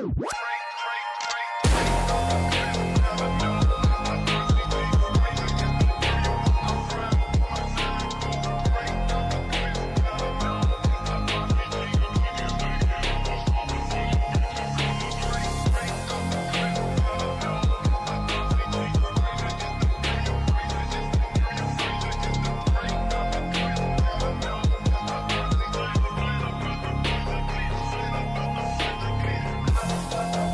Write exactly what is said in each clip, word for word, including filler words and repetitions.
We'll be right back.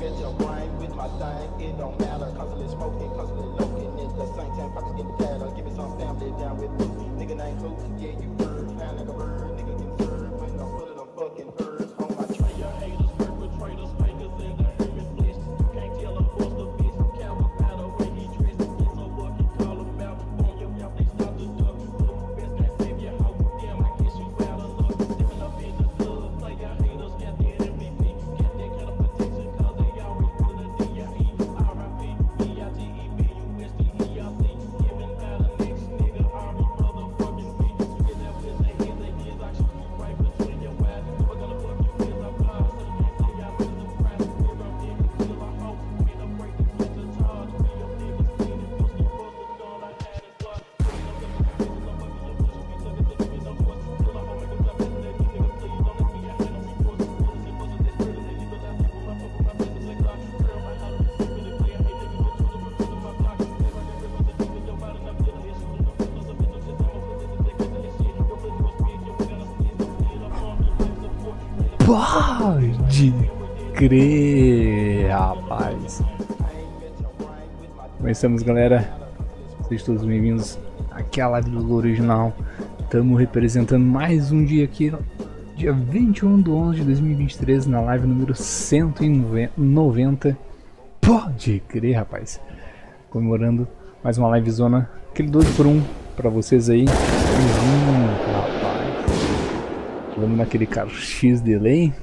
Pode crer, rapaz. Começamos, galera. Sejam todos bem-vindos aqui à live do original. Estamos representando mais um dia aqui, dia vinte e um de onze de dois mil e vinte e três, na live número cento e noventa. Pode crer, rapaz. Comemorando mais uma livezona, aquele doze por um pra vocês aí. Uhum, rapaz. Vamos naquele carro X delay.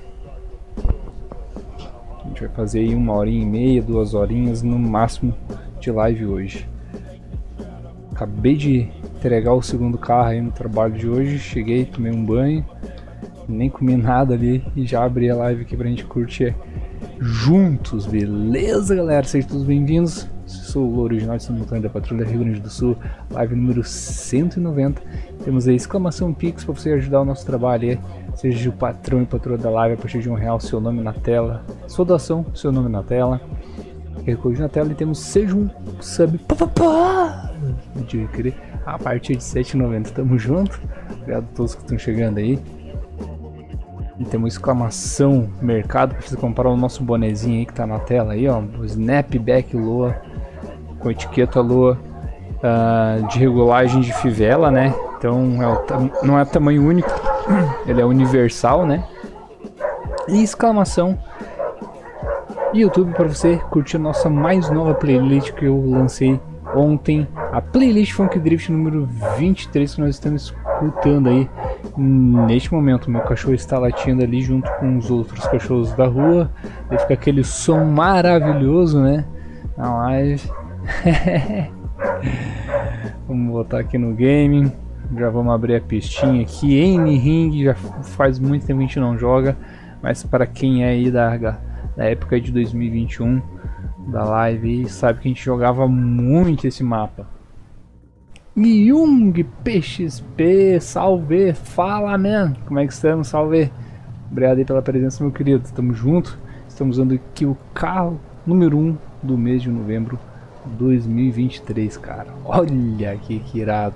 A gente vai fazer aí uma horinha e meia, duas horinhas no máximo de live hoje. Acabei de entregar o segundo carro aí no trabalho de hoje. Cheguei, tomei um banho, nem comi nada ali e já abri a live aqui pra gente curtir juntos, beleza, galera? Sejam todos bem-vindos. Sou o original de São Montanha da Patrulha, Rio Grande do Sul, live número cento e noventa. Temos aí exclamação Pix para você ajudar o nosso trabalho aí, seja o patrão e patroa da live, a partir de um real, seu nome na tela, sua doação, seu nome na tela, recorde na tela, e temos seja um sub de querer a partir de sete reais e noventa centavos. Tamo junto, obrigado a todos que estão chegando aí. E temos exclamação mercado para você comprar o nosso bonezinho aí que tá na tela aí, ó, o Snapback Loa, com etiqueta Loa, uh, de regulagem de fivela, né? Então é o não é tamanho único, ele é universal, né? E exclamação YouTube para você curtir a nossa mais nova playlist que eu lancei ontem, a playlist Funk Drift número vinte e três, que nós estamos escutando aí neste momento. Meu cachorro está latindo ali junto com os outros cachorros da rua, e fica aquele som maravilhoso, né, na live. Vamos voltar aqui no game, já vamos abrir a pistinha aqui. N-Ring, já faz muito tempo que a gente não joga, mas para quem é aí da, da época de dois mil e vinte e um, da live, sabe que a gente jogava muito esse mapa. Jung P X P, salve, fala, man, como é que estamos, salve, obrigado aí pela presença, meu querido, estamos juntos, estamos usando aqui o carro número um do mês de novembro de dois mil e vinte e três, cara, olha aqui que irado.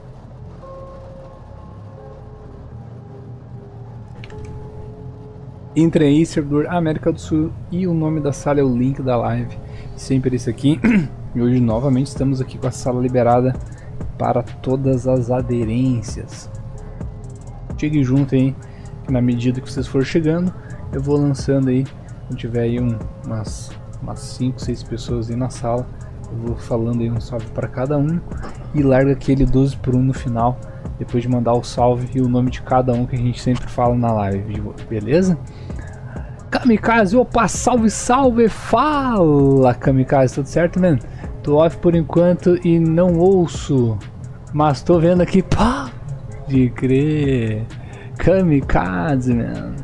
Entre aí, servidor América do Sul, e o nome da sala é o link da live, sempre esse aqui. E hoje novamente estamos aqui com a sala liberada para todas as aderências. Chegue junto aí, que na medida que vocês forem chegando, eu vou lançando aí, quando tiver aí um, umas umas cinco, seis pessoas aí na sala, eu vou falando aí um salve para cada um, e larga aquele doze por um no final, depois de mandar o salve e o nome de cada um que a gente sempre fala na live, beleza? Kamikaze, opa, salve, salve, fala Kamikaze, tudo certo, man? Tô off por enquanto e não ouço, mas tô vendo aqui, pá, de crer, Kamikaze, man.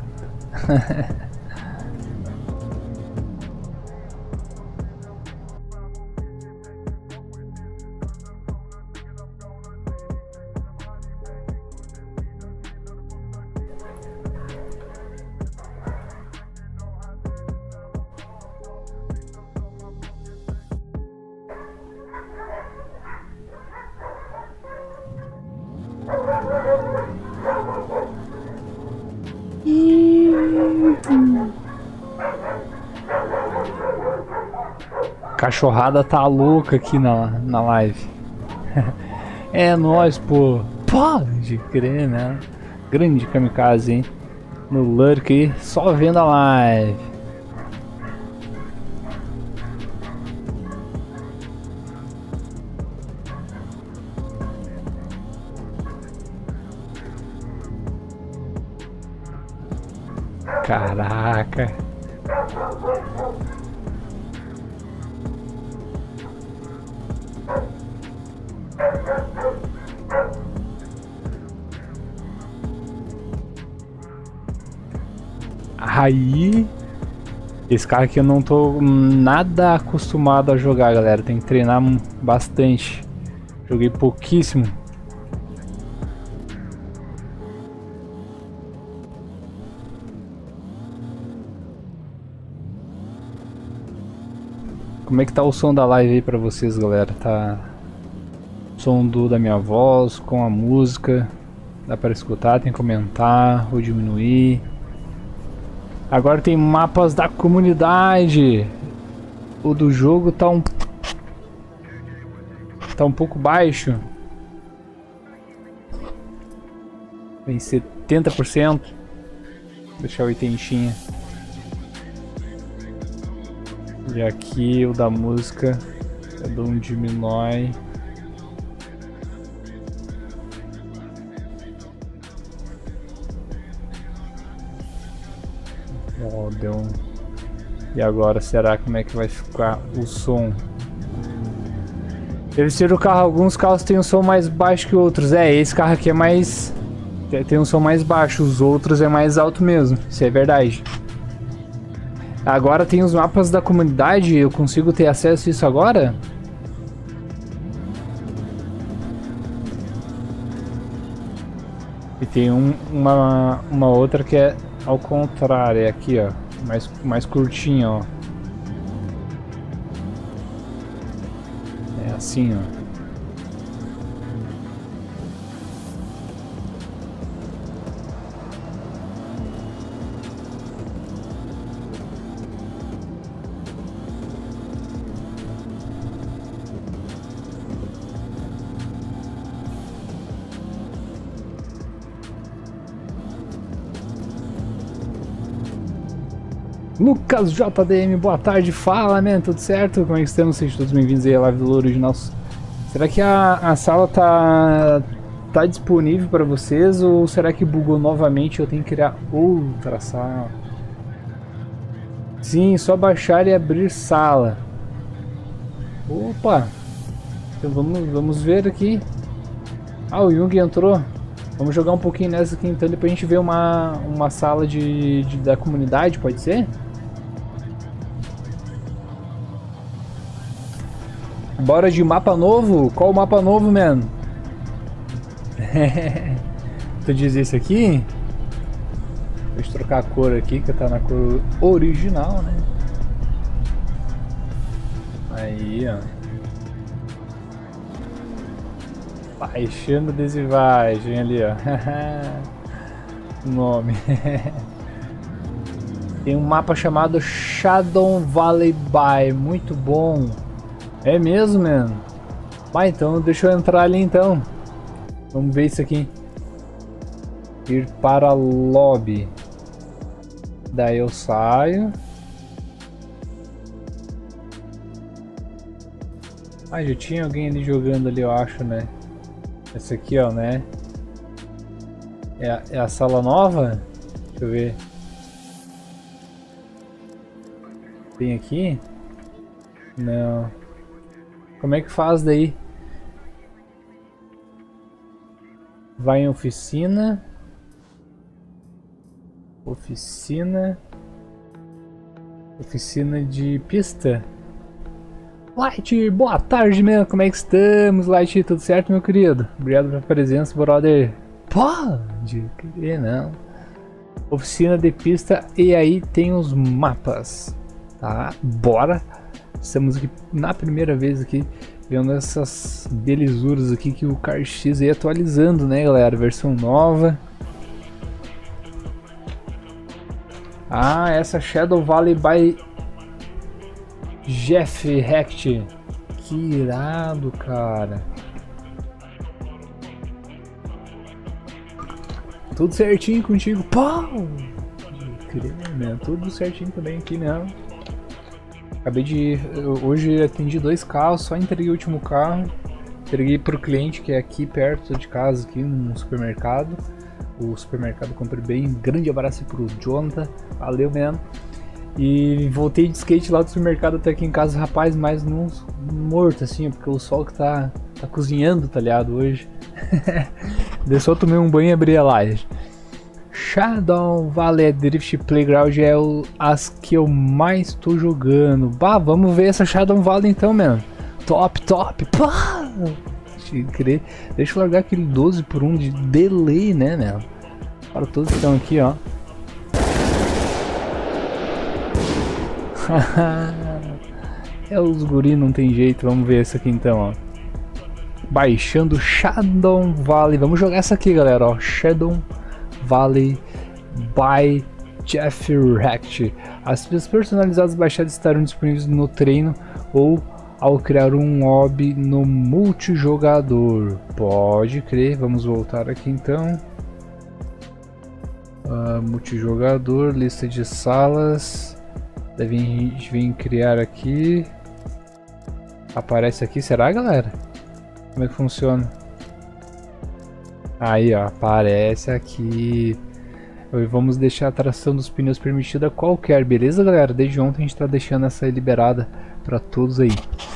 cachorrada tá louca aqui na, na live. É nóis, pô. Pode crer, né? Grande kamikaze, hein? No lurk aí, só vendo a live. Caraca. Aí, esse cara aqui eu não tô nada acostumado a jogar, galera. Tem que treinar bastante. Joguei pouquíssimo. Como é que tá o som da live aí pra vocês, galera? Tá som do, da minha voz, com a música. Dá pra escutar, tem que comentar ou diminuir. Agora tem mapas da comunidade. O do jogo tá um tá um pouco baixo. Tem setenta por cento. Vou deixar oitentinha. E aqui o da música eu dou um diminui. Oh, deu um... E agora, será como é que vai ficar o som? Deve ser o carro, alguns carros tem um som mais baixo que outros. É, esse carro aqui é mais... tem um som mais baixo, os outros é mais alto mesmo, isso é verdade. Agora tem os mapas da comunidade, eu consigo ter acesso a isso agora? E tem um, uma, uma outra que é ao contrário, é aqui ó, mais, mais curtinho ó. É assim ó. Lucas J D M, boa tarde, fala, man, tudo certo? Como é que estamos? Sejam todos bem-vindos aí à live do Louro Original. Será que a, a sala tá, tá disponível para vocês ou será que bugou novamente e eu tenho que criar outra sala? Sim, só baixar e abrir sala. Opa! Então vamos, vamos ver aqui. Ah, o Jung entrou. Vamos jogar um pouquinho nessa aqui então, depois a gente vê uma, uma sala de, de, da comunidade, pode ser? Bora de mapa novo? Qual o mapa novo, mano? Tu diz esse aqui? Deixa eu trocar a cor aqui, que tá na cor original, né? Aí, ó. Baixando adesivagem ali, ó. Nome. Tem um mapa chamado Shadow Valley Bay, muito bom. É mesmo, mano? Vai, então deixa eu entrar ali então. Vamos ver isso aqui. Ir para lobby. Daí eu saio. Ah, já tinha alguém ali jogando ali, eu acho, né? Essa aqui, ó, né? É a, é a sala nova? Deixa eu ver. Tem aqui? Não. Como é que faz daí? Vai em oficina. Oficina. Oficina de pista. Light, boa tarde, meu. Como é que estamos, Light? Tudo certo, meu querido? Obrigado pela presença, brother. Pode crer, não. Oficina de pista e aí tem os mapas. Tá, bora. Estamos aqui na primeira vez aqui vendo essas belezuras aqui que o Car X aí atualizando, né, galera? Versão nova. Ah, essa Shadow Valley by Jeff Hecht. Que irado, cara. Tudo certinho contigo. Pau! Né? Tudo certinho também aqui, né? Acabei de... Eu, hoje atendi dois carros, só entreguei o último carro. Entreguei pro cliente que é aqui perto de casa, aqui no supermercado. O supermercado comprei bem. Um grande abraço pro Jonathan. Valeu mesmo. E voltei de skate lá do supermercado até aqui em casa, rapaz, mais num, morto assim, porque o sol que tá, tá cozinhando, tá ligado, hoje. Daí só tomei um banho e abri a live. Shadow Valley Drift Playground é o, as que eu mais tô jogando. Bah, vamos ver essa Shadow Valley então, mano. Top, top, pá! Deixa eu largar aquele doze por um de delay, né, mano? Para todos que estão aqui, ó. É, os guri não tem jeito. Vamos ver essa aqui então, ó. Baixando Shadow Valley. Vamos jogar essa aqui, galera, ó. Shadow Valley by Jeff Hecht. As pistas personalizadas baixadas estarão disponíveis no treino ou ao criar um hobby no multijogador. Pode crer. Vamos voltar aqui então. Uh, multijogador, lista de salas. Devem vir criar aqui. Aparece aqui, será, galera? Como é que funciona? Aí, ó, aparece aqui. Vamos deixar a tração dos pneus permitida qualquer, beleza, galera? Desde ontem a gente tá deixando essa liberada para todos aí.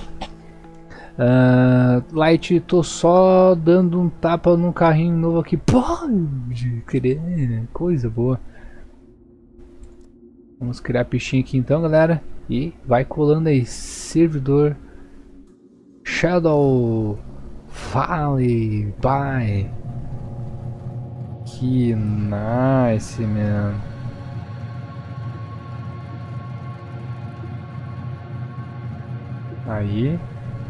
Uh, Light, tô só dando um tapa num carrinho novo aqui. Pode querer, coisa boa. Vamos criar a pichinha aqui então, galera. E vai colando aí. Servidor Shadow Valley by. Que nice, man. Aí.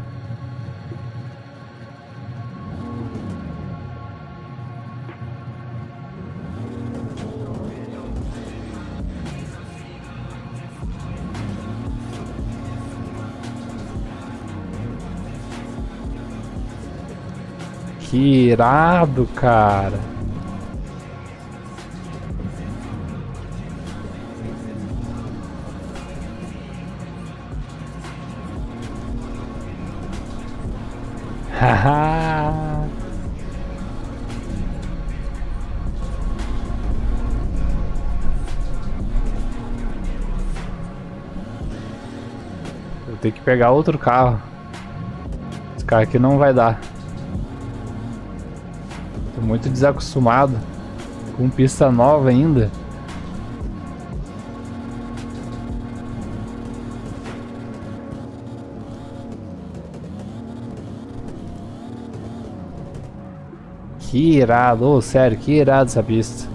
Que irado, cara. Haha. Vou ter que pegar outro carro. Esse carro aqui não vai dar. Tô muito desacostumado com pista nova ainda. Que irado, oh, sério, que irado essa pista.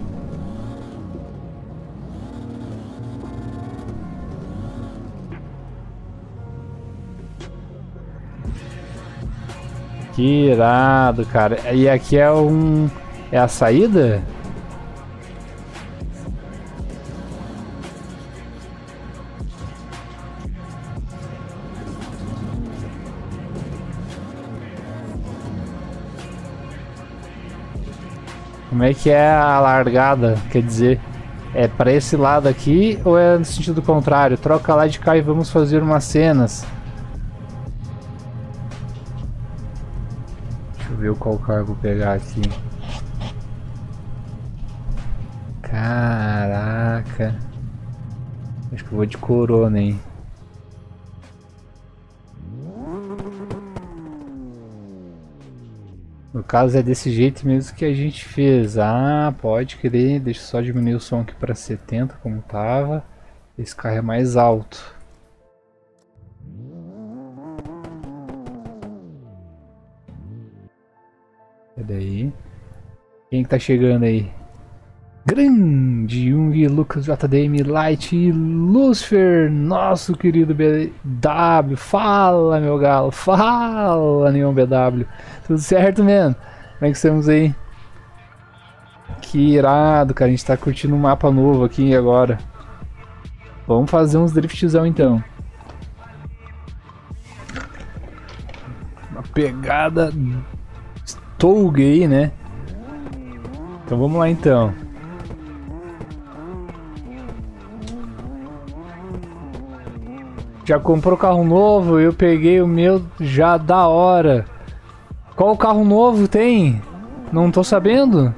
Que irado, cara. E aqui é um... é a saída? Como é que é a largada? Quer dizer, é para esse lado aqui ou é no sentido contrário? Troca lá de cá e vamos fazer umas cenas. Deixa eu ver qual carro vou pegar aqui. Caraca. Acho que eu vou de Corona, hein? No caso é desse jeito mesmo que a gente fez. Ah, pode crer. Deixa eu só diminuir o som aqui para setenta como tava. Esse carro é mais alto. E daí? Quem que tá chegando aí? Grande Jung, Lucas J D M, Light e Lucifer, nosso querido B W. Fala, meu galo, fala, Neon B W. Tudo certo, mano? Como é que estamos aí? Que irado, cara. A gente tá curtindo um mapa novo aqui agora. Vamos fazer uns driftzão então. pegada Stouge aí, né? Então vamos lá então. Já comprou carro novo? Eu peguei o meu já da hora. Qual carro novo tem? Não tô sabendo.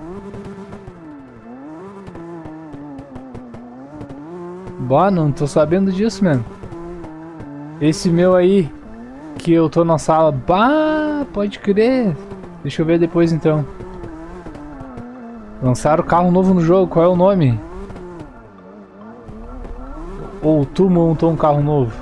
Bah, não tô sabendo disso, mano. Esse meu aí, que eu tô na sala. Bah, pode crer. Deixa eu ver depois então. Lançaram carro novo no jogo, qual é o nome? Ou tu montou um carro novo?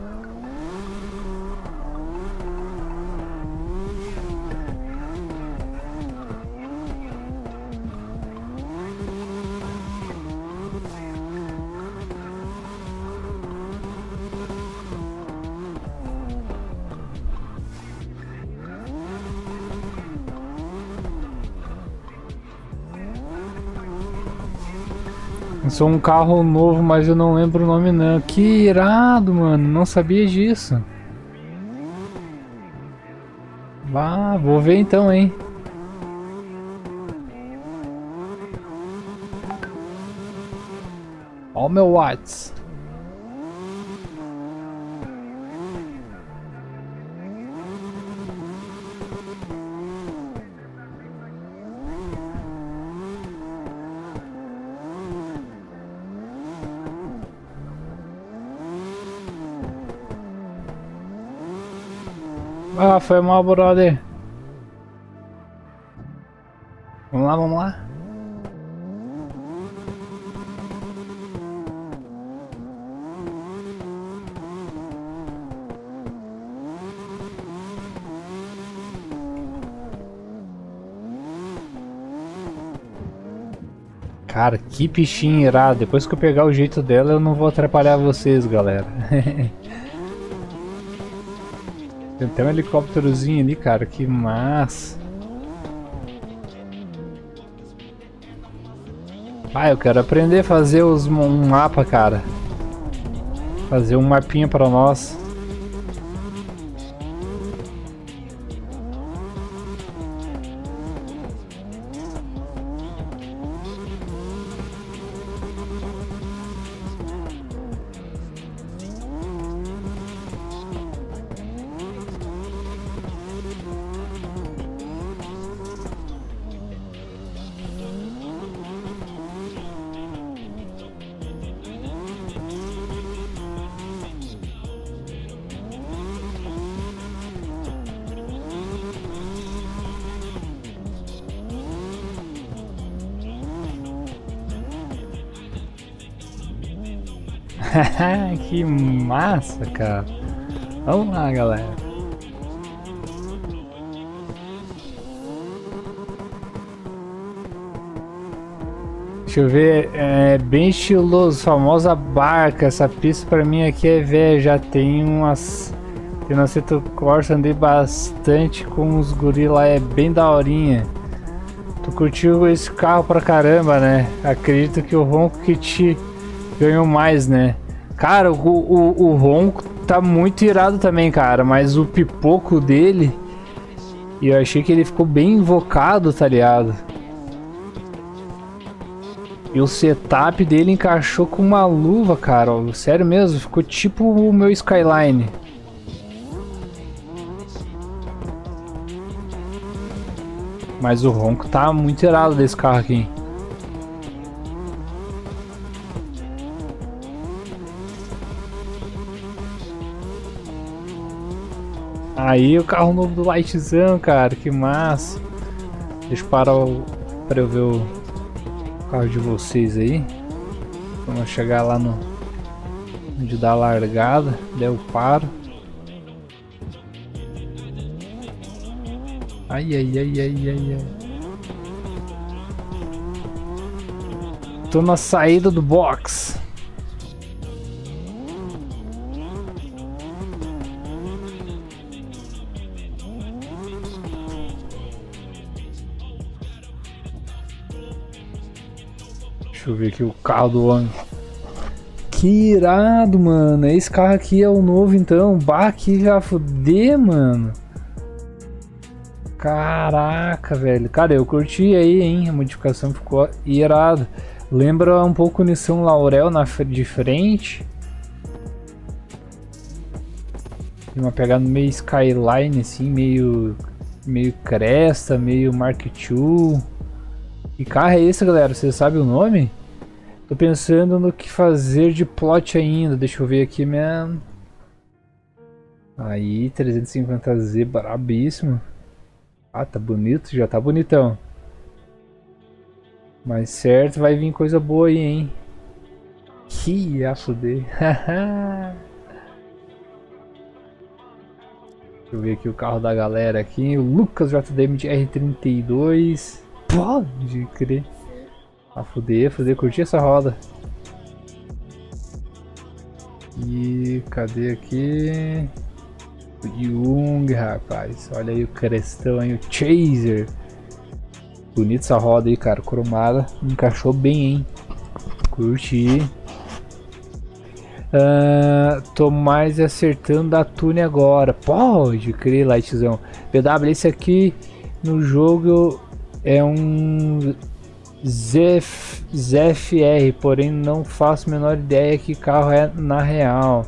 Sou um carro novo, mas eu não lembro o nome não. Que irado, mano. Não sabia disso. Ah, vou ver então, hein. Ó o meu Whats. Ah, foi mal, brother. Vamos lá, vamos lá. Cara, que bichinho irado. Depois que eu pegar o jeito dela, eu não vou atrapalhar vocês, galera. Tem até um helicópterozinho ali, cara, que massa. Ah, eu quero aprender a fazer os, um mapa, cara. Fazer um mapinha pra nós. Que massa, cara. Vamos lá, galera. Deixa eu ver, é bem estiloso, famosa barca. Essa pista pra mim aqui é velha, já tem umas... Tem no Assetto Corsa, andei bastante com os guri lá, é bem daorinha. Tu curtiu esse carro pra caramba, né? Acredito que o ronco que te ganhou mais, né? Cara, o, o, o ronco tá muito irado também, cara, mas o pipoco dele, e eu achei que ele ficou bem invocado, tá ligado? E o setup dele encaixou com uma luva, cara, ó, sério mesmo, ficou tipo o meu Skyline. Mas o ronco tá muito irado desse carro aqui. Aí o carro novo do Lightzão, cara, que massa. Deixa eu parar o, pra eu ver o carro de vocês aí. Vamos chegar lá no onde dá a largada, daí eu paro. Ai, ai, ai, ai, ai, ai. Tô na saída do box. Deixa eu ver aqui o carro do homem. Que irado, mano. Esse carro aqui é o novo então. Bah, que já fuder, mano. Caraca, velho. Cara, eu curti aí, hein? A modificação ficou irado. Lembra um pouco o Nissan Laurel na de frente. Tem uma pegada meio Skyline, assim, meio, meio cresta, meio Mark dois. Que carro é esse, galera? Você sabe o nome? Tô pensando no que fazer de plot ainda. Deixa eu ver aqui, man. Aí, trezentos e cinquenta Z, brabíssimo. Ah, tá bonito, já tá bonitão. Mas certo, vai vir coisa boa aí, hein? Que a fuder. Deixa eu ver aqui o carro da galera aqui. O Lucas J D M de R trinta e dois. Pode crer. A fuder, fuder, curti essa roda. E cadê aqui? O Jung, rapaz. Olha aí o crestão aí, o Chaser. Bonita essa roda aí, cara. Cromada. Encaixou bem, hein? Curti. Uh, tô mais acertando a tune agora. Pode crer, lightzão. P W, esse aqui no jogo é um Z F R, porém não faço a menor ideia que carro é na real.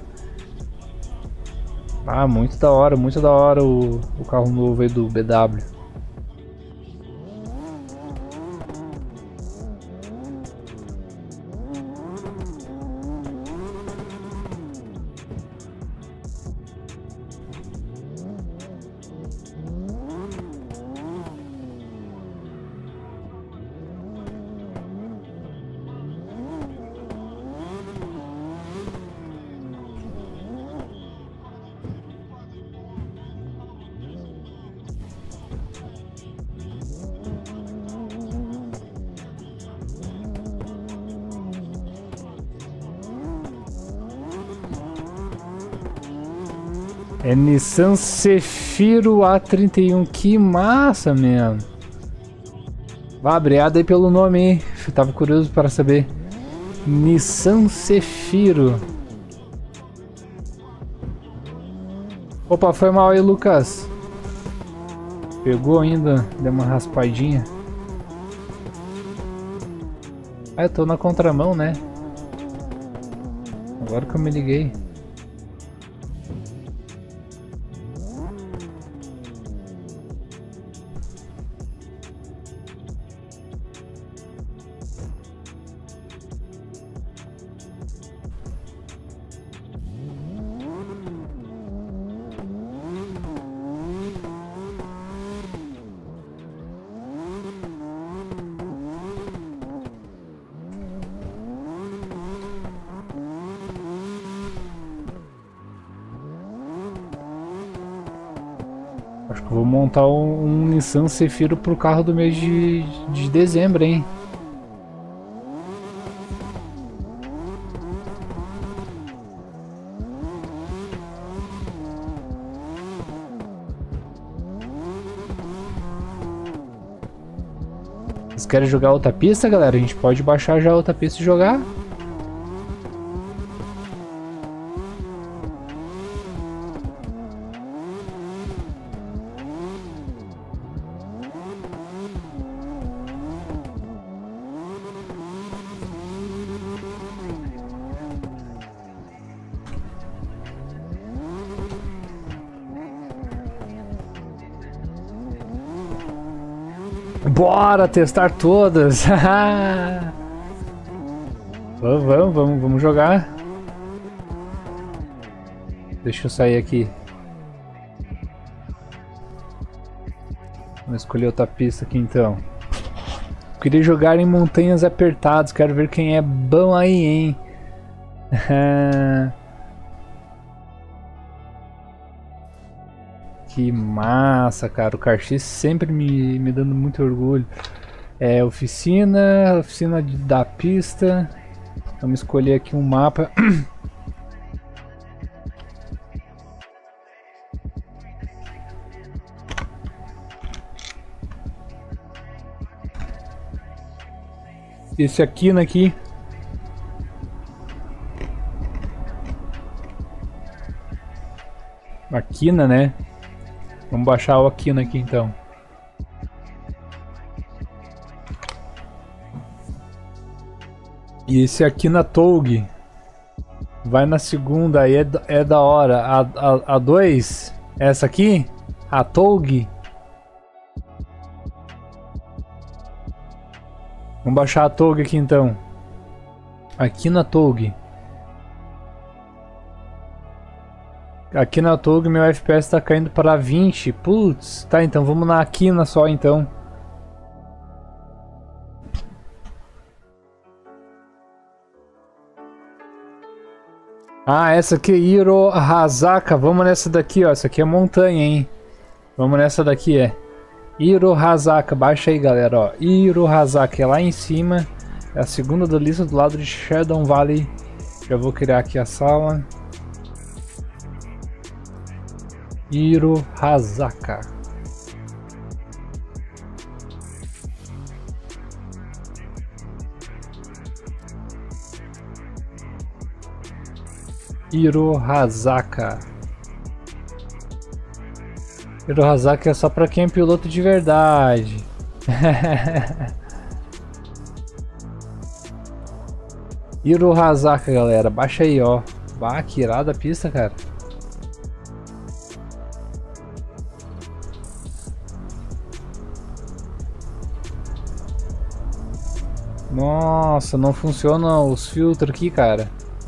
Ah, muito da hora, muito da hora o, o carro novo aí do B W. É Nissan Cefiro A trinta e um, que massa, mesmo. Vá, obrigado aí pelo nome, hein? Eu tava curioso para saber. Nissan Cefiro. Opa, foi mal aí, Lucas. Pegou ainda, deu uma raspadinha. Ah, eu tô na contramão, né? Agora que eu me liguei. Acho que eu vou montar um, um Nissan Cefiro pro carro do mês de, de dezembro, hein? Vocês querem jogar outra pista, galera? A gente pode baixar já outra pista e jogar. Bora testar todas! Vamos, vamos, vamos, vamos jogar. Deixa eu sair aqui. Vamos escolher outra pista aqui então. Eu queria jogar em montanhas apertadas. Quero ver quem é bom aí, hein? Que massa, cara. O Karxi sempre me, me dando muito orgulho. É, oficina, oficina da pista. Vamos escolher aqui um mapa. Esse aqui, aqui. Aquina, né? Vamos baixar o Aquina aqui então. E esse aqui na Toug vai na segunda, aí é, é da hora. A, a, a dois, essa aqui, a Toug. Vamos baixar a Toug aqui então. Aqui na Toug. Aqui na Toug meu F P S tá caindo para vinte. Putz, tá, então vamos na Aquina só então. Ah, essa aqui é Irohazaka. Vamos nessa daqui, ó. Essa aqui é montanha, hein? Vamos nessa daqui, é. Irohazaka. Baixa aí, galera, ó. Irohazaka é lá em cima. É a segunda da lista do lado de Shadow Valley. Já vou criar aqui a sala. Irohazaka. Irohazaka. Irohazaka é só pra quem é piloto de verdade. Irohazaka, galera. Baixa aí, ó. Bah, que irada a pista, cara. Nossa, não funciona os filtros aqui, cara.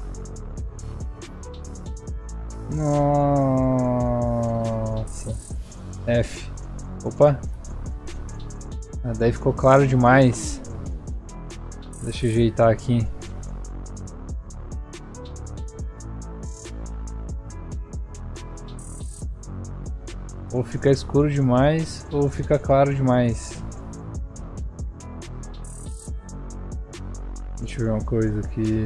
Nossa. F. Opa. Ah, daí ficou claro demais. Deixa eu ajeitar aqui. Ou fica escuro demais, ou fica claro demais. Deixa eu ver uma coisa aqui.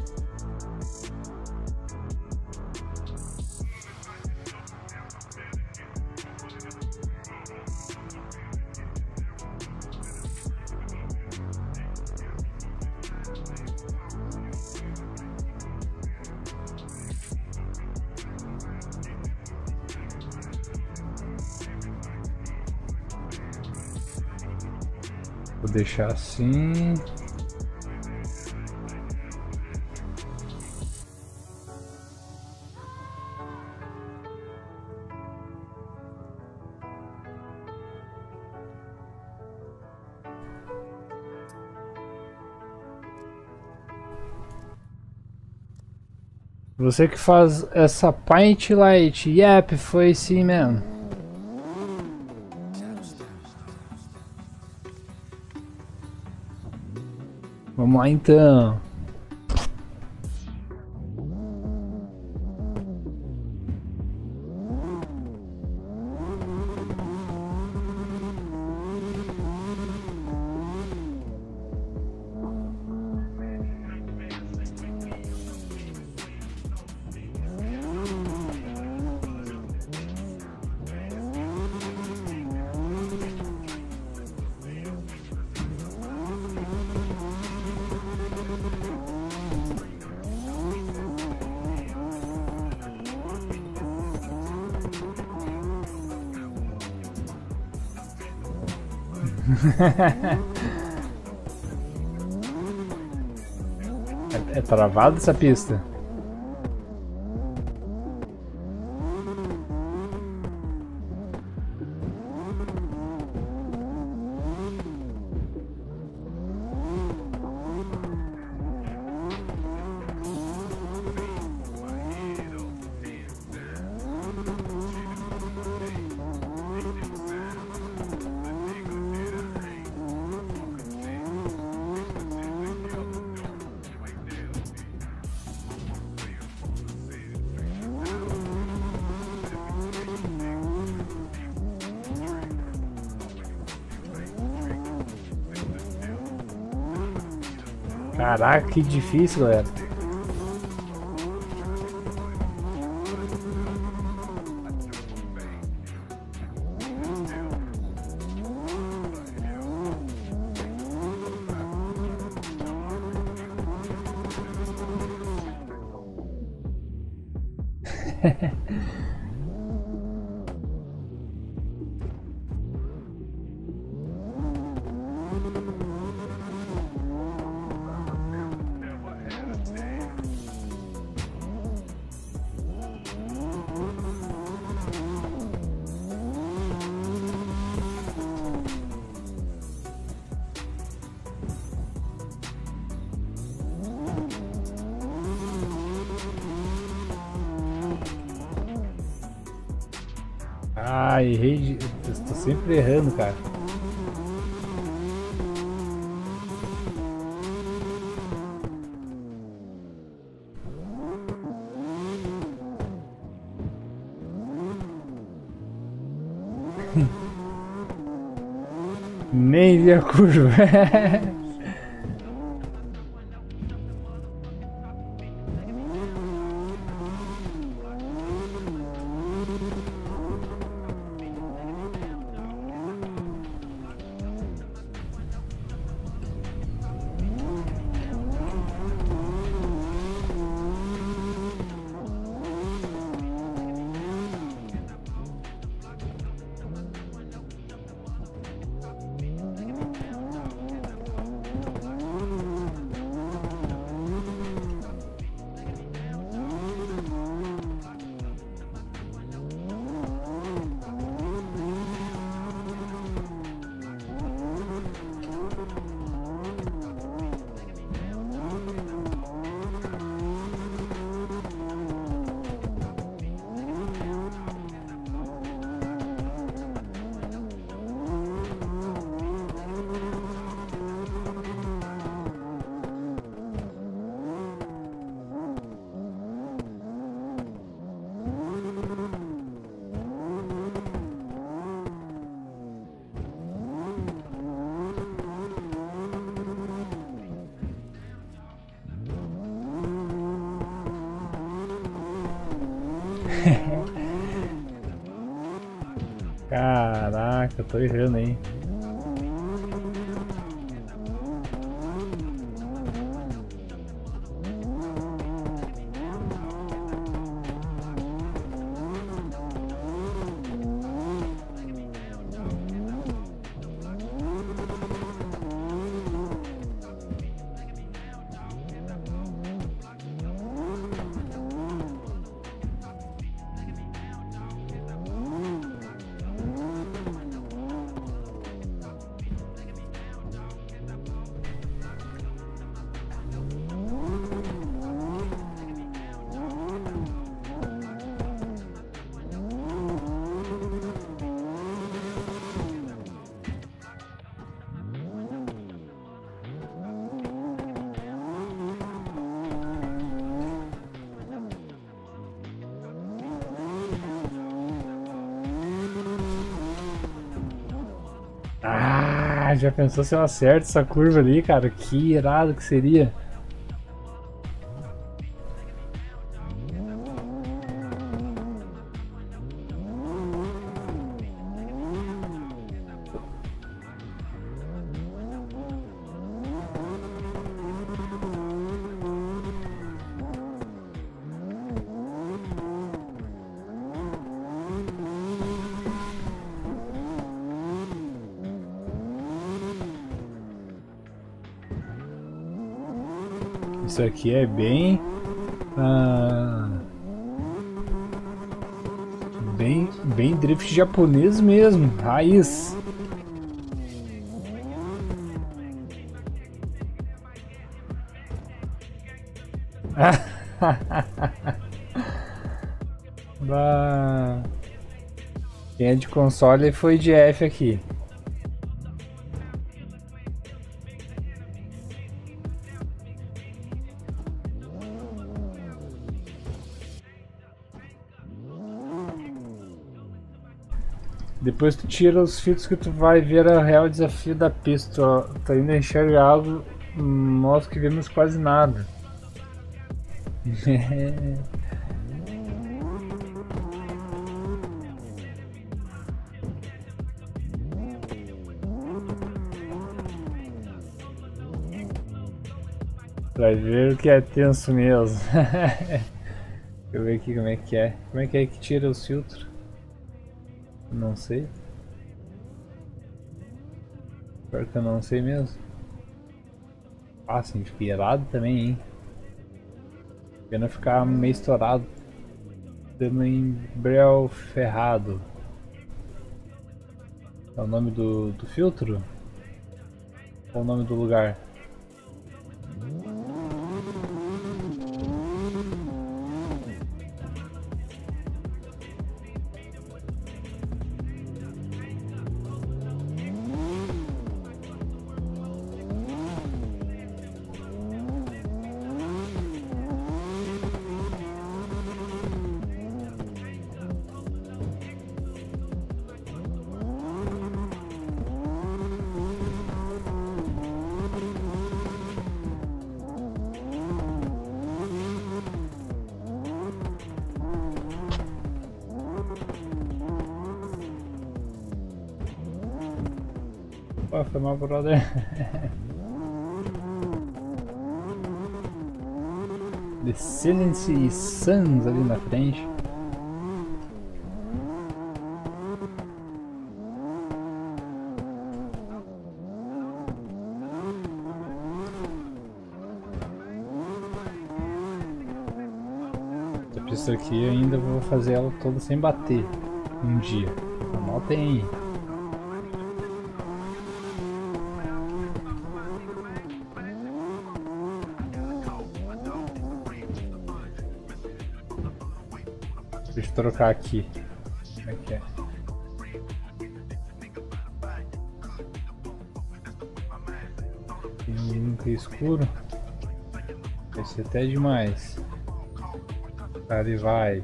Vou deixar assim. Você que faz essa Paint Light. Yep, foi sim mesmo. Vamos lá então. é, é travada essa pista? Caraca, que difícil, galera. Ah, errei. De... Estou sempre errando, cara. Nem vi a curva. Caraca, eu tô errando aí. Ah, já pensou se eu acerto essa curva ali, cara? Que irado que seria. Isso aqui é bem... Ah, bem, bem drift japonês mesmo, raiz. Bah. Quem é de console foi de F aqui. Depois tu tira os filtros que tu vai ver o real desafio da pista. Ó. Tu ainda enxerga algo, nós que vemos quase nada. Vai ver o que é tenso mesmo. Deixa eu ver aqui como é que é. Como é que é que tira os filtros? Não sei. Pior que eu não sei mesmo. Ah, sim, inspirado também, hein? Pena ficar meio estourado. Dando em breu ferrado. É o nome do, do filtro? Ou o nome do lugar? Opa, foi mal, brother. Descendants e Sons ali na frente. Essa pista aqui eu ainda vou fazer ela toda sem bater um dia. Anotem aí. Deixa eu trocar aqui. Como é que é? Tem um que é escuro. Vai ser até demais. Ali vai.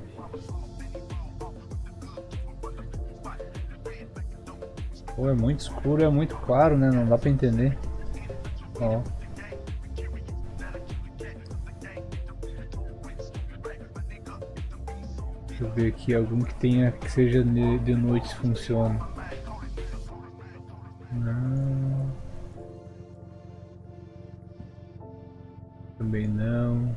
Pô, é muito escuro, é muito claro, né? Não dá pra entender. Ó. Deixa eu ver aqui algum que tenha que seja de noite se funciona. Não. Também não.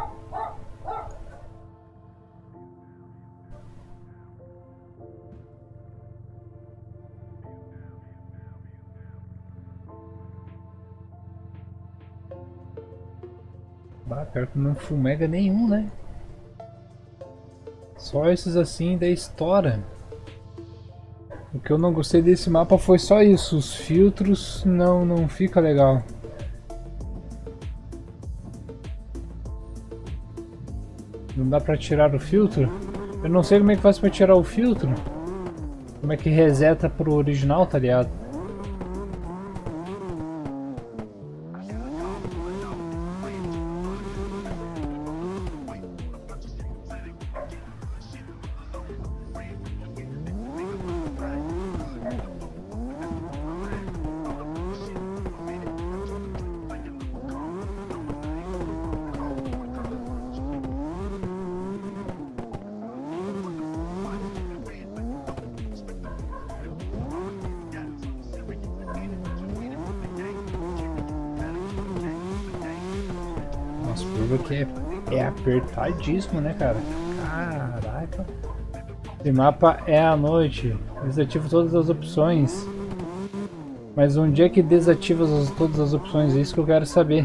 Bah, pior que não fumega nenhum, né? Só esses assim da estoura. O que eu não gostei desse mapa foi só isso. Os filtros não, não fica legal. Não dá pra tirar o filtro? Eu não sei como é que faz pra tirar o filtro. Como é que reseta pro original, tá ligado? Nossa, curva aqui é, é apertadíssimo, né, cara? Caraca. Esse mapa é à noite. Desativo todas as opções. Mas onde é que desativa as, todas as opções? É isso que eu quero saber.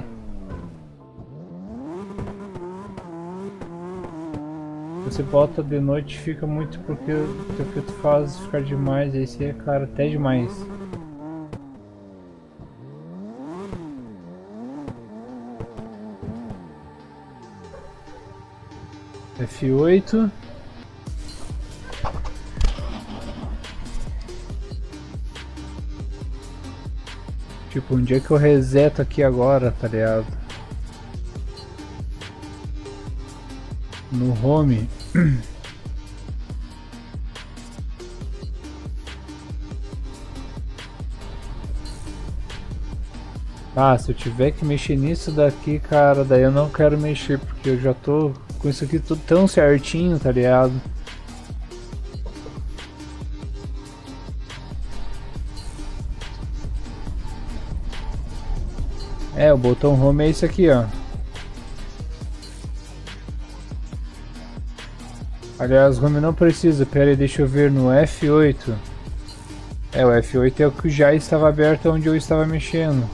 Você bota de noite, fica muito porque o teu filtro faz ficar demais. Esse é, claro, até demais. F oito. Tipo, onde é que eu reseto aqui agora, tá ligado? No home. Ah, se eu tiver que mexer nisso daqui, cara, daí eu não quero mexer, porque eu já tô com isso aqui tudo tão certinho, tá ligado? É, o botão home é esse aqui, ó. Aliás, home não precisa, pera aí, deixa eu ver no F oito. É, o F oito é o que já estava aberto onde eu estava mexendo.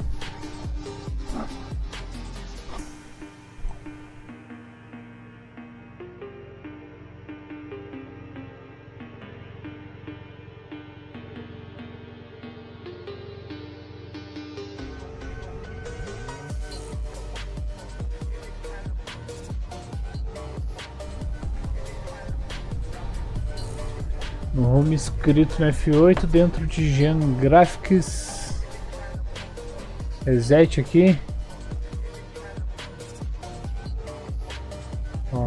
No home escrito no F oito dentro de Gen Graphics. Reset aqui. Ó.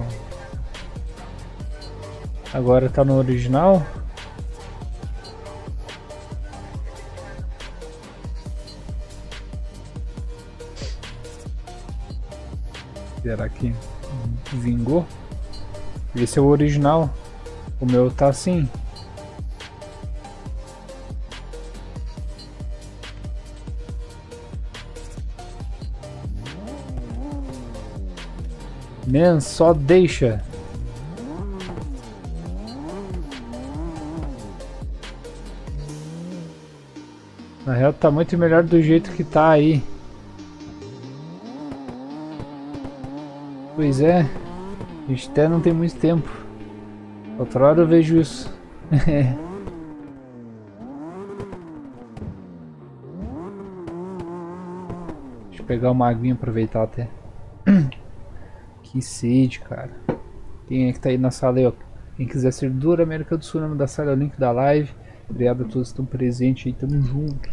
Agora tá no original. Será que vingou? Esse é o original. O meu tá assim. Man, só deixa. Na real tá muito melhor do jeito que tá aí. Pois é, a gente até não tem muito tempo. Outra hora eu vejo isso. Deixa eu pegar uma aguinha e aproveitar até. Que sede, cara. Quem é que tá aí na sala aí, ó? Quem quiser ser do América do Sul, o nome da sala é o link da live. Obrigado a todos que estão presentes aí, tamo junto.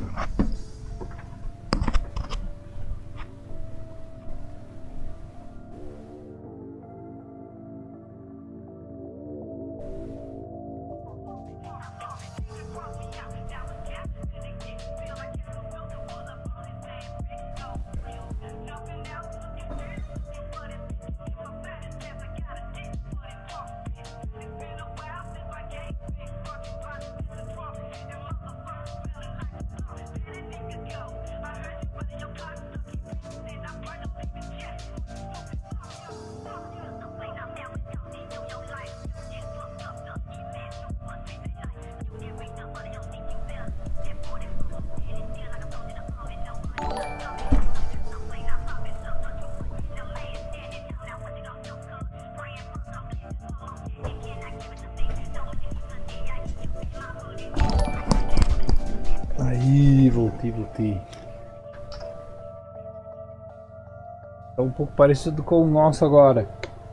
Aí, voltei, voltei. Tá um pouco parecido com o nosso agora.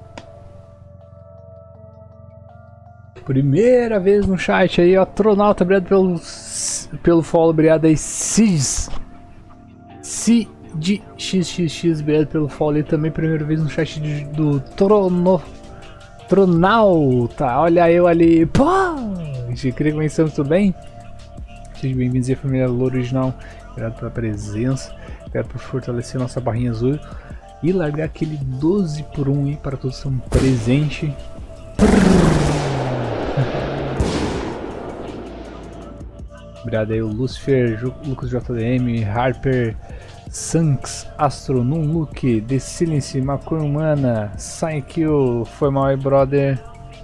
Primeira vez no chat aí, ó. Tronauta, obrigado pelo, pelo follow, obrigado aí. Cis. Cid X X X, obrigado pelo follow aí também. Primeira vez no chat de, do Trono. Tronauta, olha eu ali. Pô! Gente, queria que conhecemos, tudo bem? Sejam bem-vindos à família Louro Original. Obrigado pela presença. Obrigado por fortalecer nossa barrinha azul. E largar aquele doze por um aí para todos que estão presentes. Obrigado aí o Lucifer, Lucas J D M, Harper, Sanks, Astronum, Luke, The Silence, Macor Humana, Psykill, foi mal aí, brother.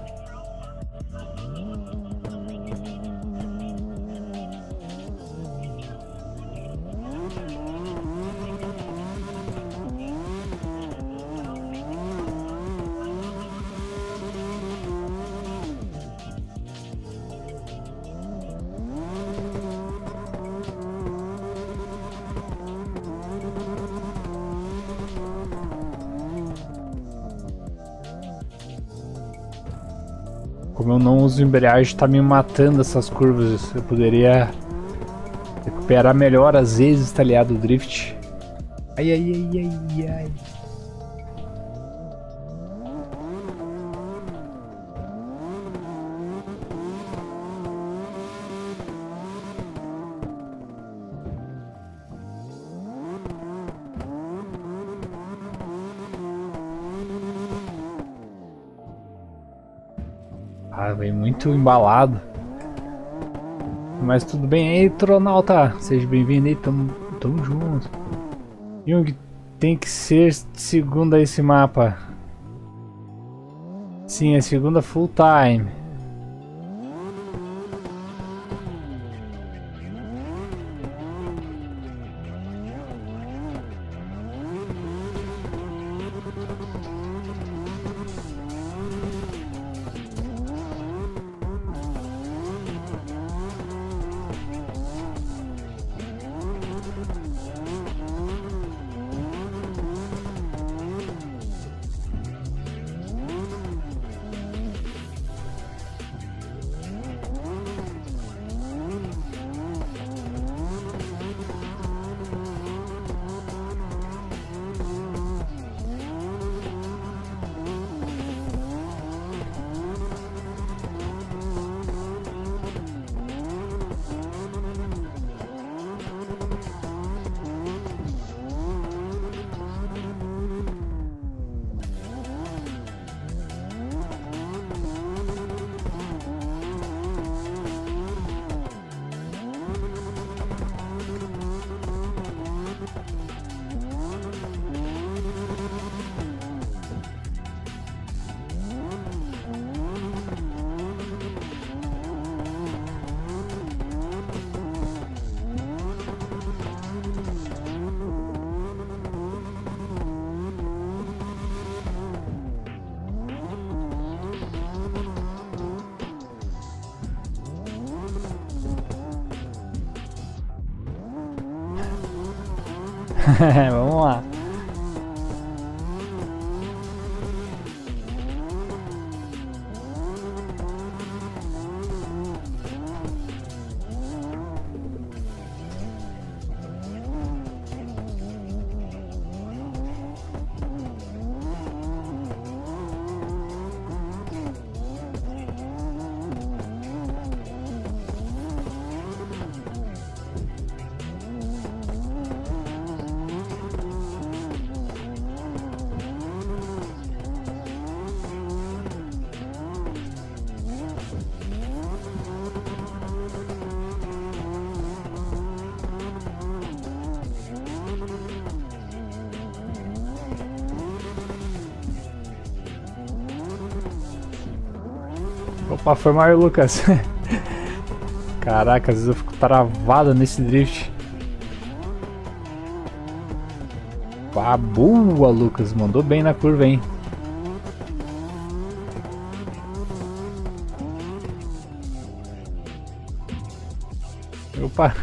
Como eu não uso embreagem, tá me matando essas curvas. Eu poderia recuperar melhor às vezes, tá ligado? O drift. Ai, ai, ai, ai, ai. Ah, vem muito embalado. Mas tudo bem aí, Tronauta? Seja bem-vindo aí, tamo, tamo junto. Jung, tem que ser segunda esse mapa. Sim, é segunda full time. Vamos lá. Opa, foi mal, Lucas. Caraca, às vezes eu fico travado nesse drift. Ah, boa, Lucas. Mandou bem na curva, hein? Opa.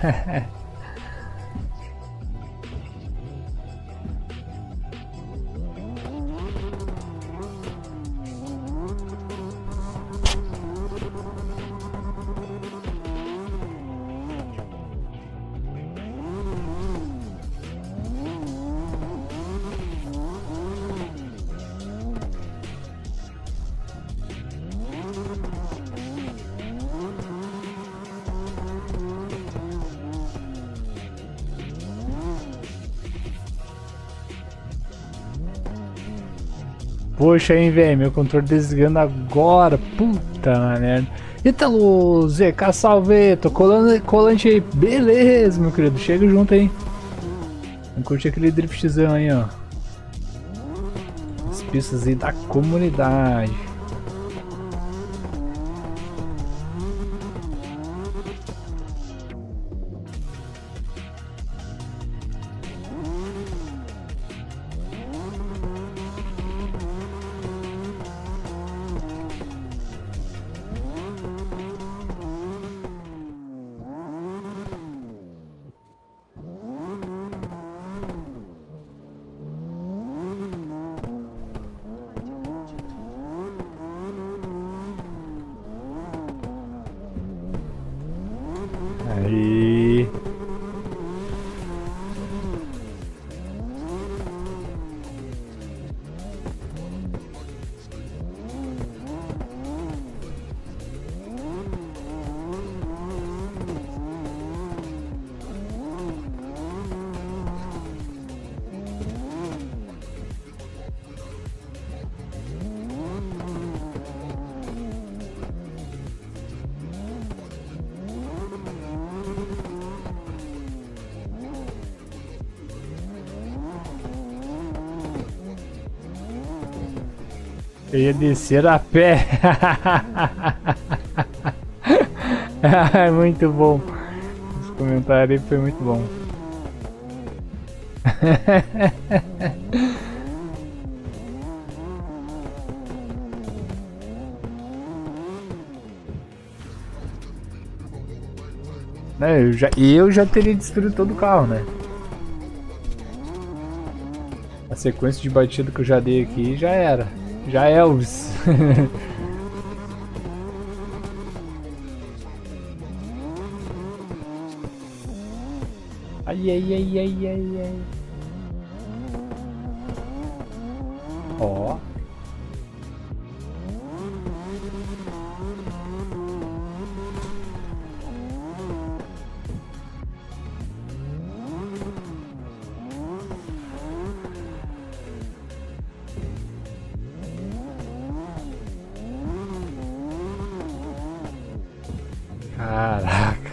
Poxa, hein, velho, meu controle desligando agora, puta merda. Ítalo, Z K, salve, tô colando, colante aí, beleza, meu querido, chega junto aí. Vamos curtir aquele driftzão aí, ó. As pistas aí da comunidade. Aí. Eu ia descer a pé. É muito bom. Esse comentário aí foi muito bom. Né, eu, já, eu já teria destruído todo o carro, né? A sequência de batida que eu já dei aqui já era. Já é Elvis. Ai, ai, ai, ai, ai, ai. Ó. Caraca.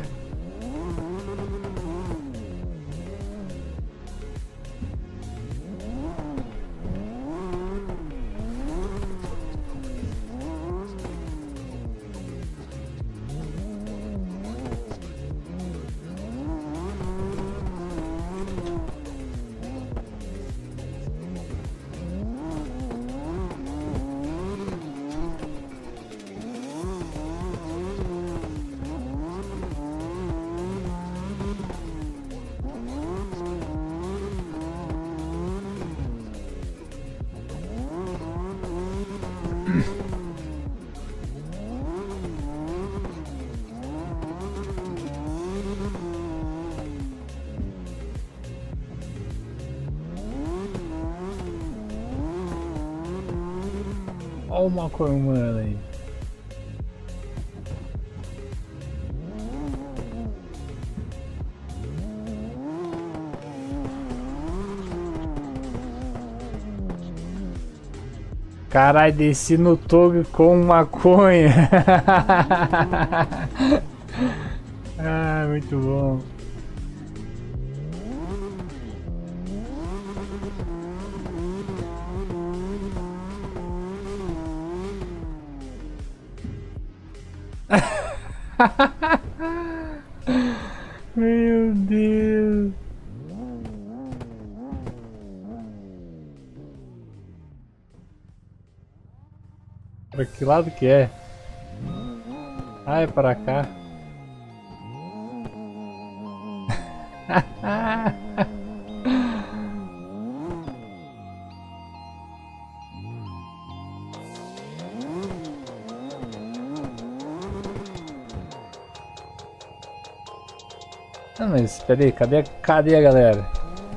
Olha o maconha humano aí. Caralho, desci no Tog com maconha. Ah, muito bom. Meu Deus. Pra que lado que é? Ah, é para cá. Ah, mas peraí, cadê, cadê a galera?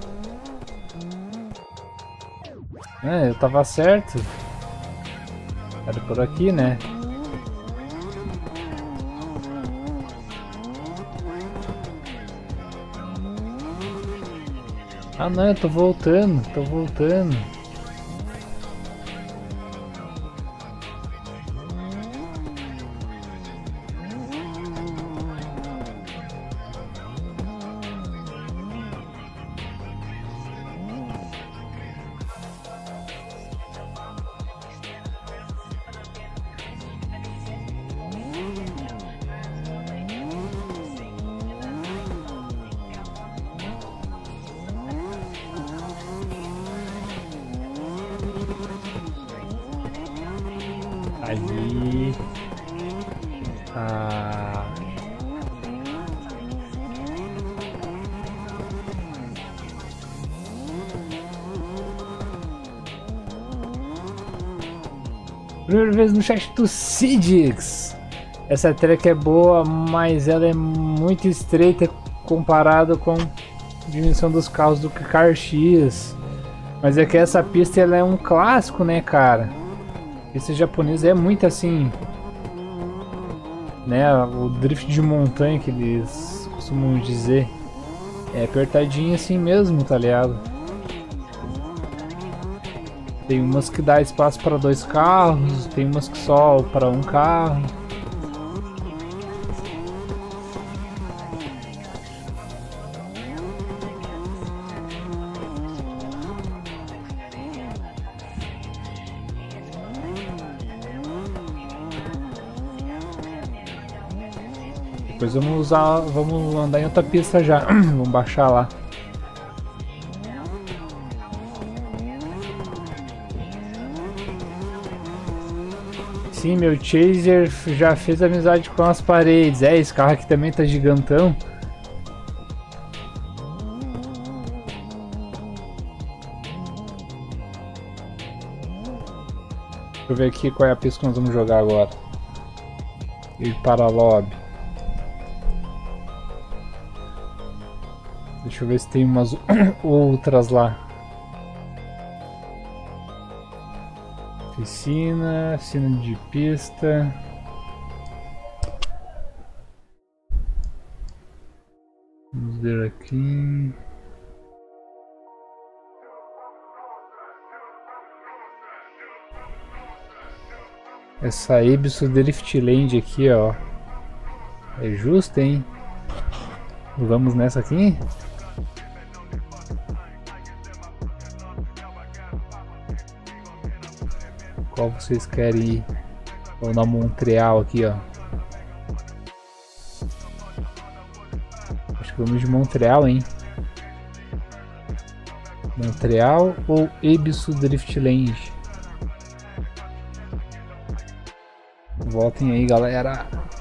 Ah, eu tava certo. Era por aqui, né? Ah não, eu tô voltando, tô voltando. Aí. Ah. Primeira vez no chat do Cidix. Essa track é boa, mas ela é muito estreita comparado com a dimensão dos carros do Car X. Mas é que essa pista ela é um clássico, né, cara? Esse japonês é muito assim, né? O drift de montanha que eles costumam dizer é apertadinho assim mesmo, tá ligado? Tem umas que dá espaço para dois carros, tem umas que só para um carro. Depois vamos usar, vamos andar em outra pista já. Vamos baixar lá. Sim, meu Chaser já fez amizade com as paredes. É, esse carro aqui também tá gigantão. Deixa eu ver aqui qual é a pista que nós vamos jogar agora. Ir para a lobby. Deixa eu ver se tem umas outras lá. Oficina, oficina de pista. Vamos ver aqui. Essa Ibisu Driftland aqui, ó. É justo, hein? Vamos nessa aqui? Qual vocês querem ir? Ou na Montreal aqui, ó. Acho que vamos de Montreal, hein? Montreal ou Ibisu Driftland? Votem aí, galera.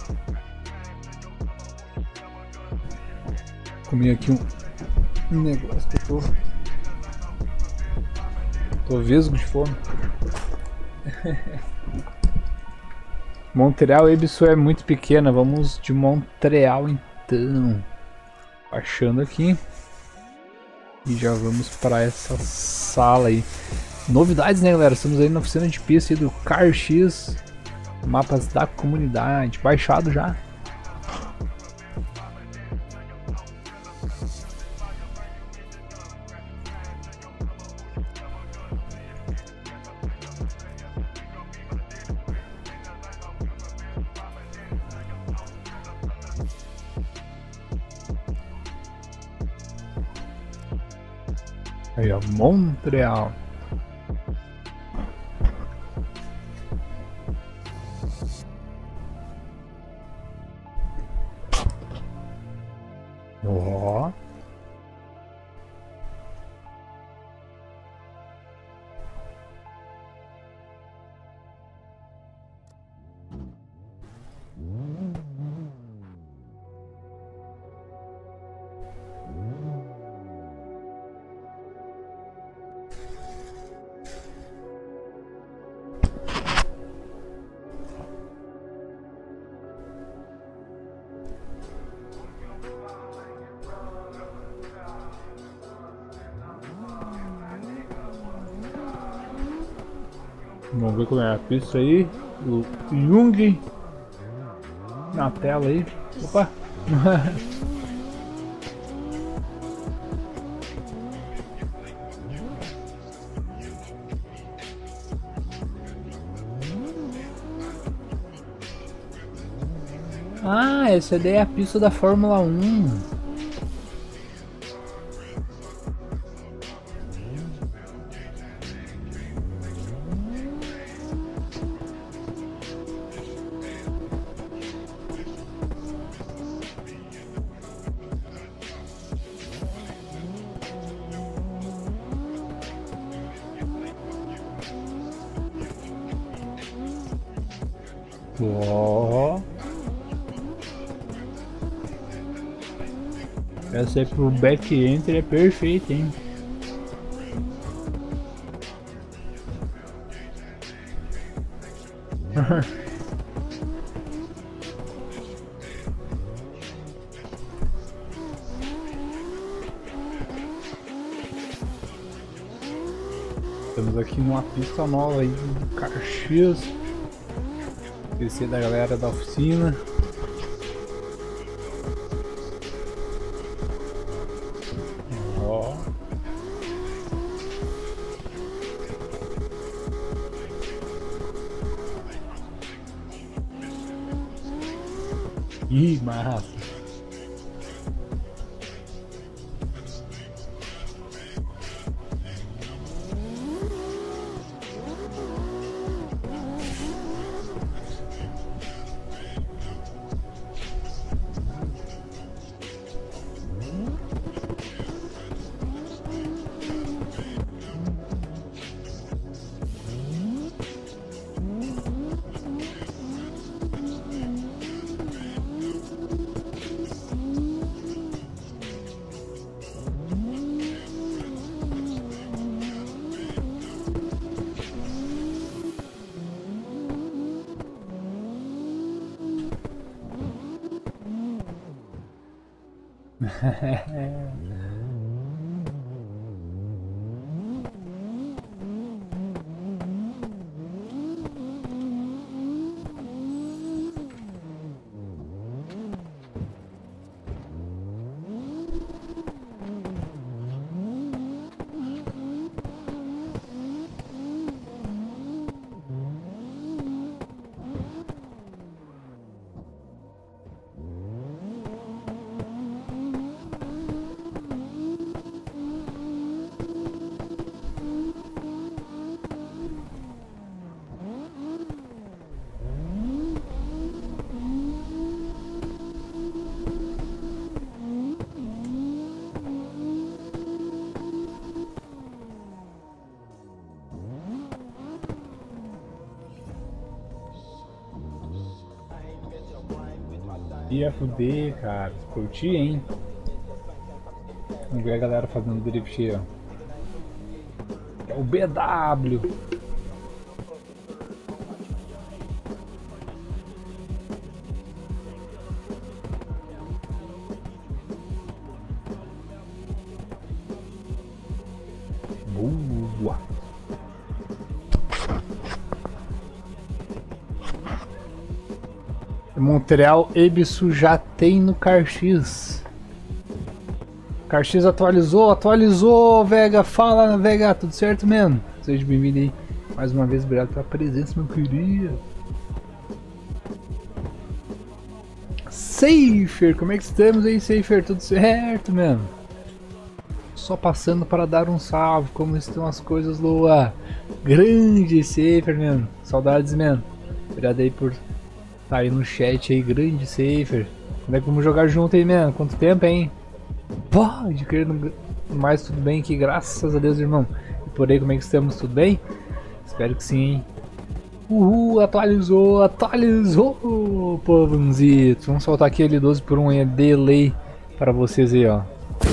Comi aqui um, um negócio que eu tô... Tô vesgo de fome. Montreal Ibisu é muito pequena, vamos de Montreal então. Baixando aqui. E já vamos para essa sala aí. Novidades, né, galera? Estamos aí na oficina de pista aí do Car X. Mapas da comunidade. Baixado já. Aí, ó, Montreal. Ó. Vamos ver como é a pista aí. O Jung na tela aí. Opa! Ah, essa daí é a pista da Fórmula um. Ó. Essa aí pro back-entry é perfeita, hein? Estamos aqui numa pista nova aí do Car X. P C da galera da oficina. Ó. Ih, massa. Ia fuder, cara. Curti, hein? Vamos ver a galera fazendo drift aí, ó. É o B W. Montreal Ebisu já tem no CarX. CarX atualizou, atualizou, Vega. Fala, Vega, tudo certo mesmo? Seja bem-vindo aí. Mais uma vez, obrigado pela presença, meu querido. Safer, como é que estamos aí, Safer? Tudo certo, mesmo? Só passando para dar um salve. Como estão as coisas, Lua? Grande Safer, mesmo. Saudades, mesmo. Obrigado aí por tá aí no chat aí, grande Safer. Como é que vamos jogar junto aí, mesmo? Quanto tempo, hein? Pode crer, mais tudo bem aqui, graças a Deus, irmão. E por aí, como é que estamos? Tudo bem? Espero que sim, hein? Uhul, atualizou, atualizou, povãozito. Vamos soltar aqui L doze por um delay para vocês aí, ó.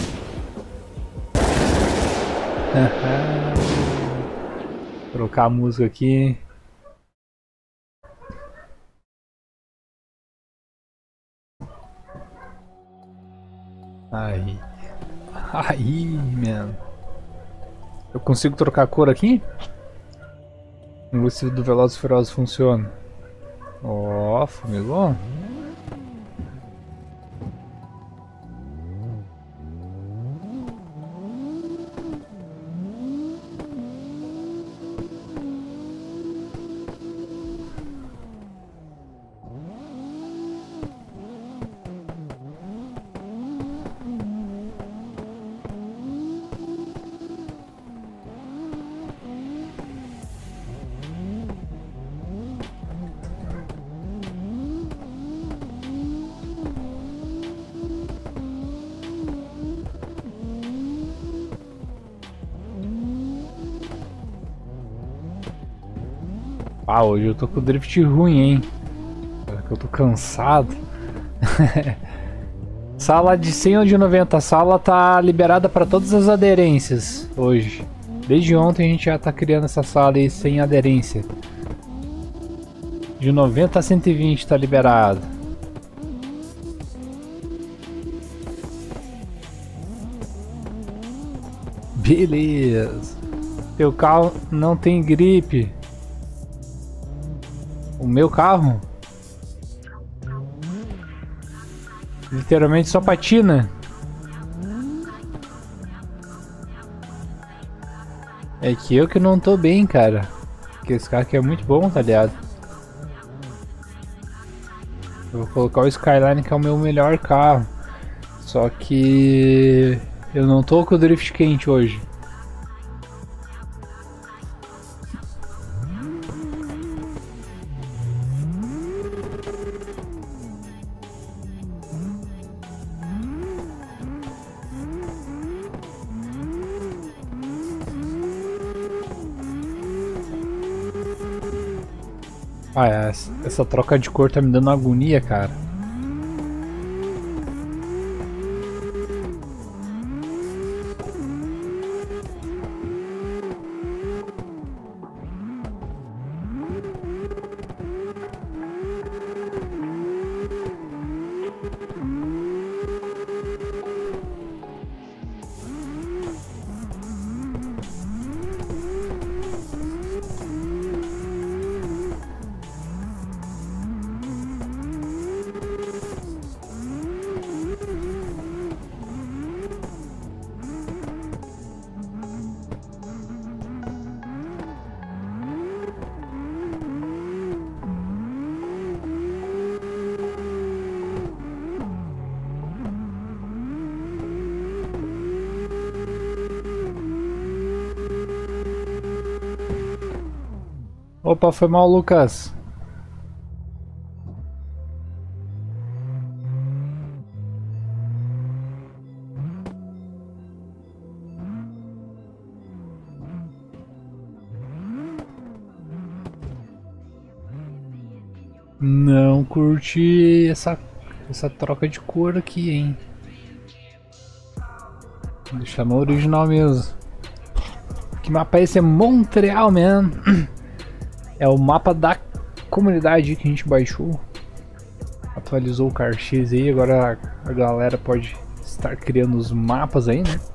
Trocar a música aqui. Aí, aí, mano. Eu consigo trocar a cor aqui? O lucido do Velozes e Ferozes funciona. Ó, oh, fumegou. Ah, hoje eu tô com o drift ruim, hein? Eu tô cansado. Sala de cem ou de noventa, a sala tá liberada para todas as aderências hoje. Desde ontem a gente já tá criando essa sala aí sem aderência. De noventa a cento e vinte tá liberado. Beleza. Teu carro não tem gripe. O meu carro literalmente só patina. É que eu que não tô bem, cara. Porque esse carro aqui é muito bom, tá ligado? Eu vou colocar o Skyline, que é o meu melhor carro. Só que eu não tô com o drift quente hoje. Ah, essa, essa troca de cor tá me dando agonia, cara. Opa, foi mal, Lucas. Não curti essa, essa troca de cor aqui, hein. Vou deixar no original mesmo. Que mapa é esse? É Montreal, man. É o mapa da comunidade que a gente baixou. Atualizou o CarX aí, agora a galera pode estar criando os mapas aí, né?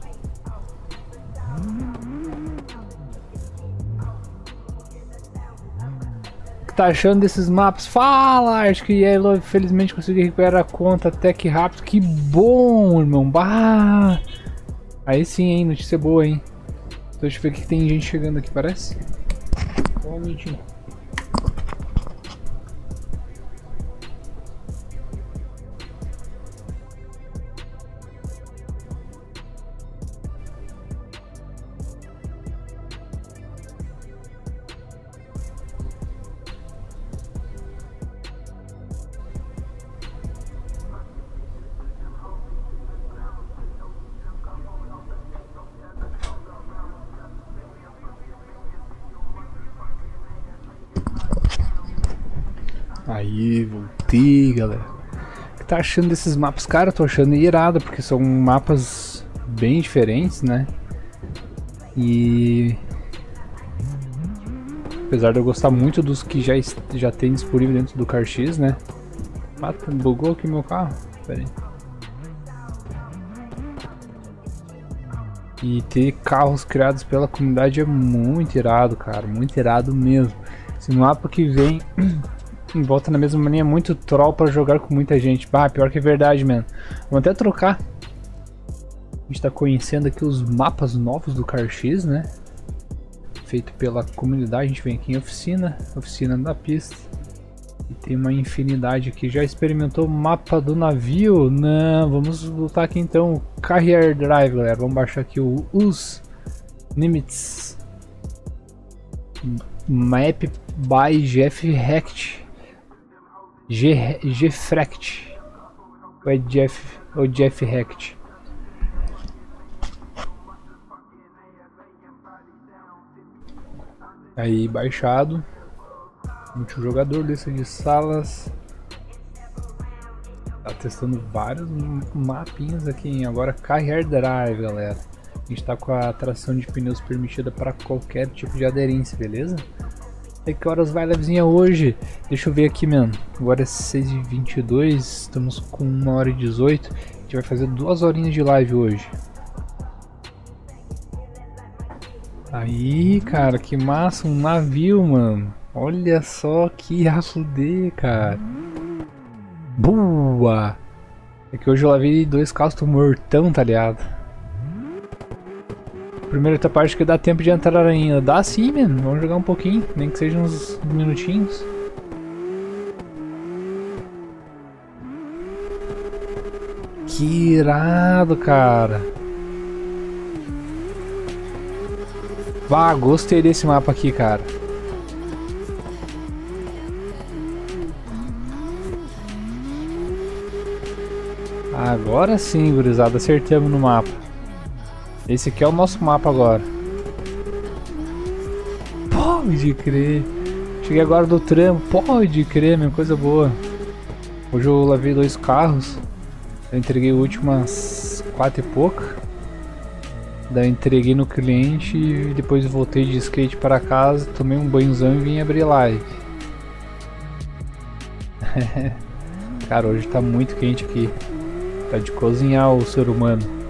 tá achando desses mapas? Fala! Acho que Yellow felizmente conseguiu recuperar a conta até que rápido. Que bom, irmão. Bah! Aí sim, hein? Notícia boa, hein? Então, deixa eu ver o que tem gente chegando aqui, parece. Só um minutinho. Aí, voltei, galera. O que tá achando desses mapas? Cara, eu tô achando irado, porque são mapas bem diferentes, né? E... apesar de eu gostar muito dos que já, já tem disponível dentro do Car X, né? Ah, bugou aqui meu carro? Pera aí. E ter carros criados pela comunidade é muito irado, cara. Muito irado mesmo. Esse mapa que vem... volta na mesma linha, muito troll pra jogar com muita gente. Bah, pior que é verdade, mano. Vamos até trocar. A gente tá conhecendo aqui os mapas novos do Car X, né? Feito pela comunidade. A gente vem aqui em oficina, oficina da pista. E tem uma infinidade aqui. Já experimentou o mapa do navio? Não, vamos lutar aqui então. Carrier Drive, galera. Vamos baixar aqui o Us Limits Map by Jeff Hecht. G, Gfrect. Ou é Jeff, ou Jeff Hecht. Aí, baixado. Multijogador, lista de salas. Tá testando vários mapinhas aqui, hein? Agora Carrier Drive, galera. A gente tá com a tração de pneus permitida para qualquer tipo de aderência, beleza? E que horas vai a livezinha hoje? Deixa eu ver aqui, mano. Agora é seis e vinte e dois, estamos com uma hora e dezoito. A gente vai fazer duas horinhas de live hoje. Aí, cara, que massa, um navio, mano. Olha só que raçude, cara. Boa! É que hoje eu lavei dois carros, tô mortão, tá ligado? Primeira etapa, acho que dá tempo de entrar ainda. Dá sim, mano. Vamos jogar um pouquinho, nem que sejam uns minutinhos. Que irado, cara. Vá, gostei desse mapa aqui, cara. Agora sim, gurizada, acertamos no mapa. Esse aqui é o nosso mapa agora. Pode crer. Cheguei agora do trampo. Pode crer, minha coisa boa. Hoje eu lavei dois carros. Eu entreguei o último às quatro e pouca. Daí eu entreguei no cliente e depois voltei de skate para casa, tomei um banhozão e vim abrir live. Cara, hoje tá muito quente aqui. Tá de cozinhar o ser humano.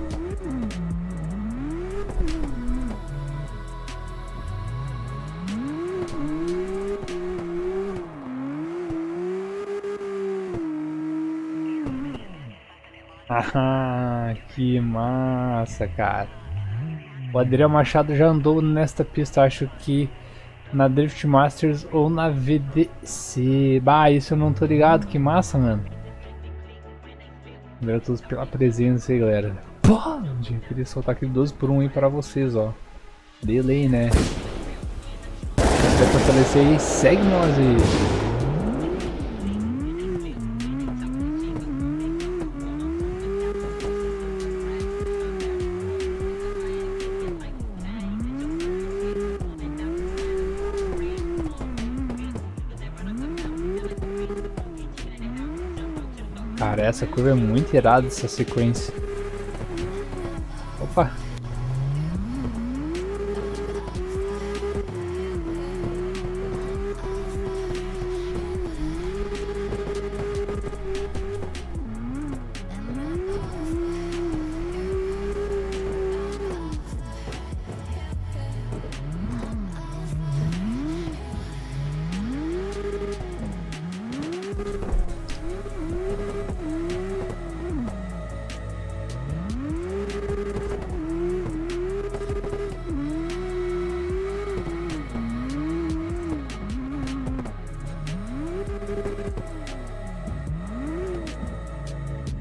Ah, que massa, cara. O Adriel Machado já andou nesta pista, acho que na Drift Masters ou na V D C. Bah, isso eu não tô ligado, que massa, mano. Obrigado a todos pela presença aí, galera. Pode! Eu queria soltar aquele doze por um aí pra vocês, ó. Delay, né? Se quer fortalecer aí, segue nós aí. Cara, essa curva é muito irada, essa sequência. Opa!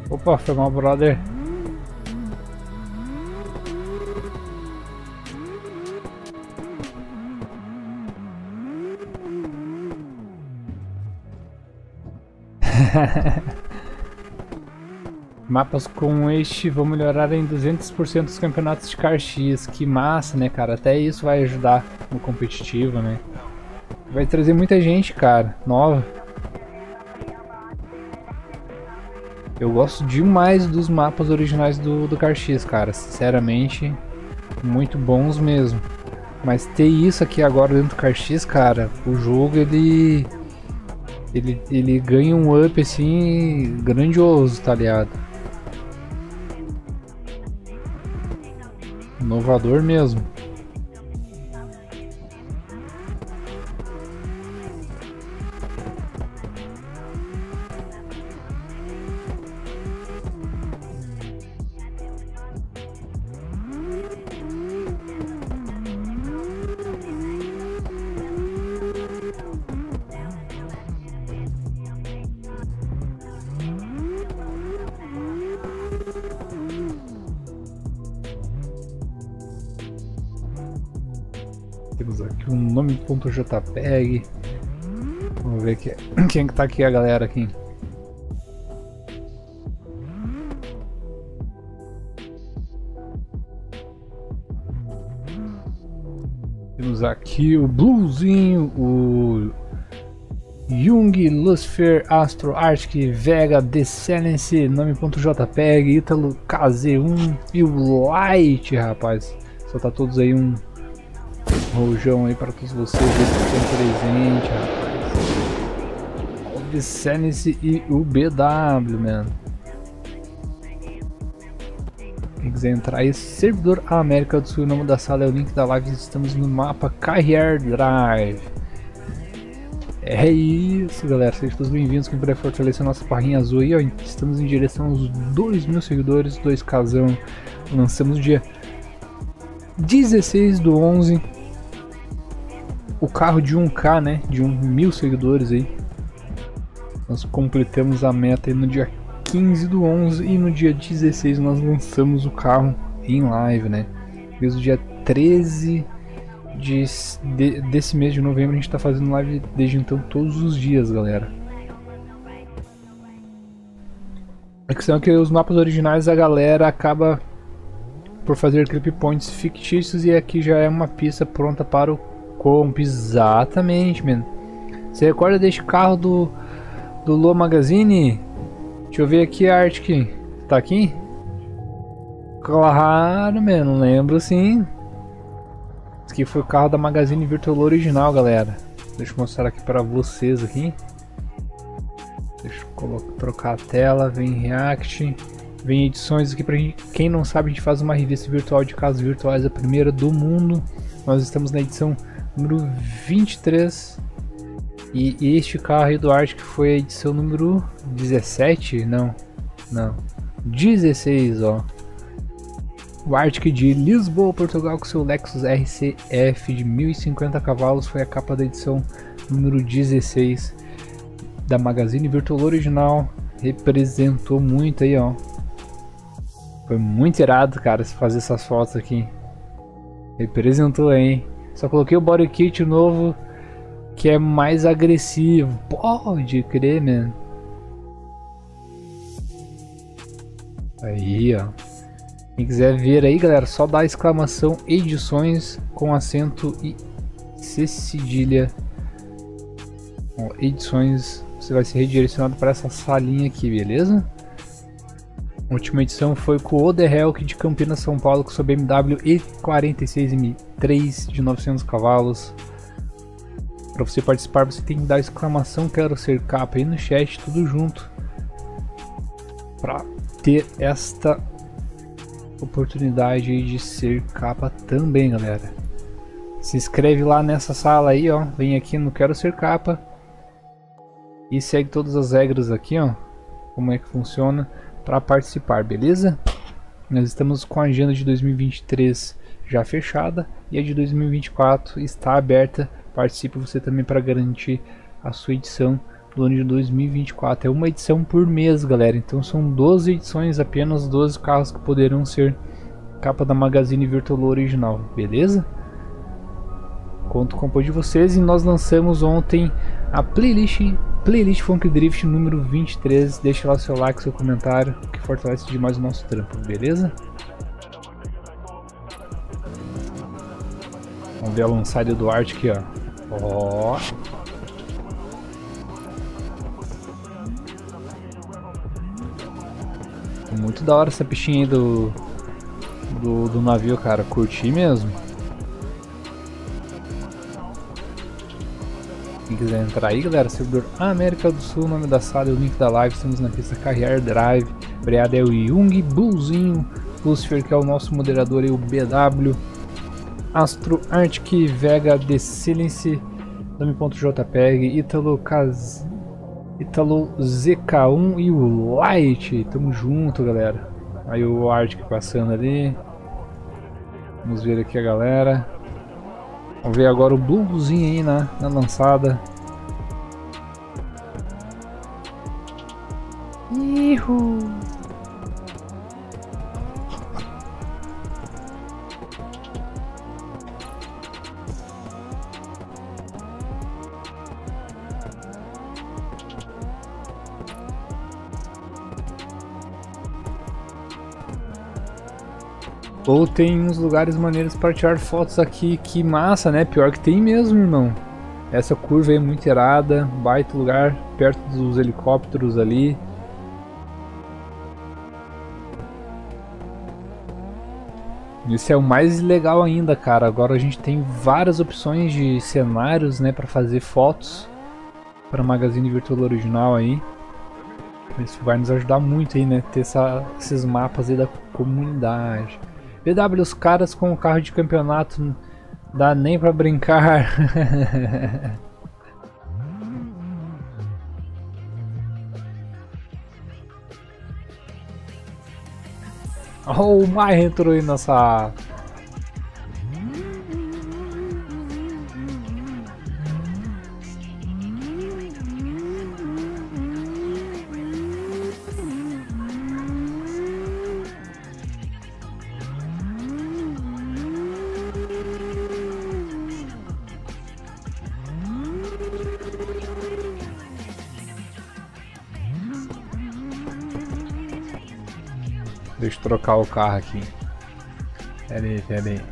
Opa, foi mal, brother. Mapas com este vão melhorar em duzentos por cento os campeonatos de Car X. Que massa, né, cara? Até isso vai ajudar no competitivo, né? Vai trazer muita gente, cara, nova. Eu gosto demais dos mapas originais do, do Car X, cara. Sinceramente, muito bons mesmo. Mas ter isso aqui agora dentro do Car X, cara, o jogo ele... Ele, ele ganha um up assim grandioso, tá ligado? Inovador mesmo. Temos aqui um nome.jpg. Vamos ver que, quem que tá aqui, a galera aqui. Temos aqui o Bluezinho, o Jung, Lucifer, Astro, Arctic, Vega, Descendence, nome.jpg, Ítalo, K Z um e o Light, rapaz. Só tá todos aí um rojão aí para todos vocês que tem presente, rapaz. O Descendence e o B W, mano. Quem quiser entrar aí, servidor América do Sul, o nome da sala é o link da live, estamos no mapa Carrier Drive. É isso, galera, sejam todos bem-vindos, quem puder fortalecer a nossa barrinha azul aí, ó, estamos em direção aos dois mil seguidores, dois casão, lançamos dia dezesseis do onze, o carro de um K, né, de um mil seguidores aí, nós completamos a meta aí no dia quinze do onze e no dia dezesseis nós lançamos o carro em live, né, desde o dia treze de, de, desse mês de novembro a gente tá fazendo live desde então todos os dias, galera. A questão é que os mapas originais a galera acaba por fazer clip points fictícios e aqui já é uma pista pronta para o comp. Exatamente, mano. Você recorda deste carro do do Lua Magazine? Deixa eu ver aqui, Arctic. Tá aqui? Claro, mano, lembro sim. Esse aqui foi o carro da Magazine Virtual original, galera. Deixa eu mostrar aqui para vocês aqui. Deixa eu colocar, trocar a tela, vem React, vem edições aqui pra gente. Quem não sabe, a gente faz uma revista virtual de carros virtuais, a primeira do mundo. Nós estamos na edição número vinte e três. E este carro aí do Arctic foi a edição número dezessete? Não, não, dezesseis, ó. O Arctic de Lisboa, Portugal, com seu Lexus R C F de mil e cinquenta cavalos, foi a capa da edição número dezesseis da Magazine Virtual original. Representou muito aí, ó. Foi muito irado, cara, se fazer essas fotos aqui. Representou, hein? Só coloquei o body kit novo, que é mais agressivo. Pode crer, mano. Aí, ó. Quem quiser ver aí, galera, só dá a exclamação edições com acento e C cedilha. Ó, edições, você vai ser redirecionado para essa salinha aqui, beleza? A última edição foi com o The Helk de Campinas, São Paulo, com sua B M W E quarenta e seis M três de novecentos cavalos. Para você participar, você tem que dar a exclamação quero ser capa aí no chat, tudo junto, para ter esta oportunidade de ser capa também, galera. Se inscreve lá nessa sala aí, ó, vem aqui no quero ser capa e segue todas as regras aqui, ó, como é que funciona para participar, beleza? Nós estamos com a agenda de dois mil e vinte e três já fechada e a de dois mil e vinte e quatro está aberta. Participe você também para garantir a sua edição do ano de dois mil e vinte e quatro. É uma edição por mês, galera. Então são doze edições, apenas doze carros que poderão ser capa da Magazine Virtual original, beleza? Conto com o apoio de vocês e nós lançamos ontem a playlist, playlist Funk Drift número vinte e três. Deixa lá o seu like, seu comentário, que fortalece demais o nosso trampo, beleza? Vamos ver a lançada do Art aqui, ó. Ó. Muito da hora essa pichinha aí do, do, do navio, cara. Curti mesmo. Quem quiser entrar aí, galera, servidor América do Sul, nome da sala e o link da live. Estamos na pista Carrier Drive. Obrigado é o Jung, Bullzinho, Lucifer, que é o nosso moderador, e o B W, Astro, Arctic, Vega, The Silence, Dami.jpg, Italo, Kaz... Italo Z K um e o Light. Tamo junto, galera. Aí o Arctic passando ali. Vamos ver aqui a galera. Vamos ver agora o Bluezinho aí na, na lançada. Ihu. Ou tem uns lugares maneiros para tirar fotos aqui, que massa, né? Pior que tem mesmo, irmão. Essa curva aí é muito irada, baita lugar, perto dos helicópteros ali. Isso é o mais legal ainda, cara. Agora a gente tem várias opções de cenários, né, para fazer fotos para Magazine Virtual original aí. Isso vai nos ajudar muito aí, né? Ter essa, esses mapas aí da comunidade. B W, os caras com o carro de campeonato não dá nem pra brincar. Oh, o Mai entrou aí nessa... Deixa eu trocar o carro aqui. Pera aí, pera aí.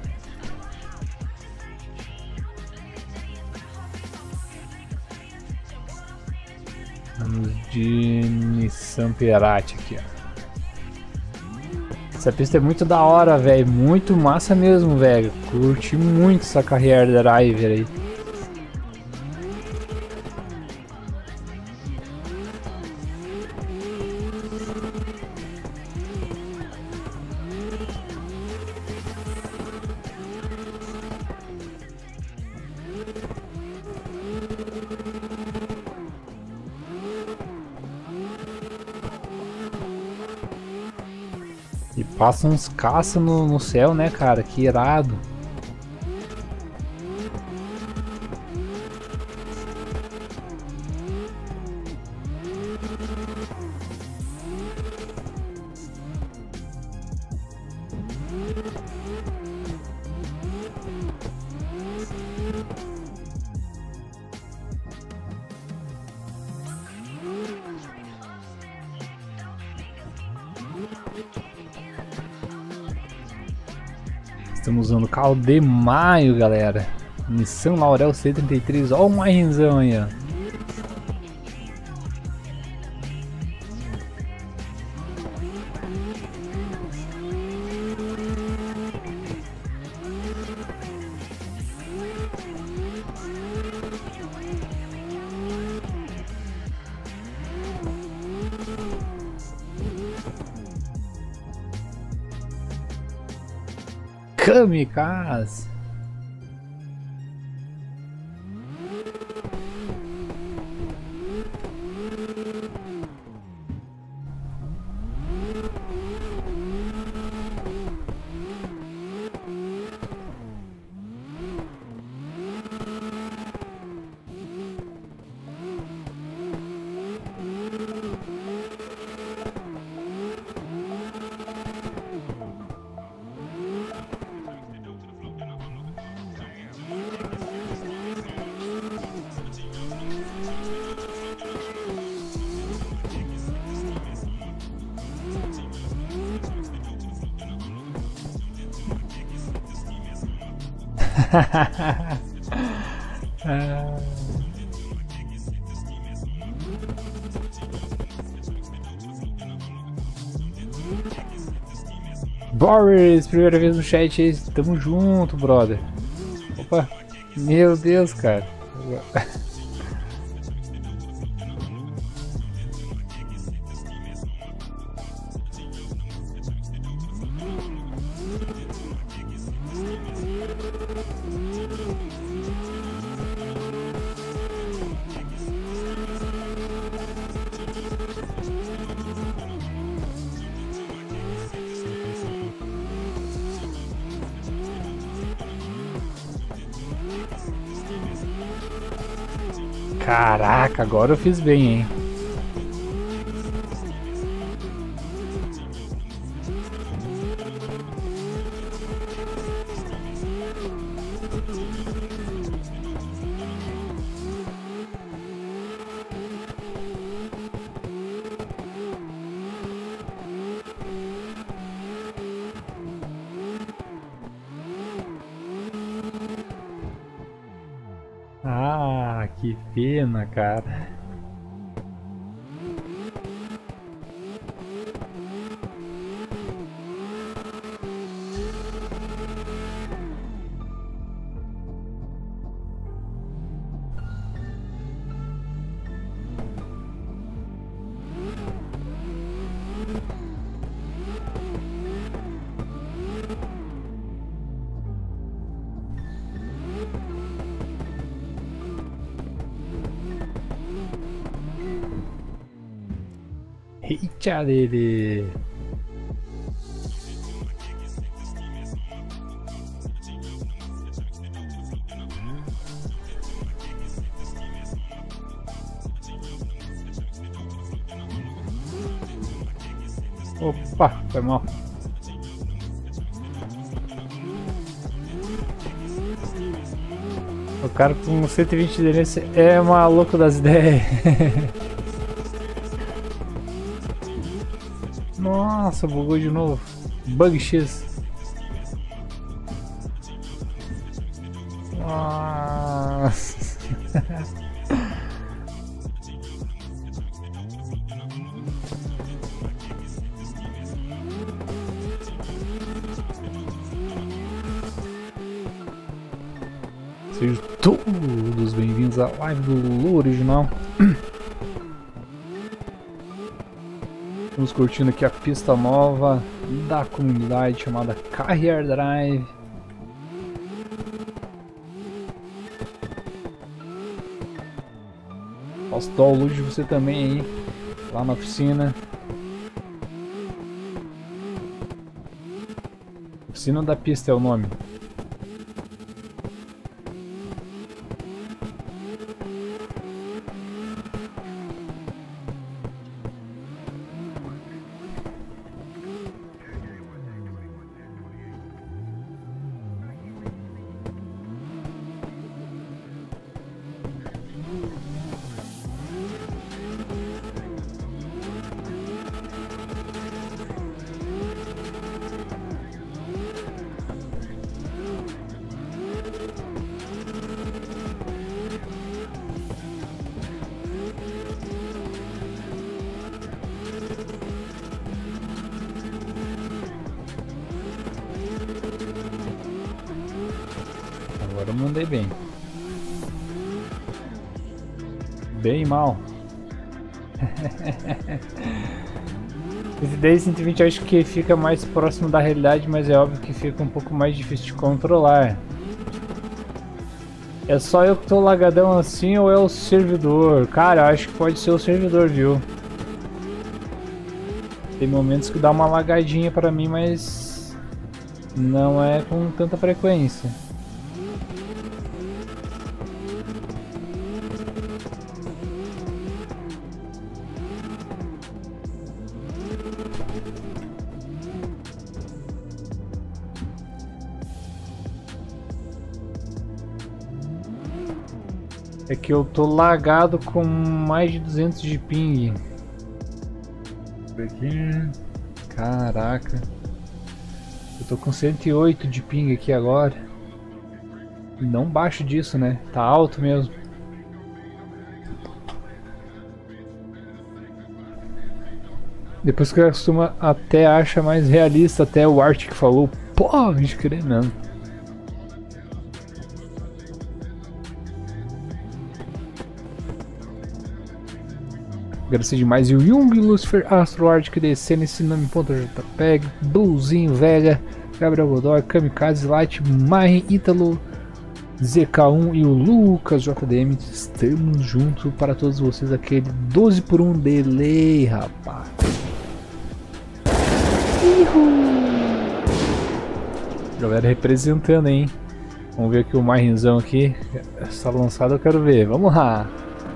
Vamos de Nissan Perati aqui, ó. Essa pista é muito da hora, velho. Muito massa mesmo, velho. Curti muito essa Carrier Driver aí. E passa uns caça no, no céu, né, cara? Que irado. Estamos usando o carro de maio, galera. Nissan Laurel C trinta e três. Olha o Marinzão aí, ó. Kamikaze. Ah. Boris, primeira vez no chat aí, tamo junto, brother. Opa, meu Deus, cara. Caraca, agora eu fiz bem, hein? Ah, que pena, cara. Eita dele. Opa, foi mal. O cara com cento e vinte de delícia é maluco das ideias. Nossa, bugou de novo. Bug X. Nossa. Sejam todos bem-vindos à live do Lulu original. Estamos curtindo aqui a pista nova da comunidade chamada Carrier Drive. Posso dar o luxo de você também aí, lá na oficina. Oficina da pista é o nome. Agora eu mandei bem. Bem mal. Esse dez cento e vinte eu acho que fica mais próximo da realidade, mas é óbvio que fica um pouco mais difícil de controlar. É só eu que tô lagadão assim ou é o servidor? Cara, eu acho que pode ser o servidor, viu? Tem momentos que dá uma lagadinha pra mim, mas não é com tanta frequência. É que eu tô lagado com mais de duzentos de ping. Aqui. Caraca. Eu tô com cento e oito de ping aqui agora. Não baixo disso, né? Tá alto mesmo. Depois que acostuma, até acha mais realista. Até o Arctic falou, pô, de crer mesmo. Agradecer demais. E o Jung, Lucifer, Astro Arctic, D C, nesse nome, ponto JPEG, Bluezinho, Vega, Gabriel Godoy, Kamikaze, Light, Marin, Ítalo, Z K um e o Lucas J D M. Estamos juntos para todos vocês. Aquele doze por um delay, rapaz. Uhul. Galera representando, hein? Vamos ver aqui o Marinzão aqui. Essa lançada eu quero ver. Vamos lá.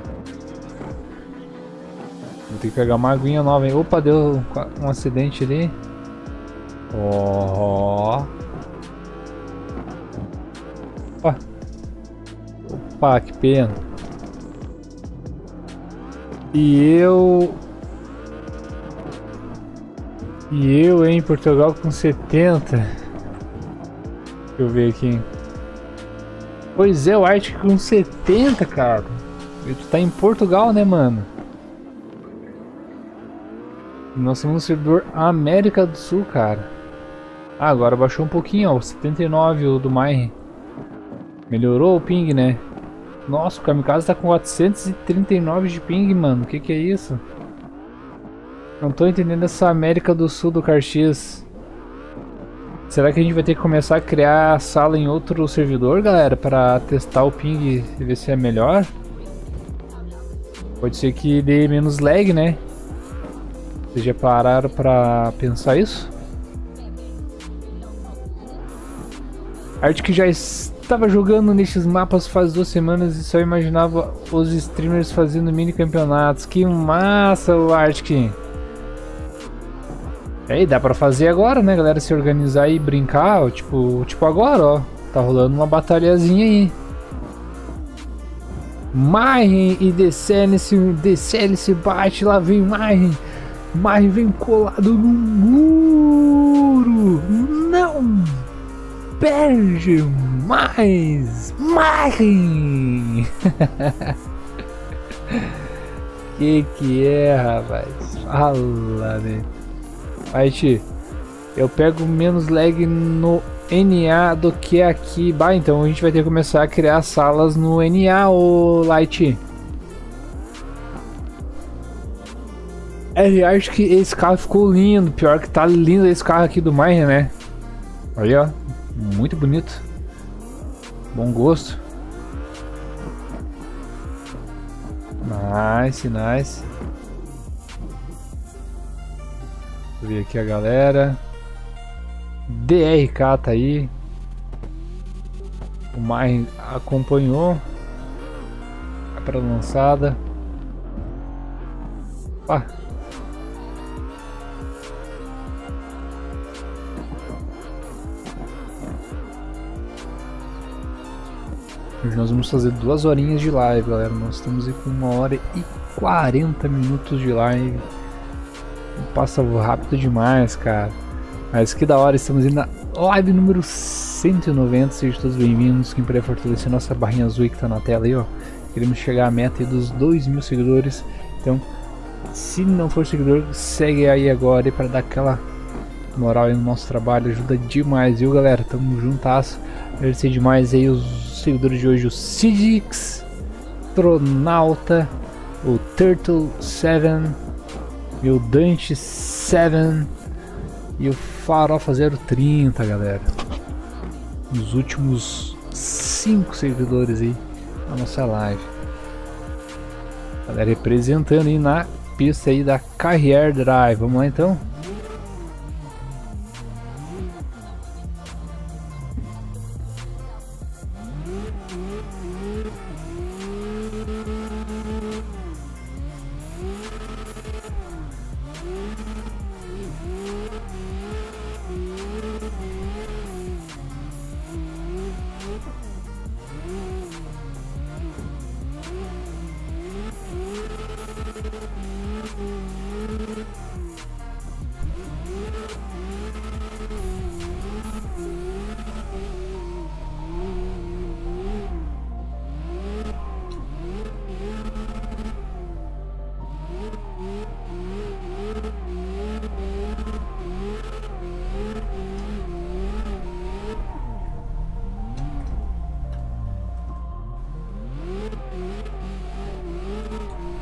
Vou ter que pegar uma aguinha nova, hein? Opa, deu um acidente ali. Ó. Opa. Opa, que pena. E eu... E eu, hein? Portugal com setenta. Deixa eu ver aqui. Pois é, o Arctic com setenta, cara. Tu tá em Portugal, né, mano? Nós temos um servidor América do Sul, cara. Ah, agora baixou um pouquinho, ó. setenta e nove o do Maire. Melhorou o ping, né? Nossa, o Kamikaze tá com quatrocentos e trinta e nove de ping, mano. O que que é isso? Não tô entendendo essa América do Sul do Carx. Será que a gente vai ter que começar a criar a sala em outro servidor, galera? Pra testar o ping e ver se é melhor? Pode ser que dê menos lag, né? Vocês já pararam pra pensar isso? Arctic já estava jogando nesses mapas faz duas semanas e só imaginava os streamers fazendo mini campeonatos. Que massa, o Arctic! Aí dá pra fazer agora, né, galera? Se organizar e brincar, ó, tipo, tipo agora, ó. Tá rolando uma batalhazinha aí. Marin e D C L se, D C L se bate, lá vem Marin. Marin vem colado no muro. Não perde mais. Marin. Que que é, rapaz? Fala, né? Aí, eu pego menos lag no N A do que aqui. Bah, então a gente vai ter que começar a criar salas no N A, ô Light. É, acho que esse carro ficou lindo. Pior que tá lindo esse carro aqui do Maire, né? Olha, ó. Muito bonito. Bom gosto. Nice, nice. Vou ver aqui a galera. D R K tá aí. O Maire acompanhou a pré-lançada. Opa. Hoje nós vamos fazer duas horinhas de live, galera. Nós estamos aí com uma hora e quarenta minutos de live. Passa rápido demais, cara. Mas que da hora, estamos indo na live número cento e noventa. Sejam todos bem-vindos. Quem puder fortalecer nossa barrinha azul que tá na tela aí, ó. Queremos chegar à meta aí dos dois mil seguidores. Então, se não for seguidor, segue aí agora para dar aquela moral aí no nosso trabalho. Ajuda demais, viu, galera? Tamo juntasso. Agradecer demais aí os seguidores de hoje: o Sidix, Tronauta, o Turtle sete, e o Dante sete e o Farofa zero trinta, galera. Os últimos cinco seguidores aí na nossa live. Galera representando aí na pista aí da Carrier Drive. Vamos lá então?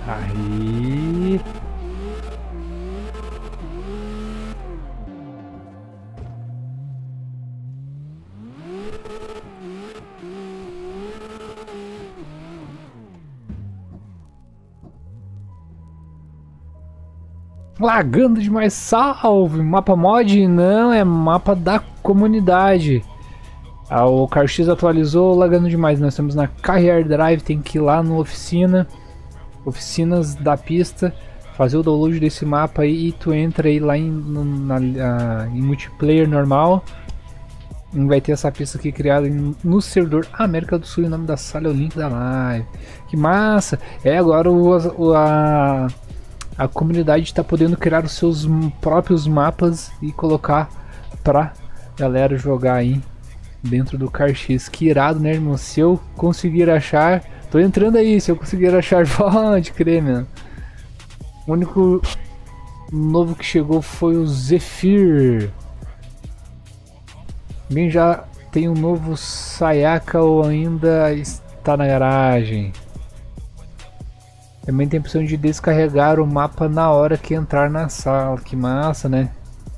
Aí. Lagando demais, salve! Mapa mod? Não, é mapa da comunidade. Ah, o CarX atualizou, lagando demais. Nós estamos na Carrier Drive, tem que ir lá no oficina, oficinas da pista, fazer o download desse mapa aí e tu entra aí lá em, no, na, uh, em multiplayer normal. E vai ter essa pista aqui criada em, no servidor América do Sul, e o nome da sala é o link da live. Que massa! É, agora o, o, a... A comunidade está podendo criar os seus próprios mapas e colocar pra galera jogar aí dentro do CarX. Que irado, né, irmão? Se eu conseguir achar... Tô entrando aí, se eu conseguir achar, pode crer, mano. O único novo que chegou foi o Zephyr. Alguém já tem um novo Sayaka ou ainda está na garagem? Também tem a opção de descarregar o mapa na hora que entrar na sala. Que massa, né?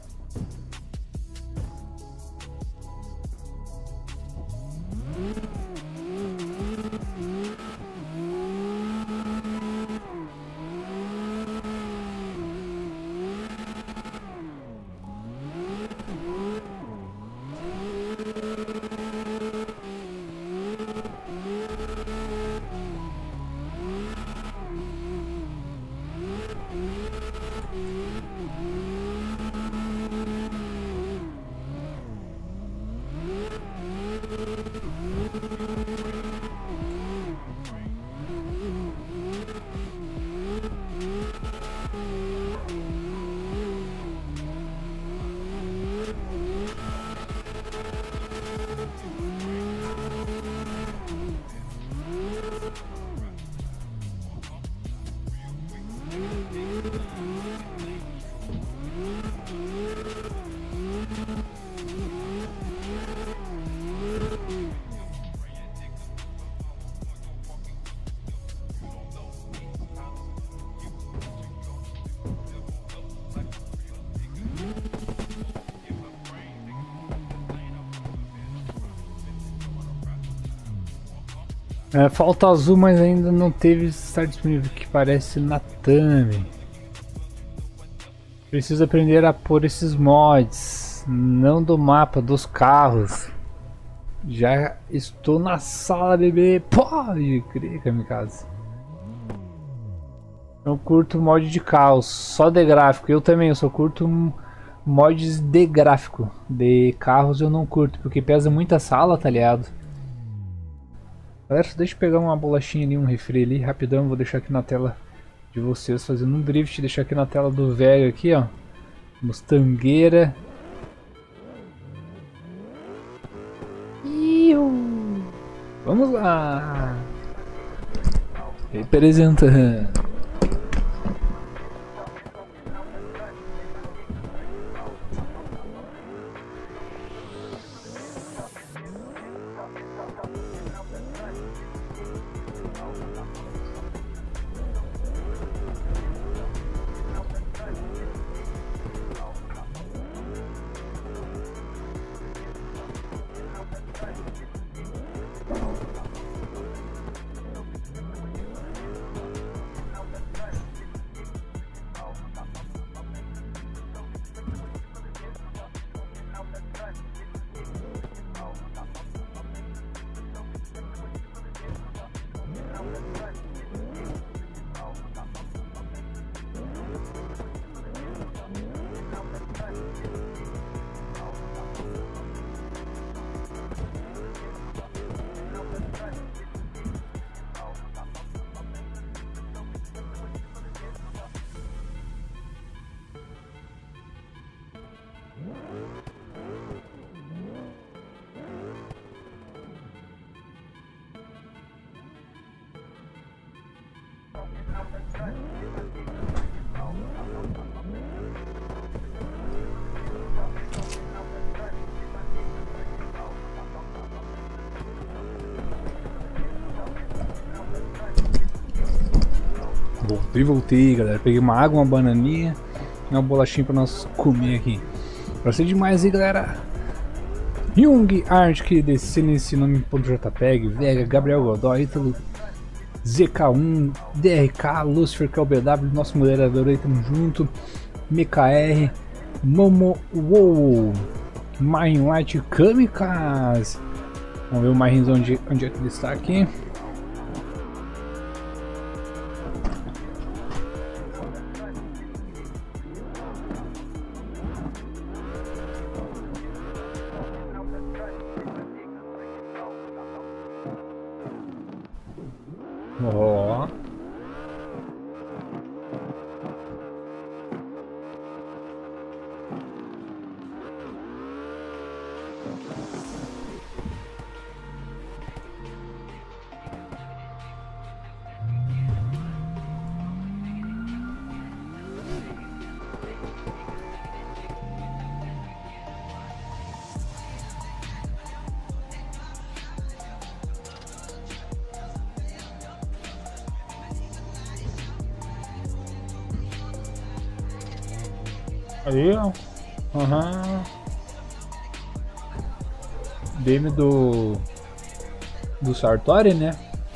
É, falta azul, mas ainda não teve estar disponível, que parece na Thumb. Preciso aprender a pôr esses mods, não do mapa, dos carros. Já estou na sala, bebê. Pode crer, kamikaze. Eu curto mod de carros, só de gráfico. Eu também, eu só curto mods de gráfico. De carros eu não curto, porque pesa muita sala, tá ligado? Galera, deixa eu pegar uma bolachinha ali, um refri ali, rapidão, vou deixar aqui na tela de vocês, fazendo um drift, deixar aqui na tela do velho aqui, ó. Mustangueira. Iu. Vamos lá! Representando. Voltei, voltei, galera. Peguei uma água, uma bananinha e uma bolachinha pra nós comer aqui. Pra ser demais aí, galera. Jung Art, que desceu nesse nome.jpg, Vega, Gabriel Godoy, Ítalo, Z K um, D R K, Lucifer, que é o B W, nosso moderador aí, tamo junto. M K R, Momo, Wow, Marin Light, Kamikaze. Vamos ver o Marin onde, onde é que ele está aqui. Ó. Aí, ó. Aham. D M do. Do Sartori, né?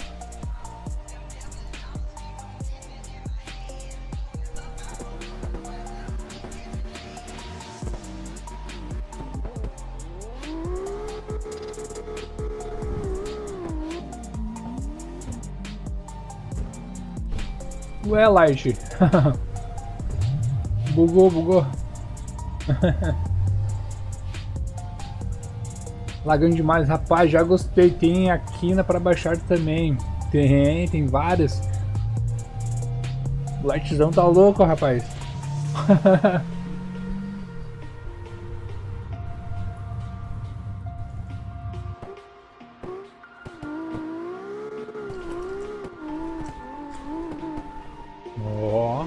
Ué, Light. Bugou, bugou. Lagando demais, rapaz, já gostei. Tem a quina para baixar também. Tem, tem várias. O Lightzão tá louco, rapaz. Ó.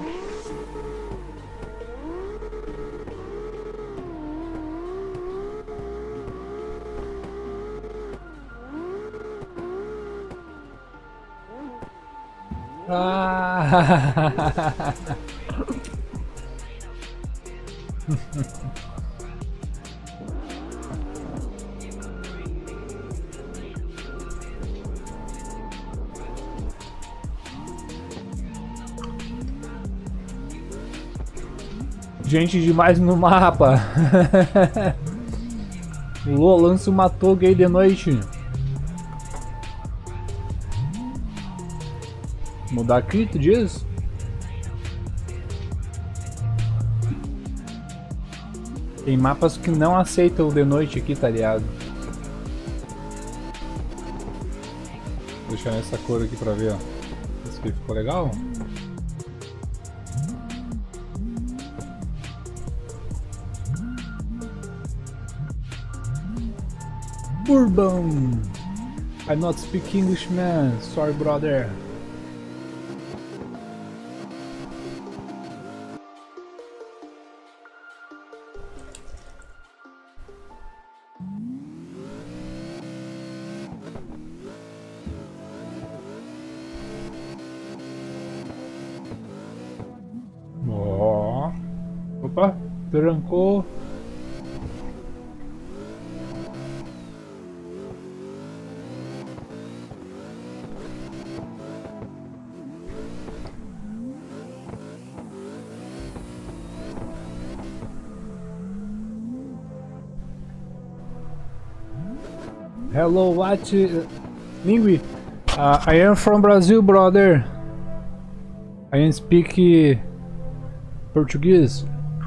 Ah. Gente demais no mapa. O Lolanço matou o gay de noite. Mudar aqui, tu diz? Tem mapas que não aceitam o de noite aqui, tá ligado? Vou deixar nessa cor aqui pra ver, ó. Esse aqui ficou legal? Bourbon! I not speak English, man. Sorry, brother. Ó. Opa, trancou. Hello, what? Lingui? Uh, I am from Brazil, brother. I speak Portuguese.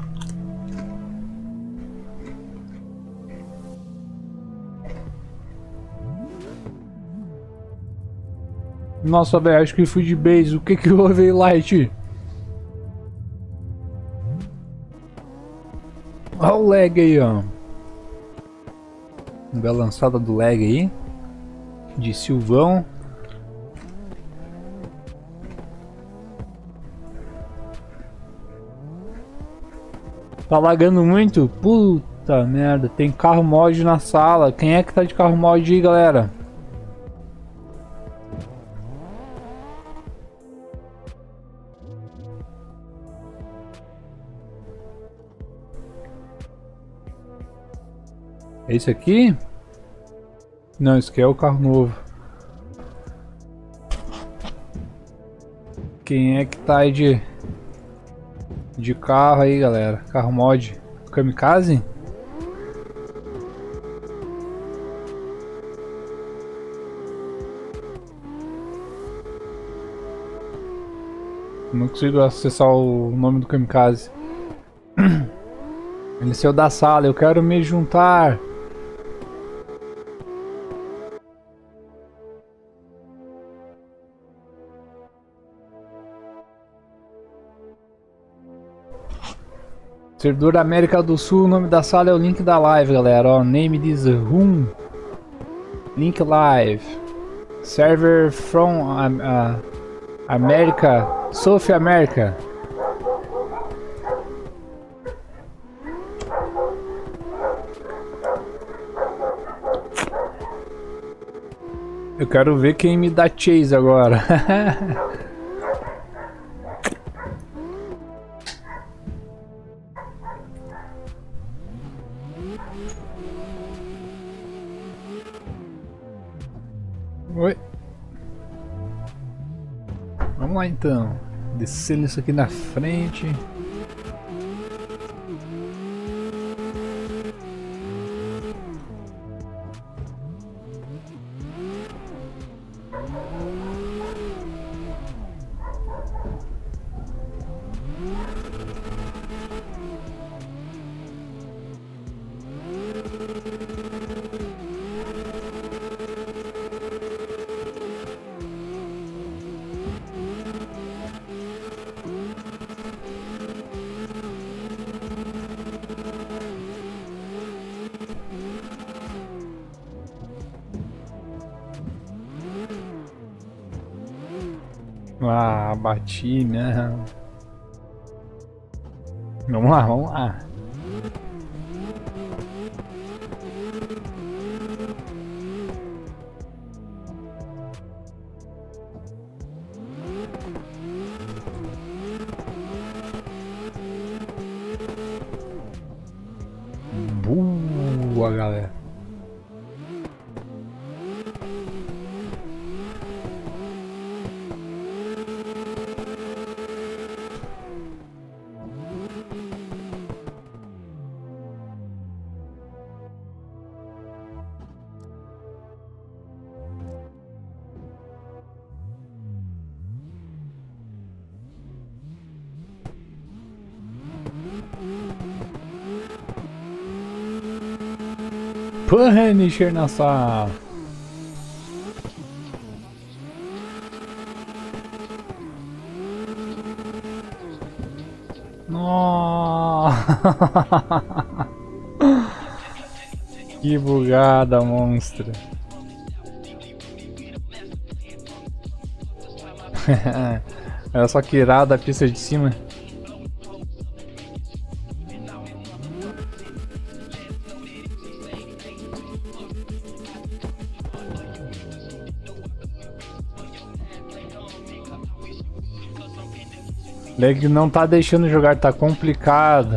Nossa, velho, acho que fui de base. O que que houve aí, Light? Olha o lag aí, ó. Bela lançada do lag aí. De Silvão. Tá lagando muito? Puta merda. Tem carro mod na sala. Quem é que tá de carro mod aí, galera? É esse aqui? Não, esse aqui é o carro novo. Quem é que tá aí de... De carro aí, galera? Carro mod. Kamikaze? Não consigo acessar o nome do Kamikaze. Ele saiu da sala, eu quero me juntar. Servidor América do Sul, o nome da sala é o link da live, galera. Ó, name this room. Link live. Server from uh, uh, America, South America. Eu quero ver quem me dá chase agora. Oi. Vamos lá então. Descendo isso aqui na frente. Ah, bati, né? Vamos lá, vamos lá. Boa, galera. Punisher na sala. Nossa. Que bugada, monstro. Olha só que irada a pista de cima. Leg não tá deixando jogar, tá complicado.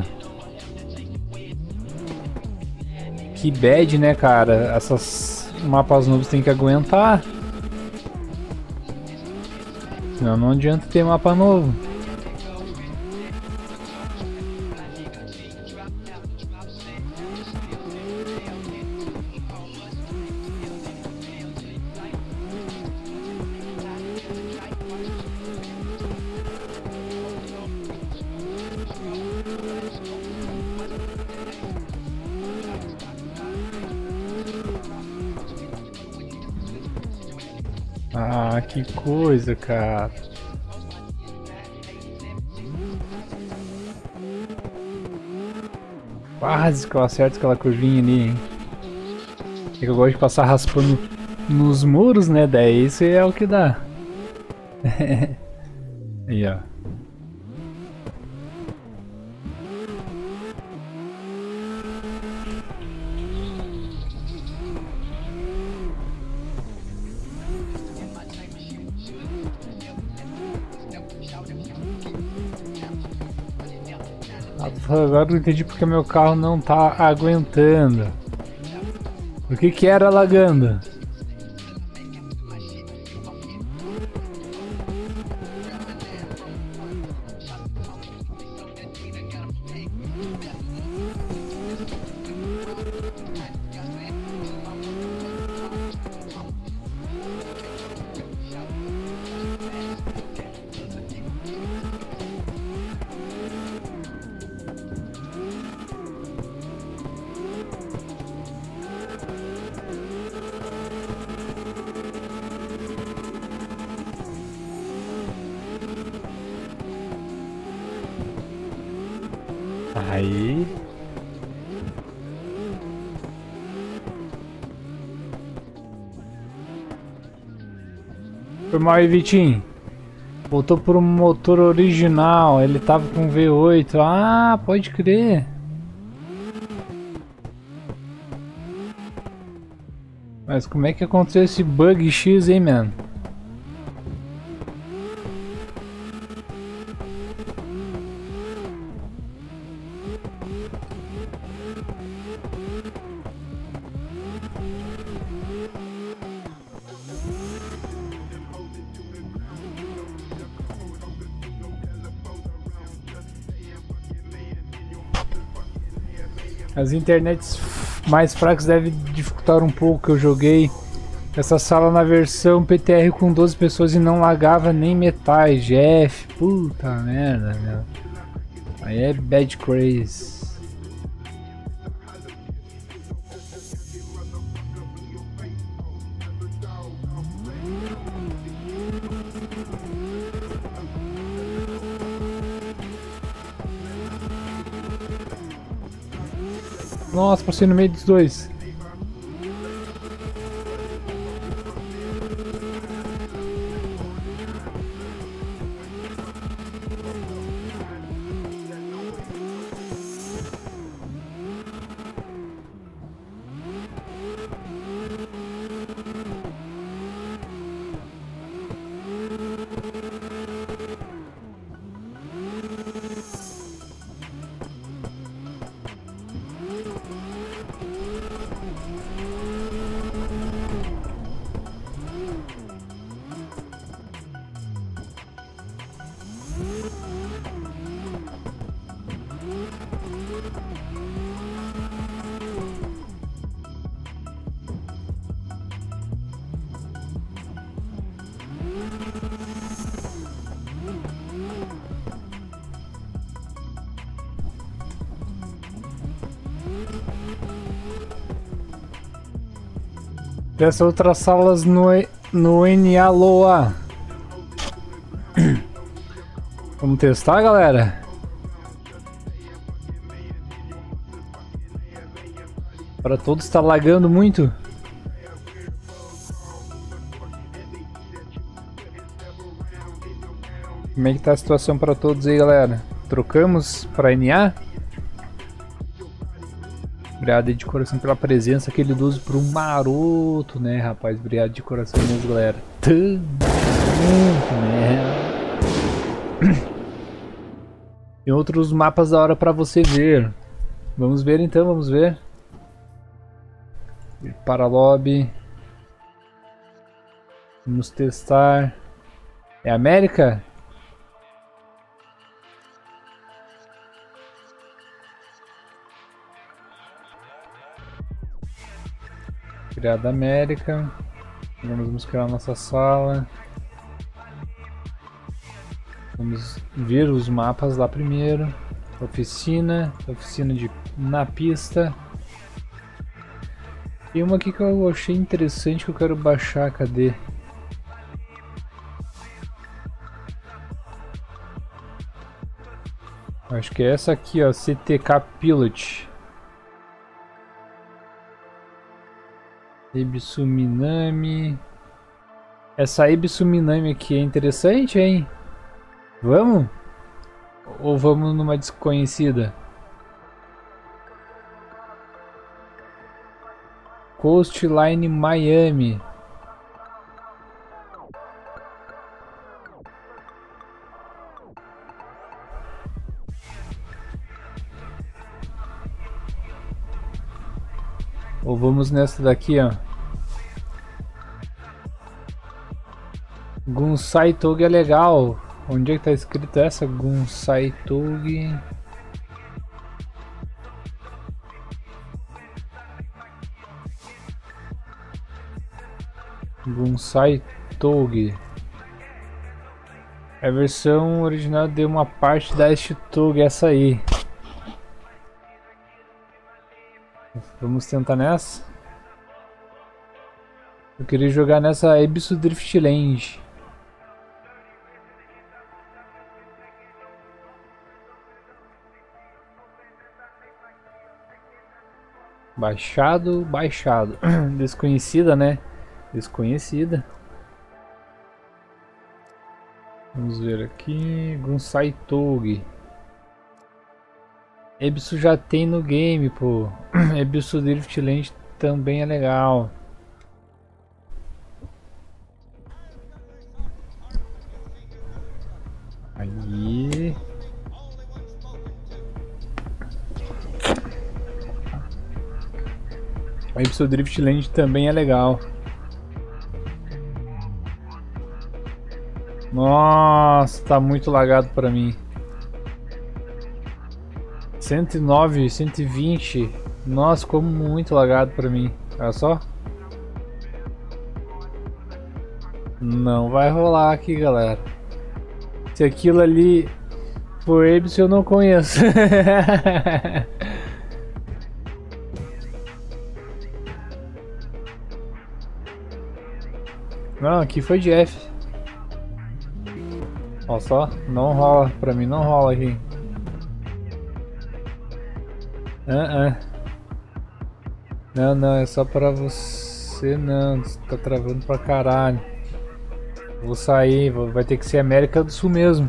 Que bad, né, cara? Essas mapas novos tem que aguentar. Senão não adianta ter mapa novo. Ah, que coisa, cara. Quase que eu acerto aquela curvinha ali, hein? É que eu gosto de passar raspando nos muros, né? Daí isso é o que dá. Aí, ó. Agora eu entendi porque meu carro não tá aguentando. O que que era lagando? Aí. Foi mal aí, Vitinho. Voltou pro motor original. Ele tava com V oito. Ah, pode crer. Mas como é que aconteceu esse bug X, hein, mano? As internets mais fracas devem dificultar um pouco. Eu joguei essa sala na versão P T R com doze pessoas e não lagava nem metade. Jeff, puta merda, meu. Aí é bad craze. Nossa, passei no meio dos dois. Dessas outras salas no, no N A Loa. Vamos testar, galera? Para todos está lagando muito. Como é que tá a situação para todos aí, galera? Trocamos para N A? Obrigado aí de coração pela presença, aquele idoso por um maroto, né, rapaz? Obrigado de coração mesmo, galera. Tamo junto, né? Tem outros mapas da hora pra você ver. Vamos ver então, vamos ver. Para lobby. Vamos testar. É América? Criada América. Vamos criar a nossa sala. Vamos ver os mapas lá primeiro. Oficina. Oficina de na pista. Tem uma aqui que eu achei interessante que eu quero baixar. Cadê? Acho que é essa aqui, ó. C T K Pilot. Ebisu Minami. Essa Ebisu Minami aqui é interessante, hein? Vamos? Ou vamos numa desconhecida? Coastline Miami. Ou vamos nessa daqui, ó. Gunsai Tog é legal. Onde é que tá escrito essa? Gunsai Tog. Gunsai Tog. A versão original deu uma parte da Tog, essa aí. Vamos tentar nessa. Eu queria jogar nessa Ebisu Driftland. Baixado, baixado. Desconhecida, né? Desconhecida. Vamos ver aqui. Gunsai Tog. Ebisu já tem no game, pô. Ebisu Driftland também é legal. Aí. O Ebisu Driftland também é legal. Nossa, tá muito lagado pra mim. cento e nove, cento e vinte. Nossa, como muito lagado pra mim. Olha só. Não vai rolar aqui, galera. Se aquilo ali for Ebisu, eu não conheço. Não, aqui foi de F. Olha só, não rola, pra mim não rola aqui. Uh -uh. Não, não, é só pra você não, você tá travando pra caralho. Vou sair, vai ter que ser América do Sul mesmo.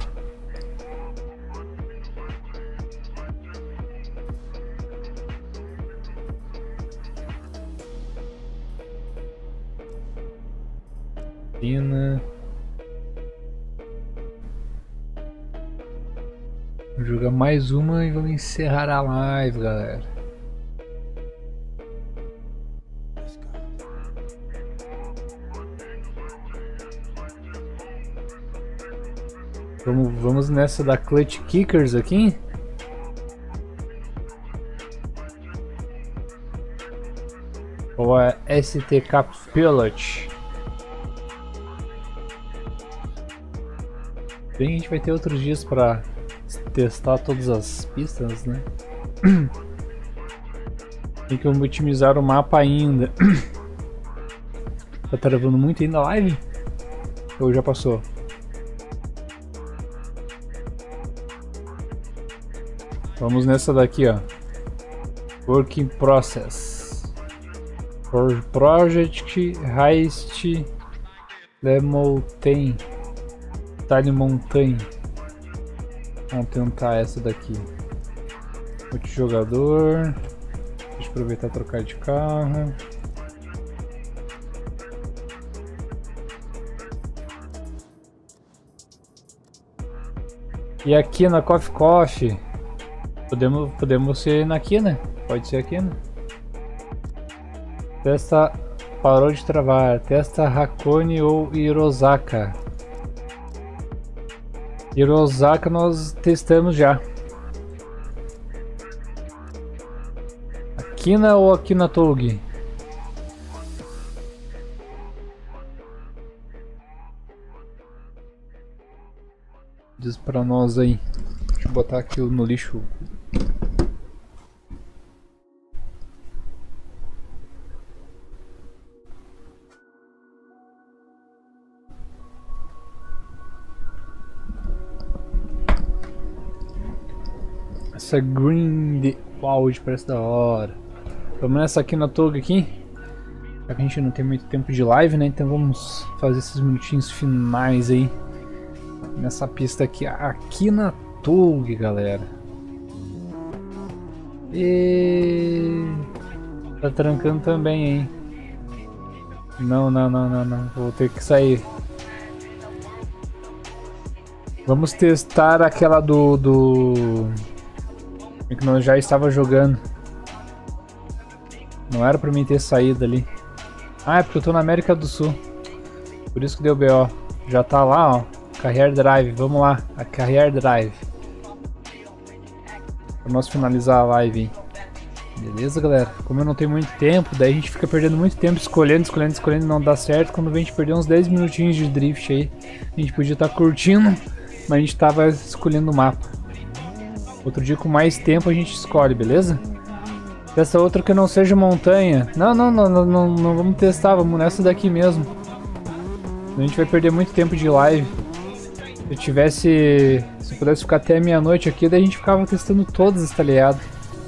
China. Vou jogar mais uma e vamos encerrar a live, galera. Vamos, vamos nessa da Clutch Kickers aqui. Ou a S T K Pilot. Bem, a gente vai ter outros dias para testar todas as pistas, né? Tem que otimizar o mapa ainda. Tá travando muito ainda a live? Ou já passou? Vamos nessa daqui, ó. Work in Process. For Project Heist Le Mountain. Tiny Mountain. Vamos tentar essa daqui. Multijogador. Deixa eu aproveitar e trocar de carro. E aqui na Coffee Coffee. Podemos, podemos ser na Kina. Pode ser aqui, né? Testa. Parou de travar. Testa Hakone ou Hirosaka. Hirosaka nós testamos já. Akina ou Akina Tog? Diz pra nós aí. Deixa eu botar aqui no lixo. Essa green de Wild parece da hora. Vamos nessa aqui na Tog aqui. A gente não tem muito tempo de live, né? Então vamos fazer esses minutinhos finais aí. Nessa pista aqui, aqui na Tog, galera. E tá trancando também, hein? Não, não, não, não, não. Vou ter que sair. Vamos testar aquela do... do... que nós já estava jogando. Não era pra mim ter saído ali. Ah, é porque eu tô na América do Sul. Por isso que deu B O. Já tá lá, ó. Carrier Drive. Vamos lá. A Carrier Drive. Pra nós finalizar a live, hein? Beleza, galera? Como eu não tenho muito tempo, daí a gente fica perdendo muito tempo escolhendo, escolhendo, escolhendo e não dá certo. Quando vem a gente perder uns dez minutinhos de drift aí, a gente podia estar curtindo, mas a gente tava escolhendo o mapa. Outro dia com mais tempo a gente escolhe, beleza? Testa outra que não seja montanha. Não, não, não, não, não, não vamos testar, vamos nessa daqui mesmo. A gente vai perder muito tempo de live. Se eu tivesse... Se eu pudesse ficar até meia-noite aqui, daí a gente ficava testando todas, tá ligado?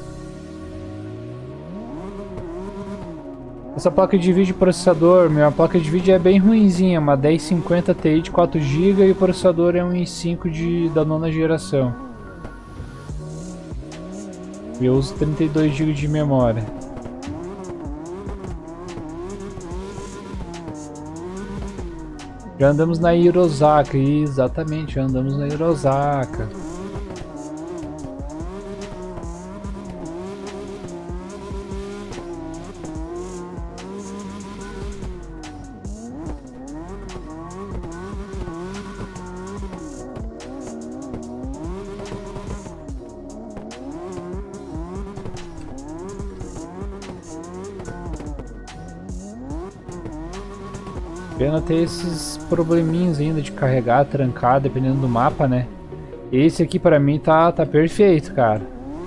Essa placa de vídeo e processador, minha placa de vídeo é bem ruinzinha, uma dez cinquenta Ti de quatro gigas e o processador é um i cinco de, da nona geração. E eu uso trinta e dois gigas de memória. Já andamos na Hirosaka, exatamente, já andamos na Hirosaka. Pena ter esses probleminhas ainda de carregar, trancar, dependendo do mapa, né? Esse aqui pra mim tá, tá perfeito, cara.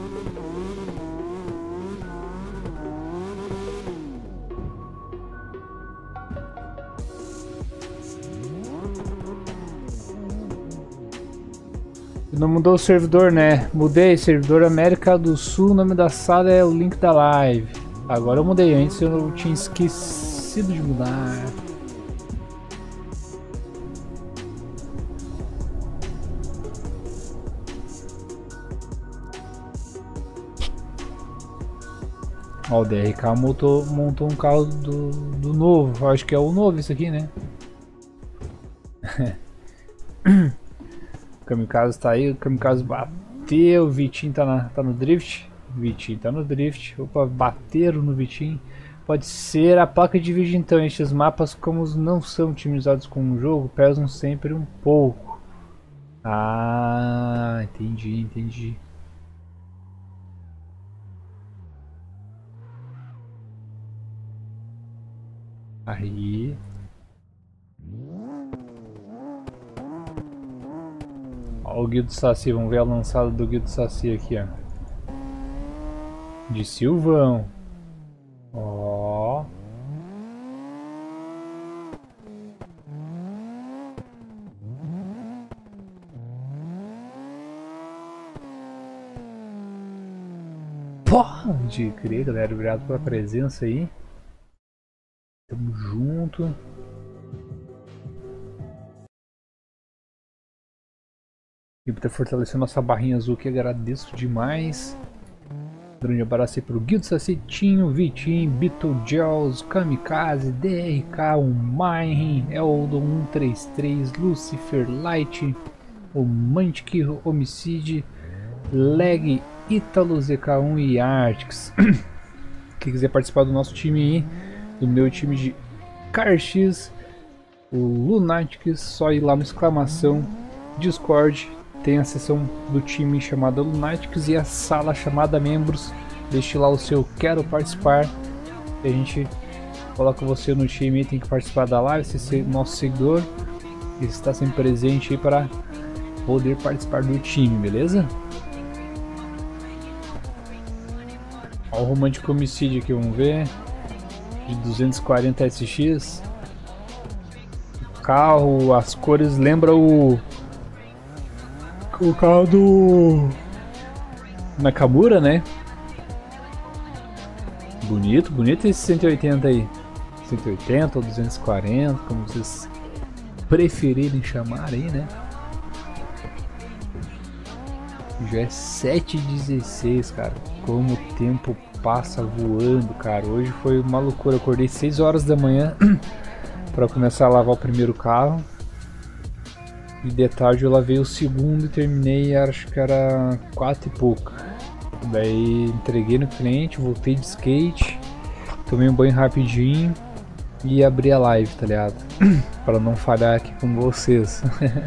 Não mudou o servidor, né? Mudei, servidor América do Sul, o nome da sala é o link da live. Agora eu mudei, antes eu tinha esquecido de mudar. Ó, o D R K montou, montou um carro do, do novo, acho que é o novo isso aqui, né? O Kamikaze tá aí, o Kamikaze bateu, o Vitinho tá, na, tá no drift. Vitinho tá no drift, opa, bateram no Vitinho. Pode ser a placa de vídeo então, estes mapas como não são otimizados com o jogo, pesam sempre um pouco. Ah, entendi, entendi. Aí. Ó o Guido Saci, vamos ver a lançada do Guido Saci aqui, ó. De Silvão. Ó. Pode crer, galera. Obrigado pela presença aí. Tamo junto. E por ter fortalecido nossa barrinha azul aqui, agradeço demais. Grande abraço aí pro Guido Sacetinho, Vitinho, Beetlejuice, Kamikaze, D R K, o Mayhem, Eldo cento e trinta e três, Lucifer Light, o Mantic, Homicide, Leg, Italo Z K um e Artix. Quem quiser participar do nosso time aí, do meu time de Car X, o Lunatics, só ir lá no exclamação Discord, tem a seção do time chamada Lunatics e a sala chamada Membros. Deixe lá o seu quero participar e a gente coloca você no time, tem que participar da live, ser nosso seguidor e está sempre presente aí para poder participar do time, beleza? Olha o Romântico Homicídio aqui, vamos ver. De duzentos e quarenta S X. O carro, as cores lembra o o carro do Nakamura, né? Bonito, bonito esse cento e oitenta aí. cento e oitenta ou duzentos e quarenta, como vocês preferirem chamar aí, né? Já é sete e dezesseis, cara. Como o tempo passa voando, cara. Hoje foi uma loucura. Eu acordei seis horas da manhã para começar a lavar o primeiro carro. E de tarde eu lavei o segundo e terminei, acho que era quatro e pouco. Daí entreguei no cliente, voltei de skate. tomei um banho rapidinho e abri a live, tá ligado? Pra não falhar aqui com vocês.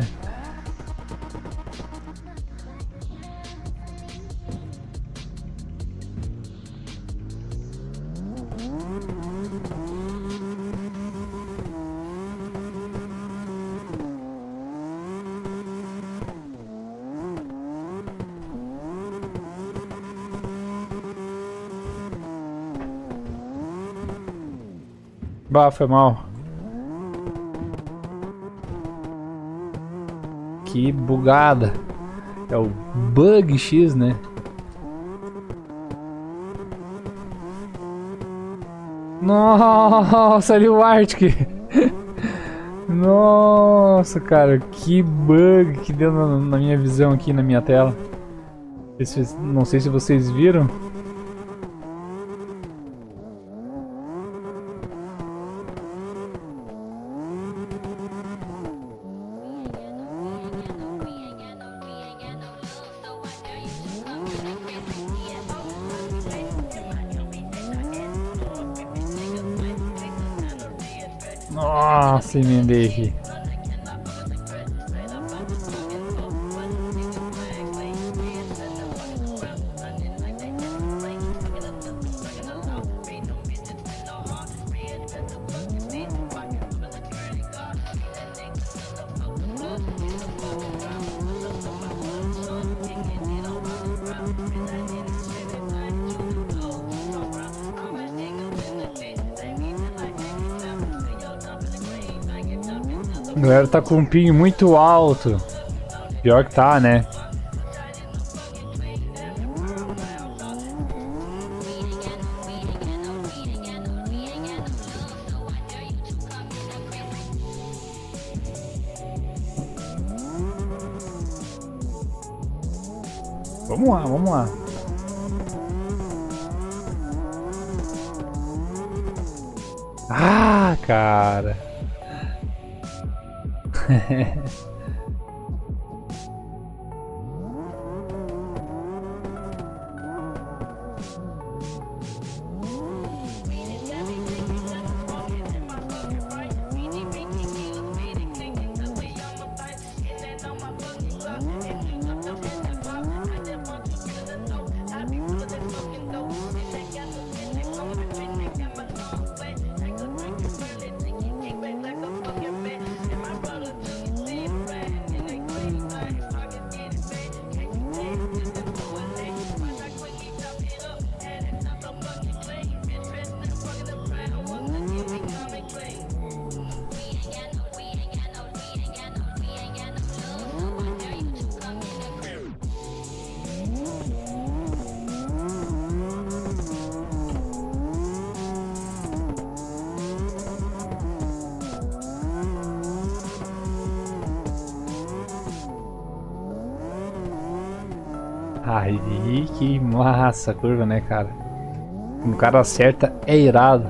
Bah, foi mal. Que bugada. É o Bug X, né? Nossa, ali o Arctic. Nossa, cara, que bug que deu na, na minha visão aqui, na minha tela. Esse, não sei se vocês viram. Nossa, emendei aqui. A galera tá com um ping muito alto. Pior que tá, né? Vamos lá, vamos lá. Ah, cara. Aí, que massa a curva, né, cara? Quando o cara acerta, é irado.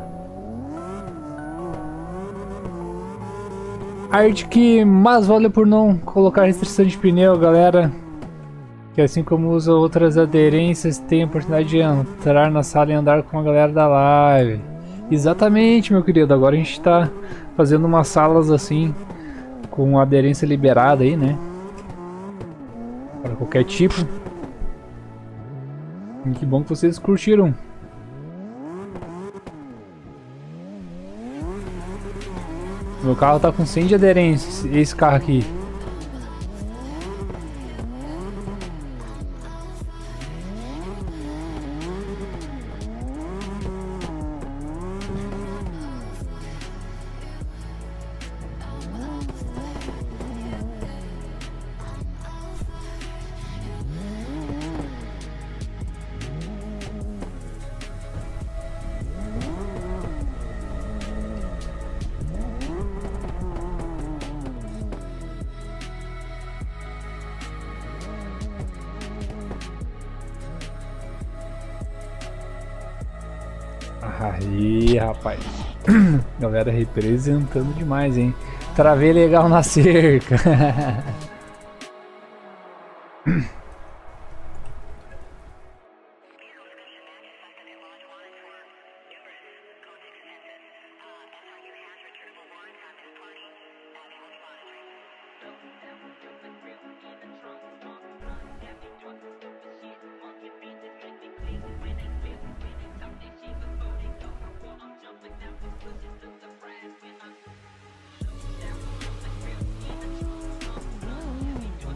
Arctic, mas vale por não colocar restrição de pneu, galera. Que assim como usa outras aderências, tem a oportunidade de entrar na sala e andar com a galera da live. Exatamente, meu querido. Agora a gente tá fazendo umas salas assim, com aderência liberada aí, né? Para qualquer tipo. E que bom que vocês curtiram. Meu carro tá com cem de aderência, esse carro aqui. Aí, rapaz. Galera representando demais, hein? Travei legal na cerca.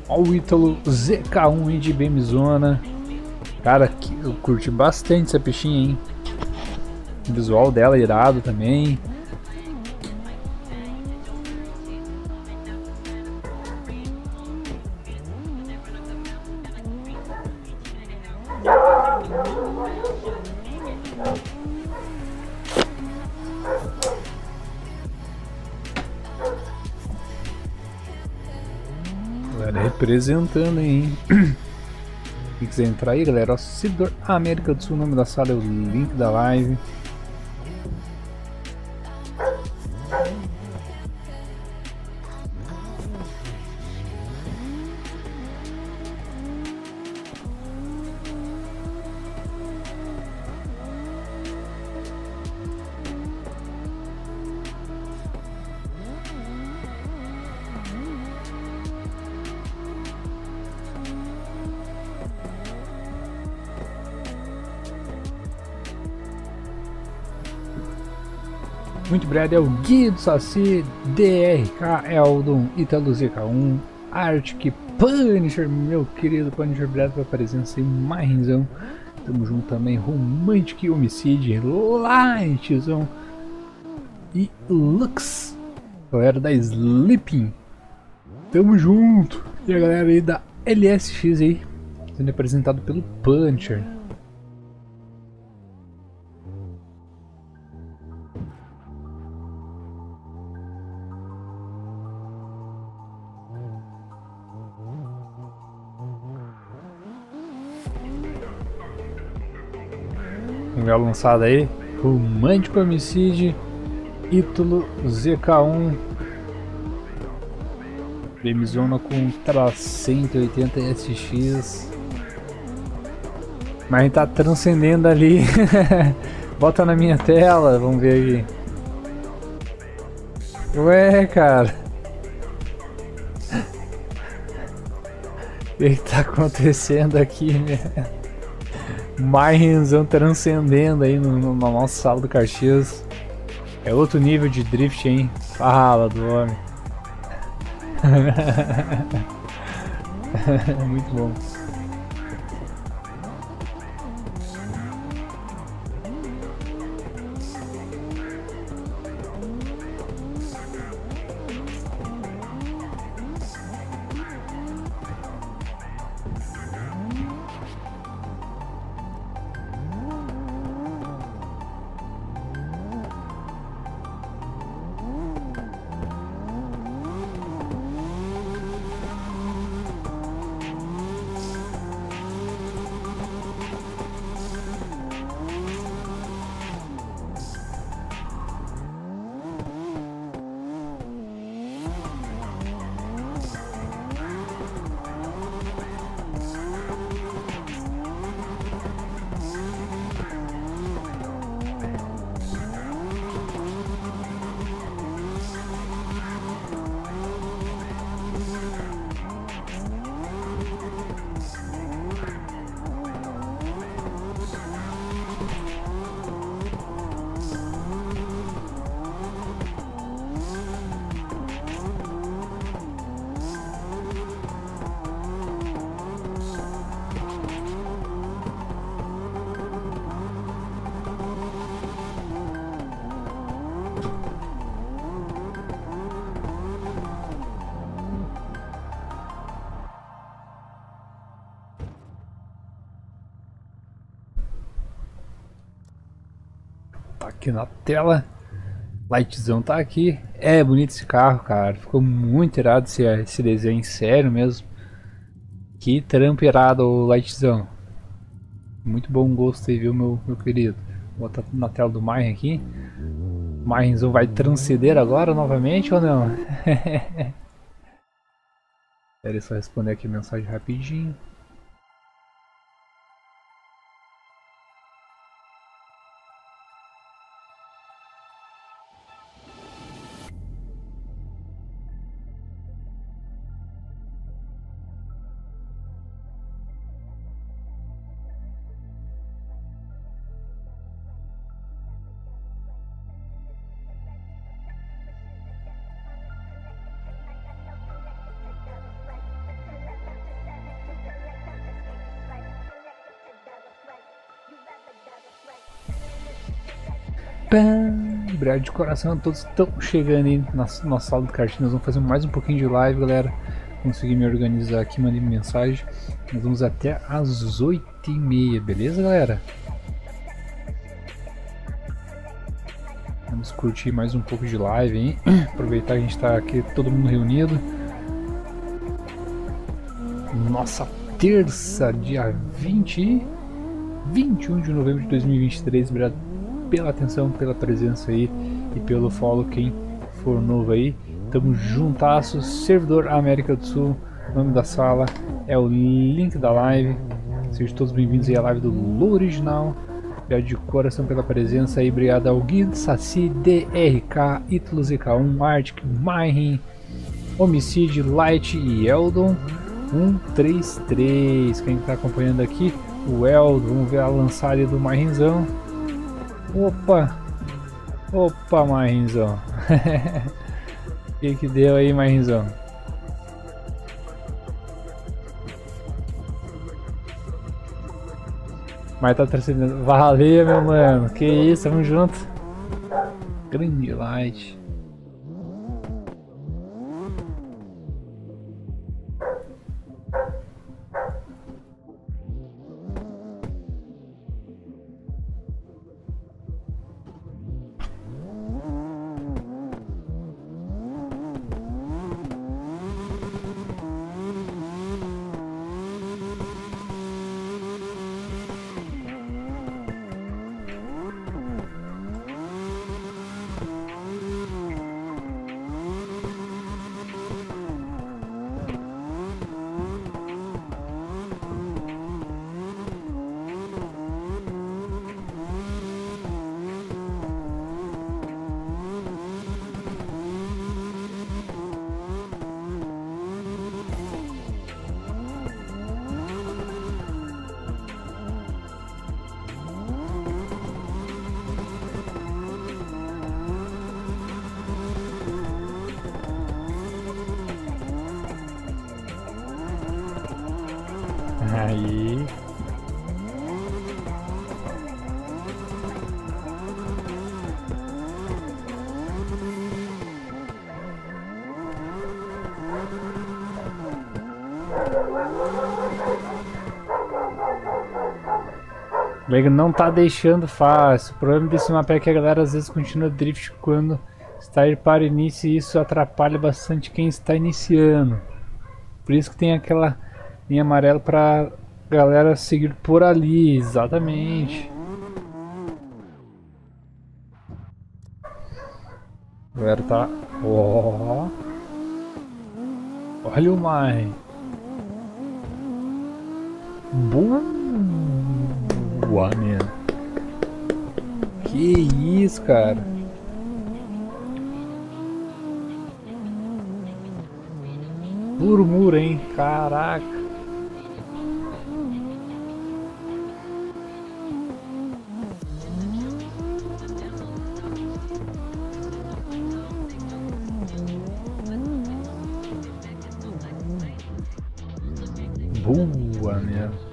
Ó o Ítalo Z K um aí de BMzona. Cara, eu curti bastante essa peixinha, hein? O visual dela é irado também. Galera representando, hein? Quem quiser entrar aí, galera, ó, Servidor América do Sul, o nome da sala é o link da live. Muito breve é o Guido Saci, D R K, Eldon, Ítalo Z K um, Arctic Punisher, meu querido Punisher, breve pela presença e Marrinzão. Tamo junto também, Romantic Homicide, Lightzão e Lux, galera da Sleeping. Tamo junto. E a galera aí da L S X aí, sendo apresentado pelo Punisher. Legal lançado aí, Romântico Homicide, Ítalo Z K um, BMzona com cento e oitenta S X, mas a gente tá transcendendo ali. Bota na minha tela, vamos ver aqui. Ué, cara, o que que tá acontecendo aqui, né? Marrinzão transcendendo aí no, no, na nossa sala do Caxias. É outro nível de drift, hein? Fala do homem. Muito bom. Tá aqui na tela. Lightzão tá aqui. É bonito esse carro, cara. Ficou muito irado esse, esse desenho, sério mesmo. Que trampo irado, o Lightzão. Muito bom gosto aí, viu, meu, meu querido. Vou botar tudo na tela do Marrin aqui. O Marrinzão vai transcender agora novamente ou não? Espera só responder aqui a mensagem rapidinho. Pam! Obrigado de coração a todos que estão chegando aí na nossa sala de cartinhas. Nós vamos fazer mais um pouquinho de live, galera. Consegui me organizar aqui, mandei mensagem. Nós vamos até às oito e meia, beleza, galera? Vamos curtir mais um pouco de live, hein? Aproveitar que a gente está aqui todo mundo reunido. Nossa, terça, dia vinte, vinte e um de novembro de dois mil e vinte e três. Obrigado pela atenção, pela presença aí e pelo follow. Quem for novo aí, tamo juntasso. Servidor América do Sul, o nome da sala é o link da live. Sejam todos bem-vindos aí à live do Lua Original. Obrigado de coração pela presença aí. Obrigado ao Guido, Saci, D R K, Ítalo Z K um, Arctic, Mayhem, Homicide, Light e Eldon um três três. Quem está acompanhando aqui? O Eldon. Vamos ver a lançada do Mayhemzão. Opa! Opa, Mayhemzão! O que que deu aí, Mayhemzão? Mas tá transcendendo. Valeu, meu mano. Que isso, tamo junto. Grande Light. Aí. O Mega não tá deixando fácil. O problema desse mapa é que a galera às vezes continua drift quando está ir para o início, e isso atrapalha bastante quem está iniciando. Por isso que tem aquela linha amarela pra galera seguir por ali, exatamente. A galera tá... Ó, oh. Olha o Mai. Boa, man. Que isso, cara. Murmura, hein? Caraca. Boa mesmo.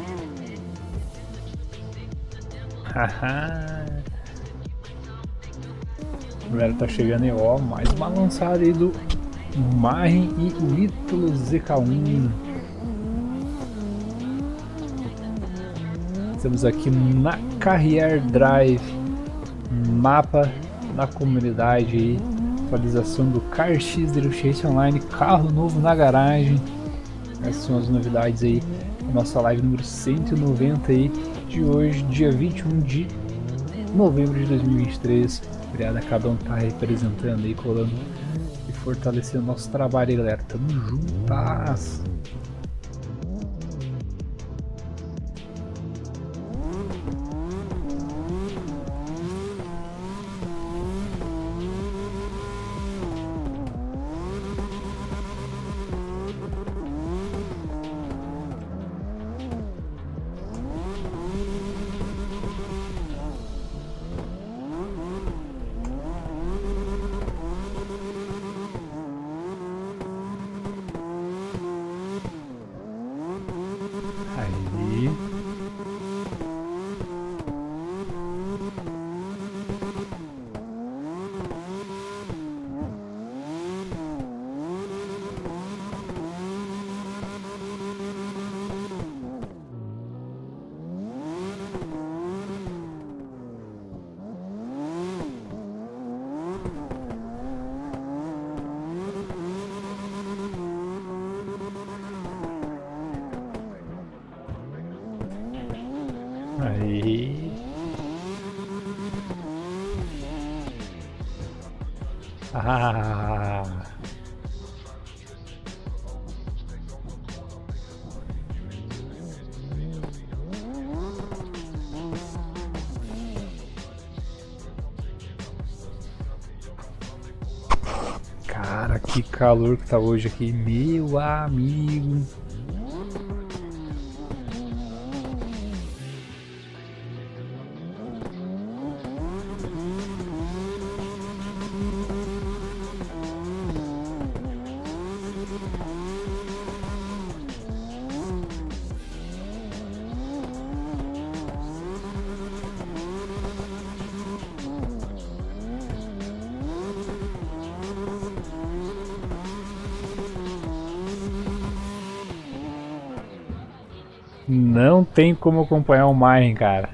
Haha. galera, tá chegando aí, ó, mais uma lançada aí do Marren e o Ítalo Z K um. Estamos aqui na Carrier Drive, mapa na comunidade aí, atualização do Car X Drift Online, carro novo na garagem. Essas são as novidades aí, nossa live número cento e noventa aí de hoje, dia vinte e um de novembro de dois mil e vinte e três. Obrigado a cada um que tá representando aí, colando e fortalecendo o nosso trabalho aí, galera. Tamo juntas! Aí. Aí. Ah. Cara, que calor que tá hoje aqui, meu amigo. Não tem como acompanhar o Marren, cara.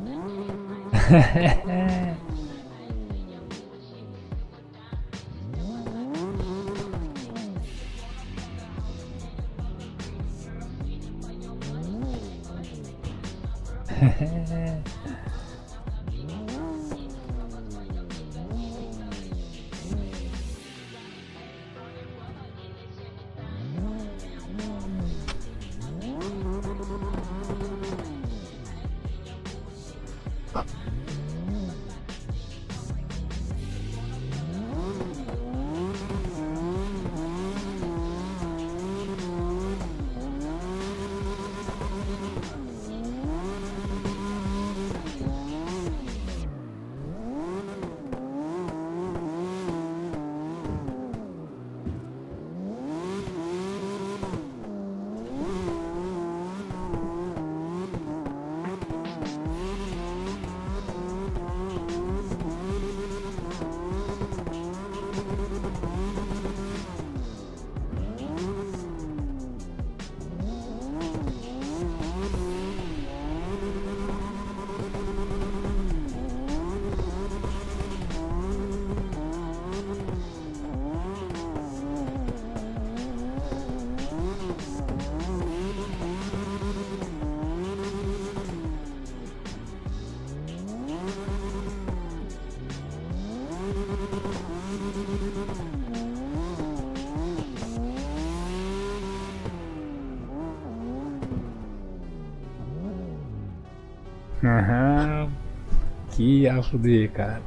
Aham. Que a fuder, cara.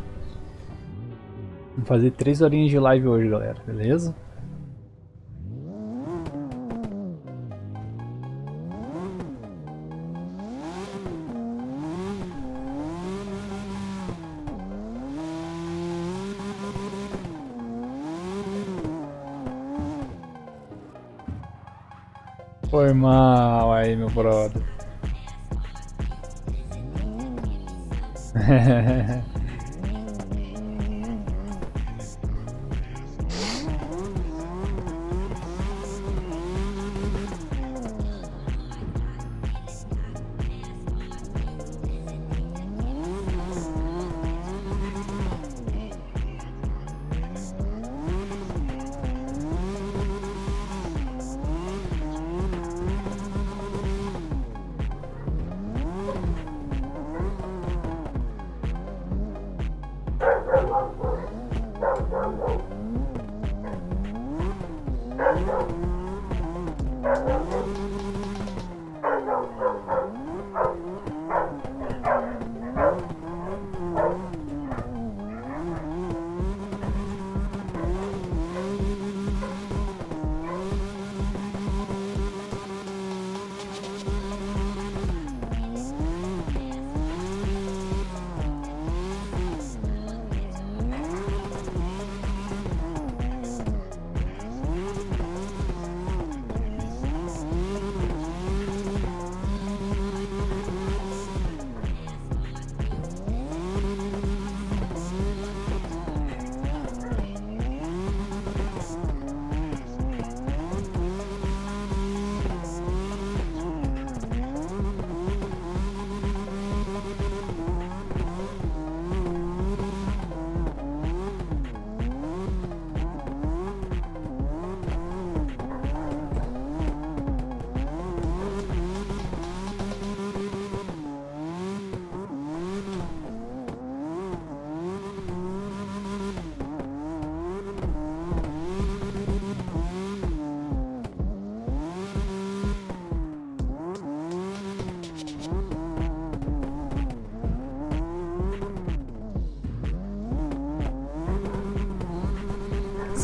Vamos fazer três horinhas de live hoje, galera, beleza? Foi mal aí, meu brother.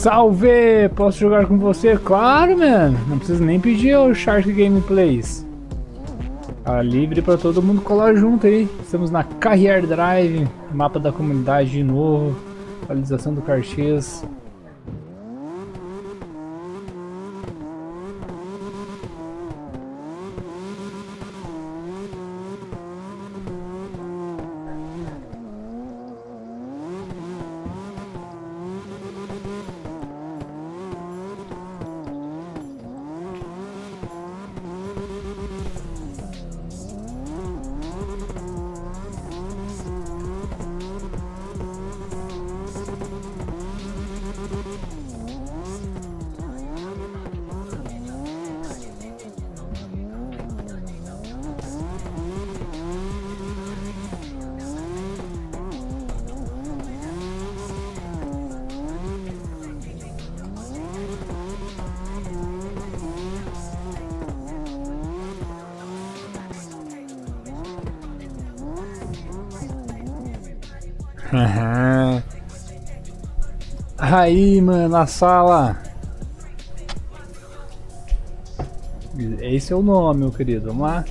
Salve! Posso jogar com você? Claro, mano! Não precisa nem pedir o Shark Gameplays. Tá livre pra todo mundo colar junto aí. Estamos na Carrier Drive, mapa da comunidade de novo, atualização do Cartiers. Aí, mano, na sala. Esse é o nome, meu querido. Vamos lá.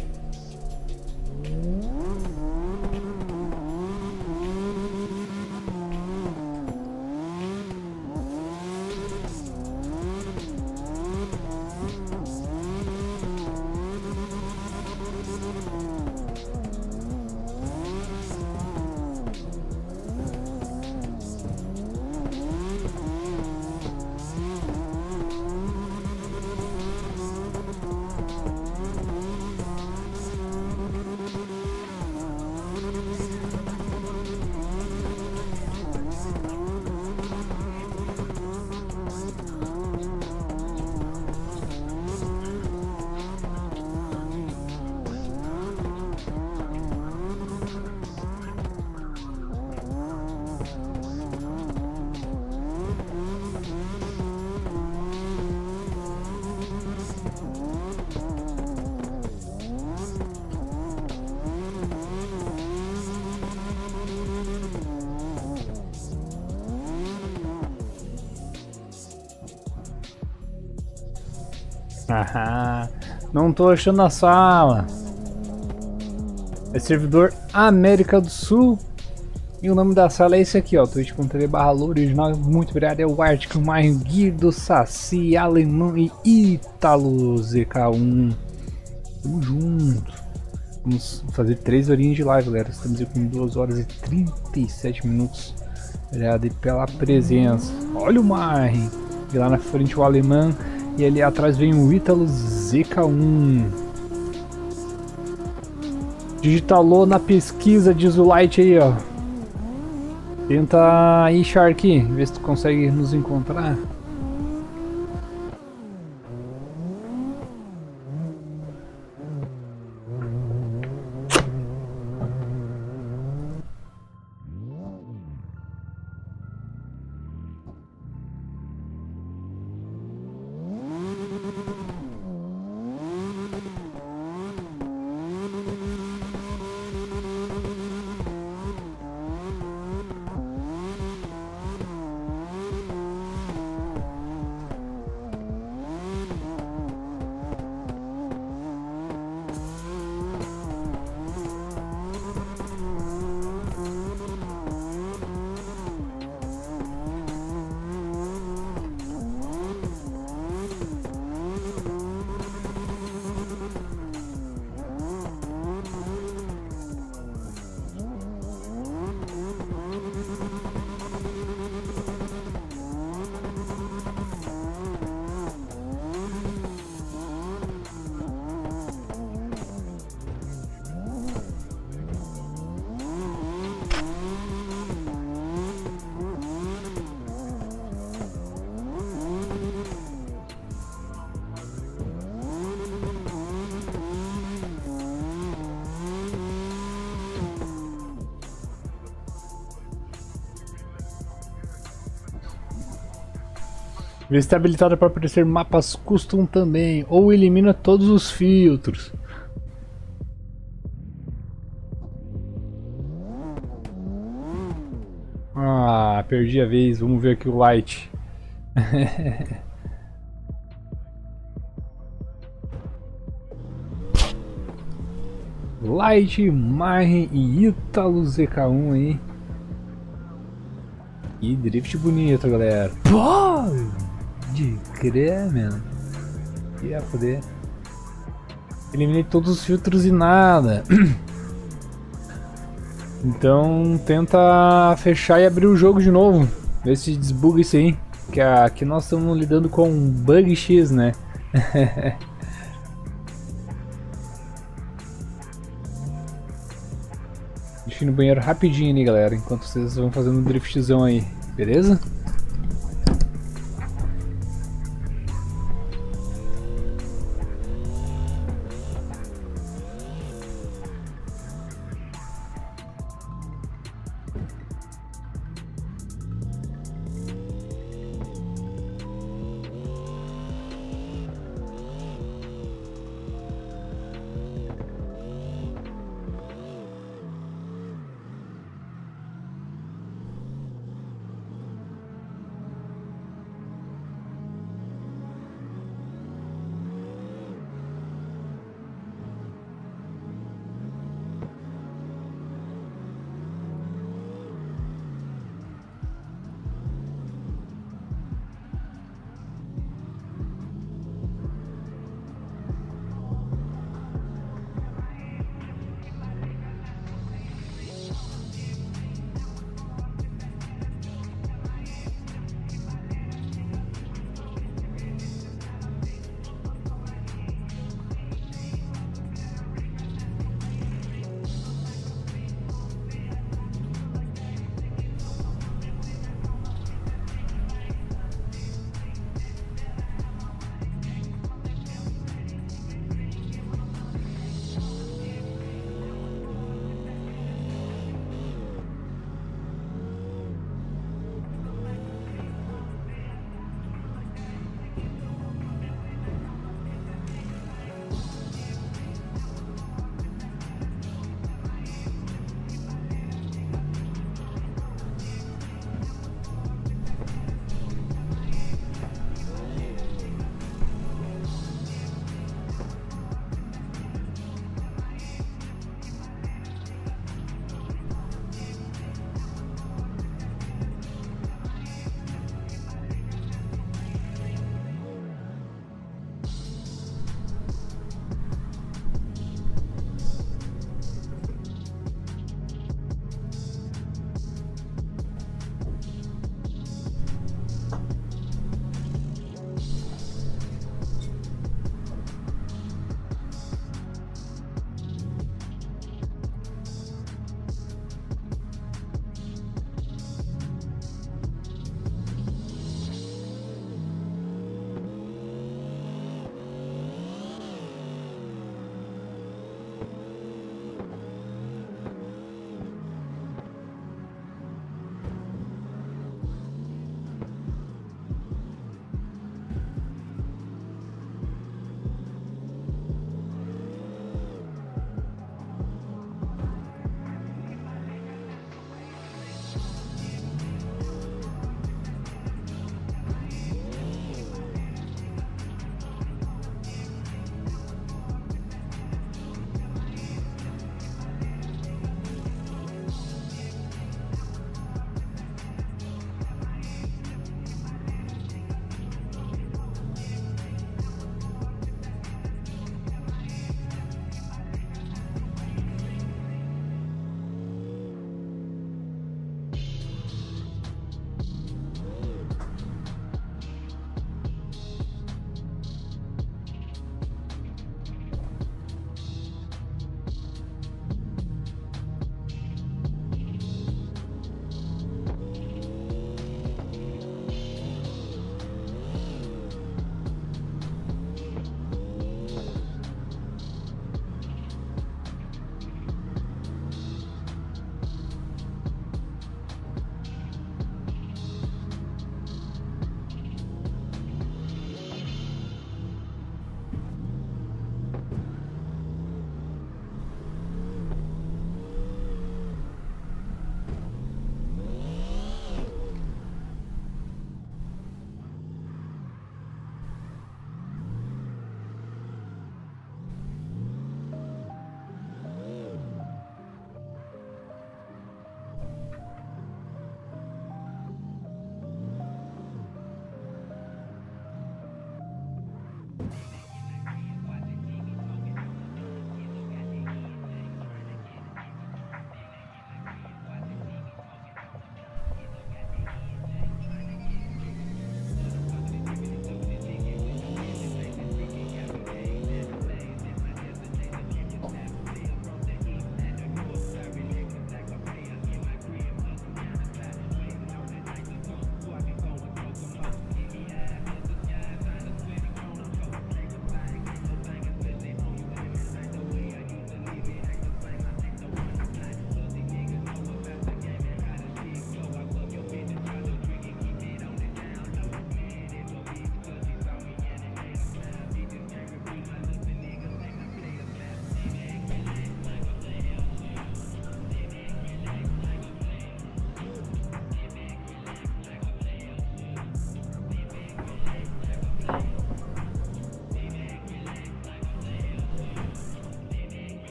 Haha, não tô achando a sala. É servidor América do Sul. E o nome da sala é esse aqui, ó. twitch ponto tv barra original. Muito obrigado. É o Arctic, o Maio, Guido, Saci, Alemão e Ítalo Z K um. Tamo junto. Vamos fazer três horinhas de live, galera. Estamos aí com duas horas e trinta e sete minutos. Obrigado aí pela presença. Olha o Maio. E lá na frente o Alemão. E ali atrás vem o Ítalo Z K um. Digitalou na pesquisa, diz o Light aí, ó. Tenta aí, Shark, ver se tu consegue nos encontrar. Vê se está habilitado para aparecer mapas custom também, ou elimina todos os filtros. Ah, perdi a vez. Vamos ver aqui o Light. Light, Mayhem e Ítalo Z K um aí. E drift bonito, galera. Pô, de crer, mano. Ia poder. Eliminei todos os filtros e nada. Então tenta fechar e abrir o jogo de novo. Ver se desbuga isso aí. Que aqui nós estamos lidando com um bug X, né? Deixa eu ir no banheiro rapidinho ali, galera. Enquanto vocês vão fazendo um driftzão aí. Beleza?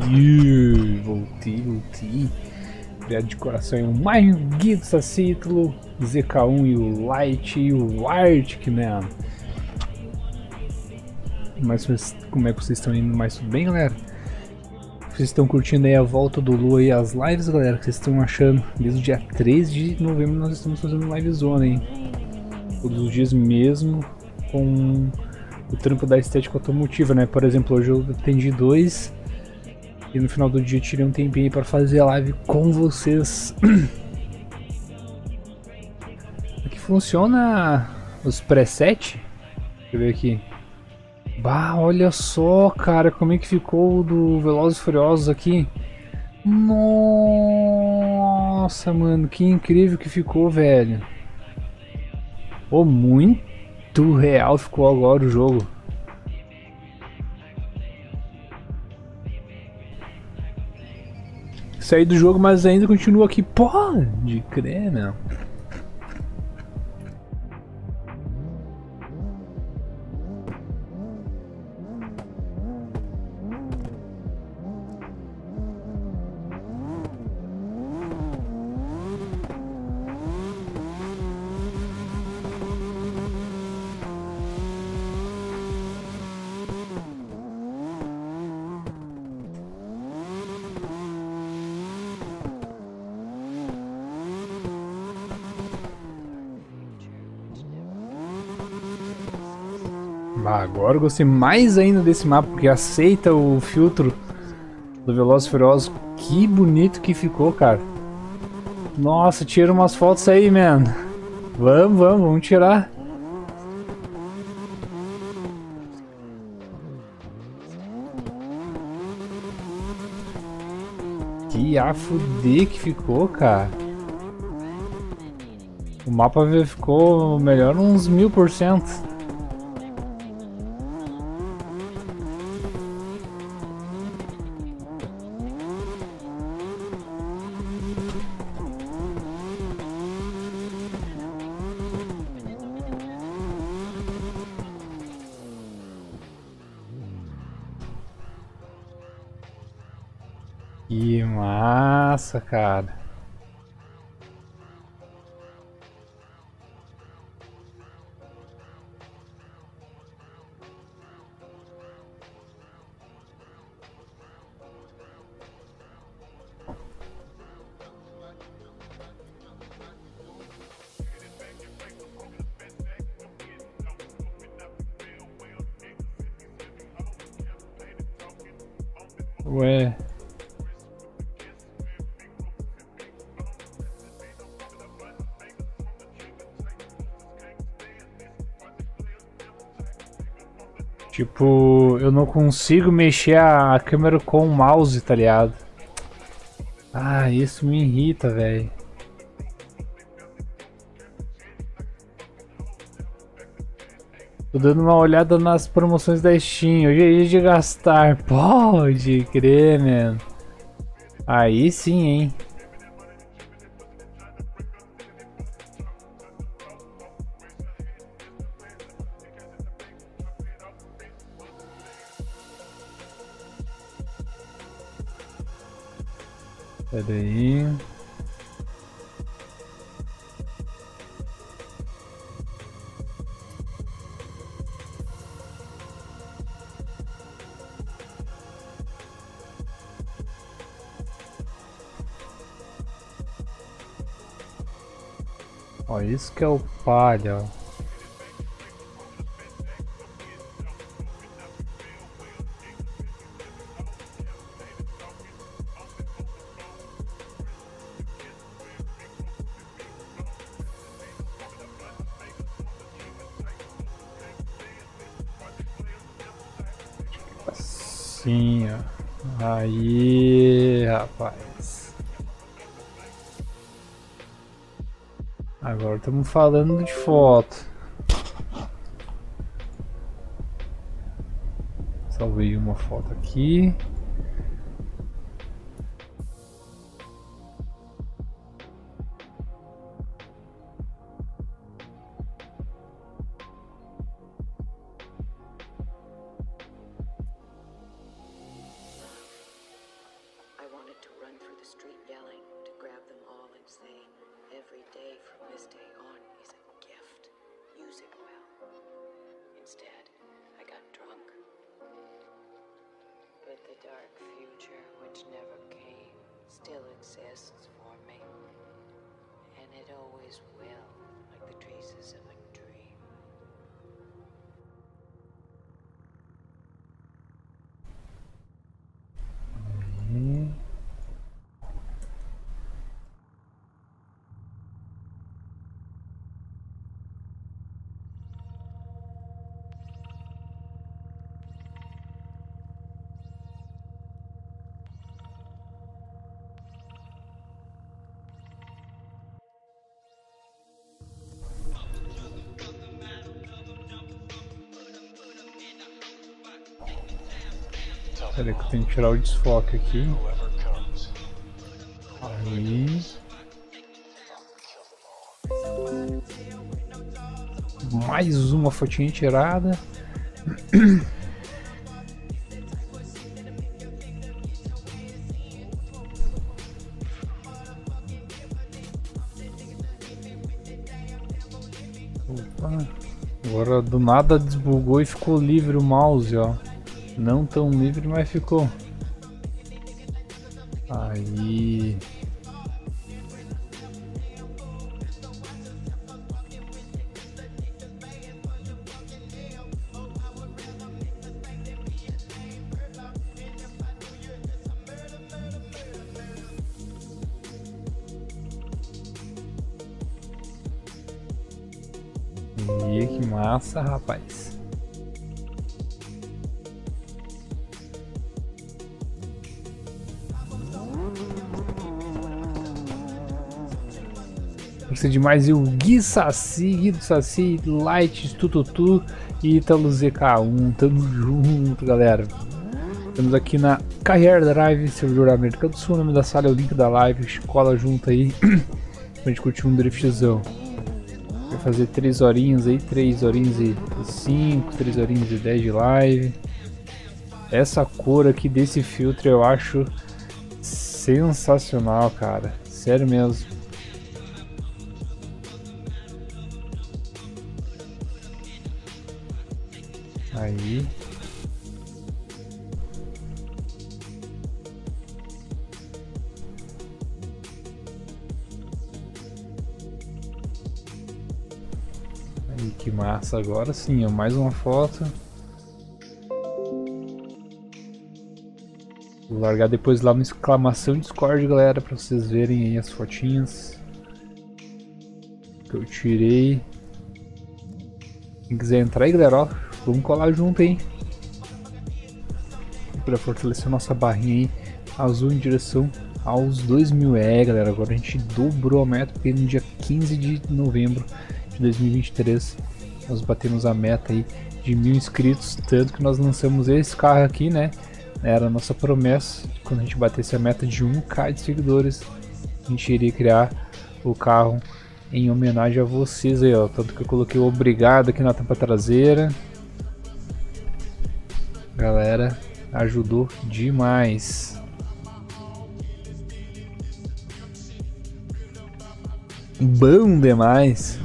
Yeah, voltei, voltei. Obrigado de coração aí o Maio, Guido Sacítolo, Z K um e o Light e o Arctic, né? Mas como é que vocês estão indo? Mais tudo bem, galera? Vocês estão curtindo aí a volta do Lu e as lives, galera? O que vocês estão achando? Desde o dia três de novembro nós estamos fazendo live zona, hein? Todos os dias mesmo, com o trampo da estética automotiva, né? Por exemplo, hoje eu atendi dois e no final do dia eu tirei um tempinho para fazer a live com vocês. Aqui funciona os preset. Deixa eu ver aqui. Bah, olha só, cara, como é que ficou o do Velozes e Furiosos aqui. Nossa, mano, que incrível que ficou, velho. Oh, muito real ficou agora o jogo. Saí do jogo, mas ainda continua aqui. Pode crer, meu. Agora eu gostei mais ainda desse mapa, porque aceita o filtro do Velozes e Furiosos. Que bonito que ficou, cara. Nossa, tira umas fotos aí, mano. Vamos, vamos, vamos tirar. Que a fuder que ficou, cara. O mapa ficou melhor uns mil por cento. Que massa, cara. Ué. Tipo, eu não consigo mexer a câmera com o mouse, tá ligado? Ah, isso me irrita, velho. Tô dando uma olhada nas promoções da Steam. Hoje é dia de gastar. Pode crer, mano. Aí sim, hein. Pera aí. Ó, isso que é o palha, ó. Assim, ó. Aí, rapaz. Agora estamos falando de foto. Salvei uma foto aqui. dark future which never came still exists for me, and it always will, like the traces of a dream. Hum. Peraí que eu tenho que tirar o desfoque aqui. Aí. Mais uma fotinha tirada. Opa. Agora do nada desbugou e ficou livre o mouse, ó. Não tão livre, mas ficou. Aí. E que massa, rapaz. Gostei demais. E o Gui Saci, Gui do Saci, Light, Tututu e Italo Z K um. Tamo junto, galera. Estamos aqui na Carrier Drive, servidor América do Sul. O nome da sala é o link da live. Cola junto aí pra gente curtir um driftzão. Vai fazer três horinhas aí, três horinhas e cinco, três horinhas e dez de live. Essa cor aqui desse filtro eu acho sensacional, cara. Sério mesmo. Aí. Aí, que massa. Agora sim, ó, mais uma foto. Vou largar depois lá uma exclamação Discord, galera, pra vocês verem aí as fotinhas que eu tirei. Quem quiser entrar aí, galera, ó, vamos colar junto, hein? Pra fortalecer nossa barrinha aí azul em direção aos dois mil. É, galera, agora a gente dobrou a meta, porque no dia quinze de novembro de dois mil e vinte e três nós batemos a meta aí de mil inscritos, tanto que nós lançamos esse carro aqui, né? Era a nossa promessa, quando a gente batesse a meta de um milhão de seguidores, a gente iria criar o carro em homenagem a vocês aí, ó. Tanto que eu coloquei o obrigado aqui na tampa traseira. Galera, ajudou demais. Bom demais.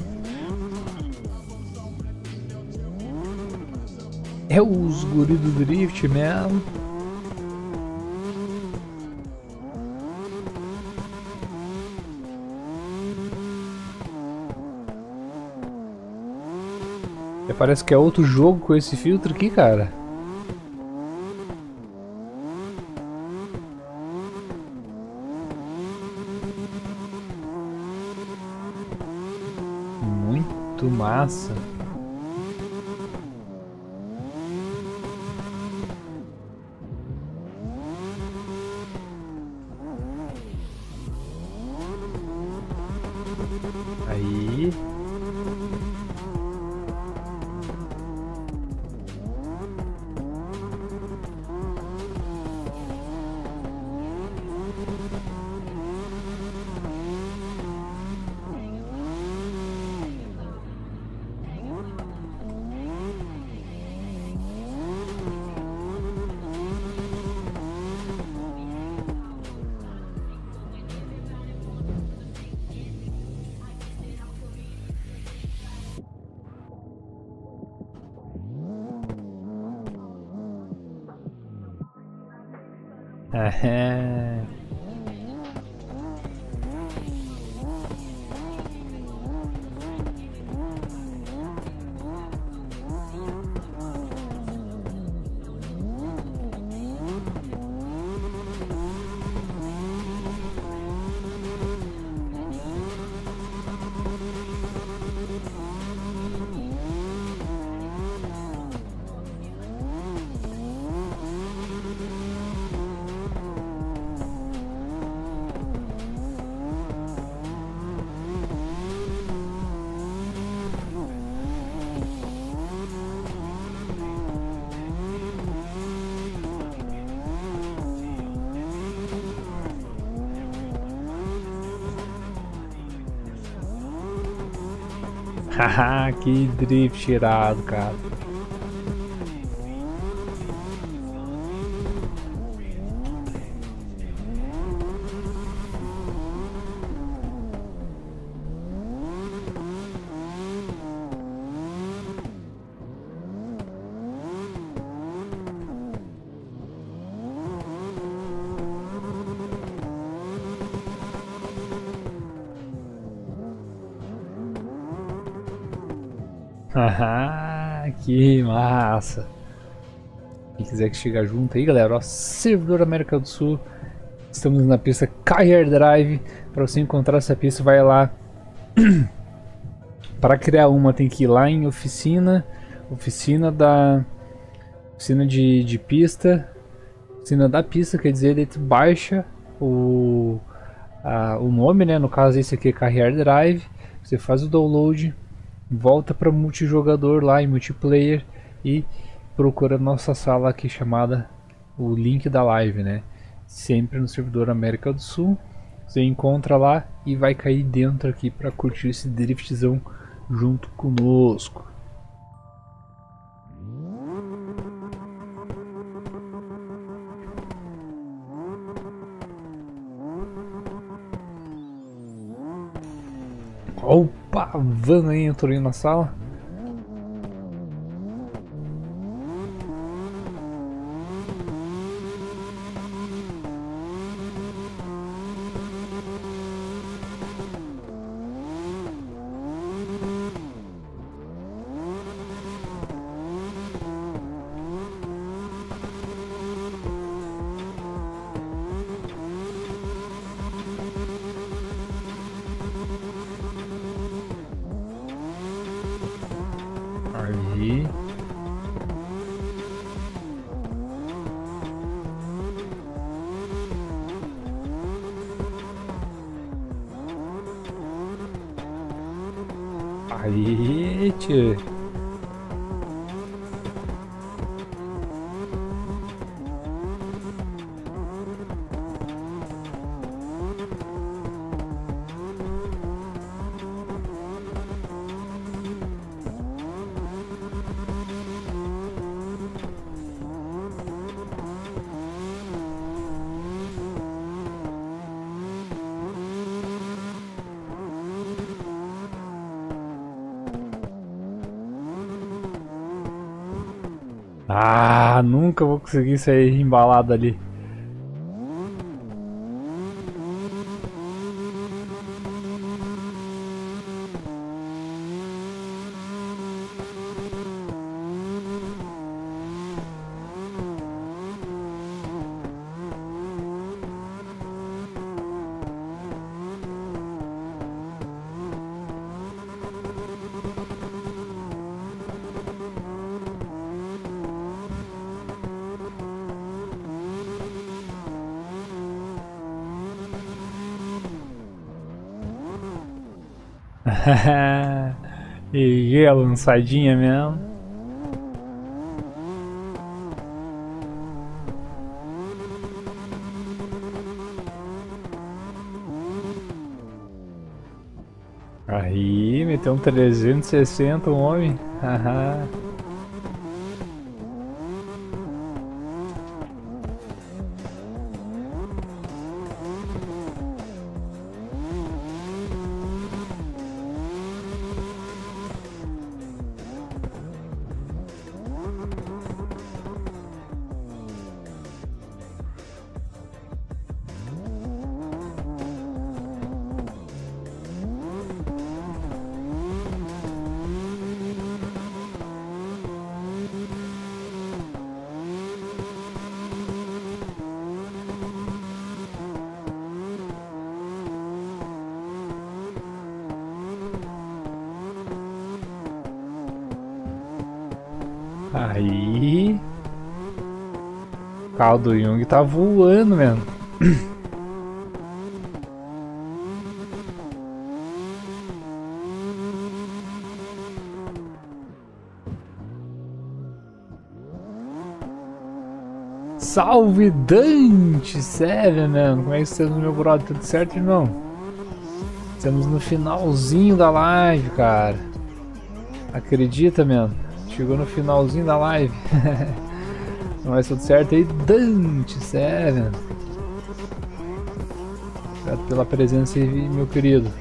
É os guri do drift mesmo. Parece que é outro jogo com esse filtro aqui, cara. Muito massa. Aí. É. Haha, que drift irado, cara. Haha, que massa! Quem quiser que chegar junto aí, galera, ó, servidor América do Sul. Estamos na pista Career Drive. Para você encontrar essa pista, vai lá. Para criar uma, tem que ir lá em oficina, oficina da oficina de, de pista, oficina da pista, quer dizer, daí tu baixa o a, o nome, né? No caso esse aqui é Career Drive. Você faz o download, volta para multijogador lá em multiplayer e procura nossa sala aqui chamada o link da live, né? Sempre no servidor América do Sul. Você encontra lá e vai cair dentro aqui para curtir esse driftzão junto conosco. Opa, van aí entrou aí na sala. Aí. Aí, tchê. Ah, nunca vou conseguir sair embalado ali. E a lançadinha mesmo. Aí, meteu um trezentos e sessenta, um homem. Haha. Aí. O carro do Jung tá voando, mano. Salve Dante! Sério, mano? Como é que estamos, meu brother? Tudo certo, irmão? Estamos no finalzinho da live, cara. Acredita, mano? Chegou no finalzinho da live. Mas tudo certo aí, Dante, sério. Obrigado pela presença aí, meu querido.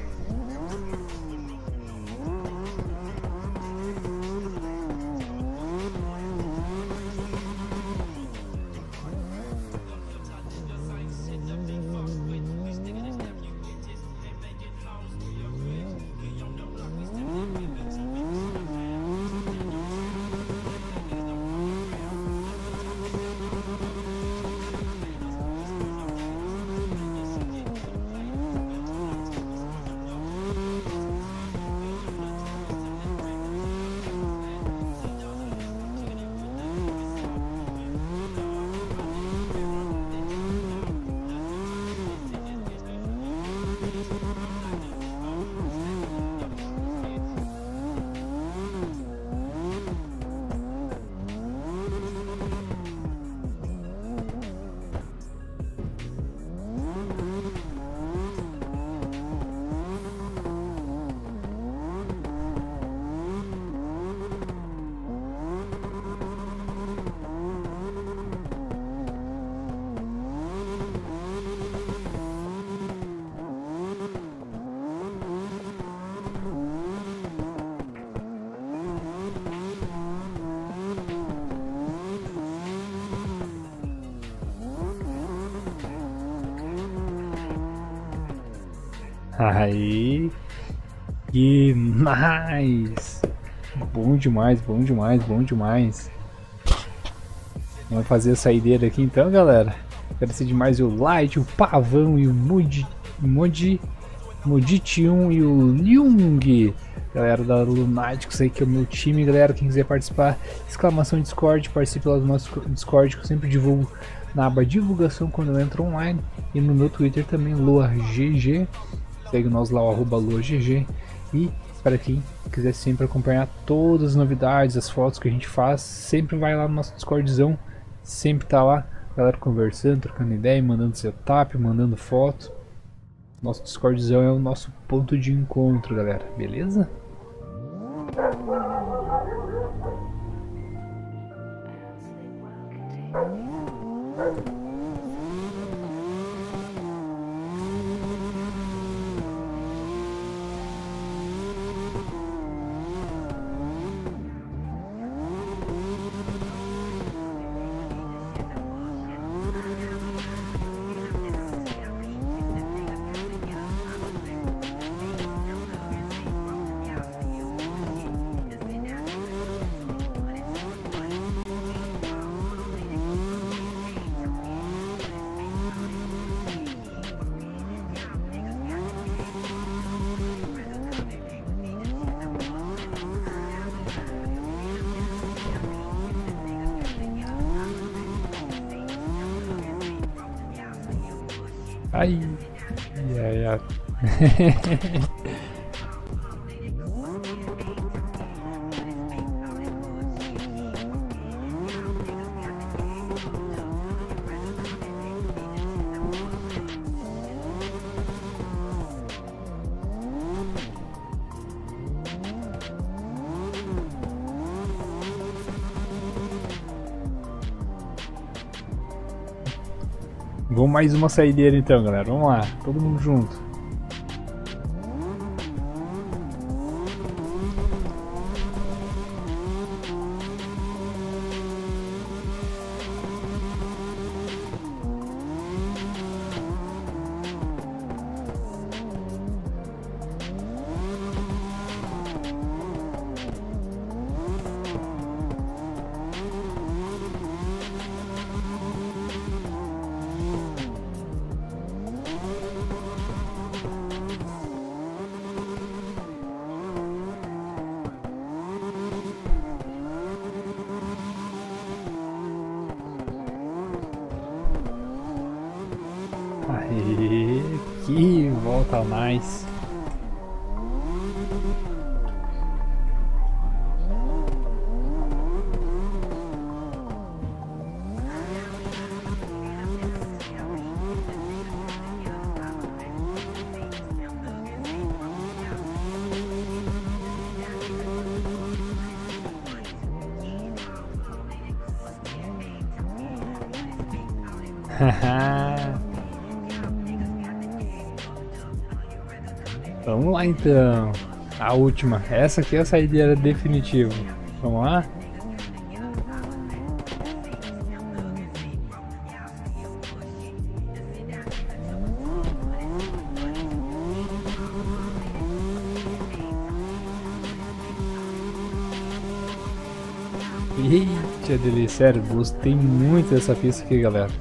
Aí, demais! Bom demais, bom demais, bom demais. Vamos fazer a saideira aqui então, galera. Agradecer demais o Light, o Pavão e o Modi, Modi, Moditium e o Lyung. Galera da Lunáticos aí, que é o meu time, galera. Quem quiser participar, exclamação Discord, participe lá do nosso Discord, que eu sempre divulgo na aba divulgação quando eu entro online. E no meu Twitter também, LoaGG. Segue nós lá, o arroba LoaGG. E para quem quiser sempre acompanhar todas as novidades, as fotos que a gente faz, sempre vai lá no nosso Discordzão. Sempre tá lá, galera conversando, trocando ideia, mandando setup, mandando foto. Nosso Discordzão é o nosso ponto de encontro, galera. Beleza? Ai, ai, ai. Vamos mais uma saideira então, galera. Vamos lá, todo mundo junto. E que volta mais. Vamos lá então. A última. Essa aqui é a saideira definitiva. Vamos lá? Eita, delícia. Sério, gostei muito dessa pista aqui, galera.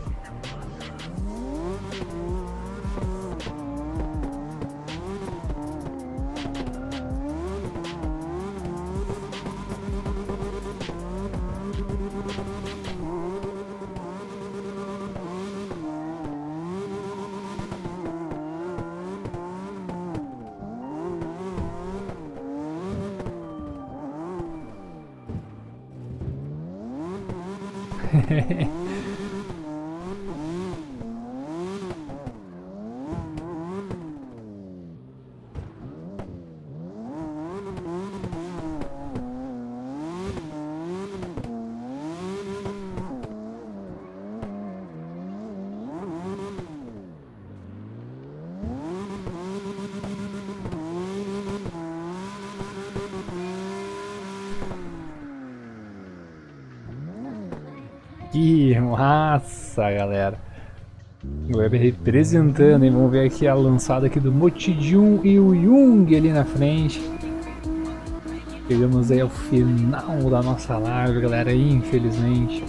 Que massa, galera! Web representando, hein? Vamos ver aqui a lançada aqui do Motijun e o Jung ali na frente. Chegamos aí ao final da nossa live, galera, infelizmente.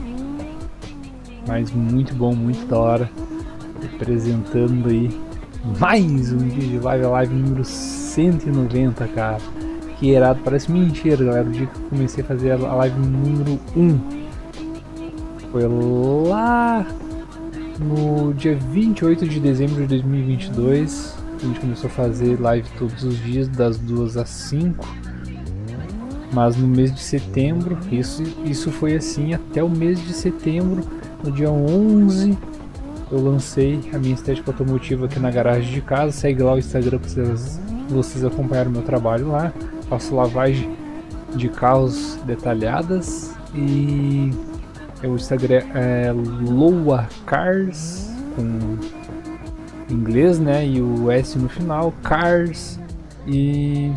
Mas muito bom, muito da hora. Representando aí mais um dia de live, a live número cento e noventa, cara. Que irado, parece mentira, galera, o dia que eu comecei a fazer a live número um. Foi lá no dia vinte e oito de dezembro de dois mil e vinte e dois. A gente começou a fazer live todos os dias, das duas às cinco. Mas no mês de setembro, isso, isso foi assim até o mês de setembro. No dia onze eu lancei a minha estética automotiva aqui na garagem de casa. Segue lá o Instagram para vocês, vocês acompanharem o meu trabalho lá. Faço lavagem de carros detalhadas e o Instagram é Loa Cars, com inglês, né, e o S no final, Cars, e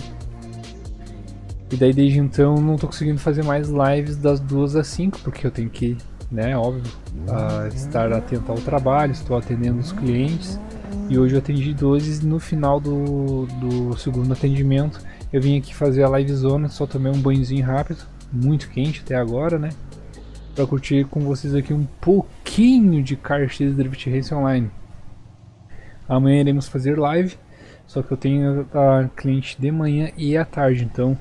e daí desde então não tô conseguindo fazer mais lives das duas às cinco, porque eu tenho que, né, óbvio, uh, estar atento ao trabalho, estou atendendo os clientes, e hoje eu atendi doze. No final do, do segundo atendimento eu vim aqui fazer a livezona, só tomei um banhozinho rápido, muito quente até agora, né, para curtir com vocês aqui um pouquinho de Car X Drift Race Online. Amanhã iremos fazer live, só que eu tenho a cliente de manhã e à tarde, então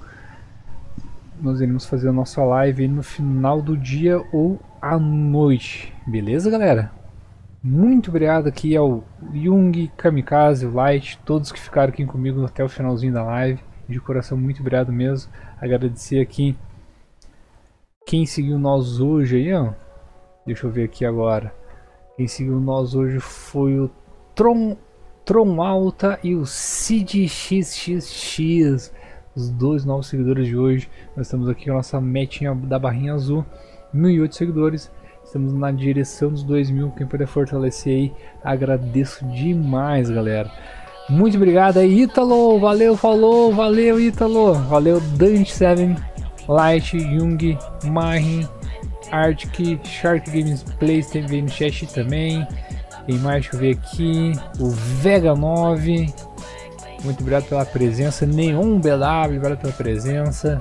nós iremos fazer a nossa live no final do dia ou à noite, beleza, galera? Muito obrigado aqui ao Jung, Kamikaze, o Light, todos que ficaram aqui comigo até o finalzinho da live, de coração muito obrigado mesmo. Agradecer aqui quem seguiu nós hoje aí, ó. Deixa eu ver aqui agora. Quem seguiu nós hoje foi o Tron, Tron Alta e o Cid X X X. Os dois novos seguidores de hoje. Nós estamos aqui com a nossa metinha da barrinha azul. mil e oito seguidores. Estamos na direção dos dois mil. Quem puder fortalecer aí, agradeço demais, galera. Muito obrigado aí, Ítalo. Valeu, falou. Valeu, Ítalo. Valeu, Dante sete. Light, Jung, Marin, Arctic, Shark Games Play, teve no chat também. Tem mais que eu ver aqui, o Vega nove. Muito obrigado pela presença. Neon B W, obrigado pela presença.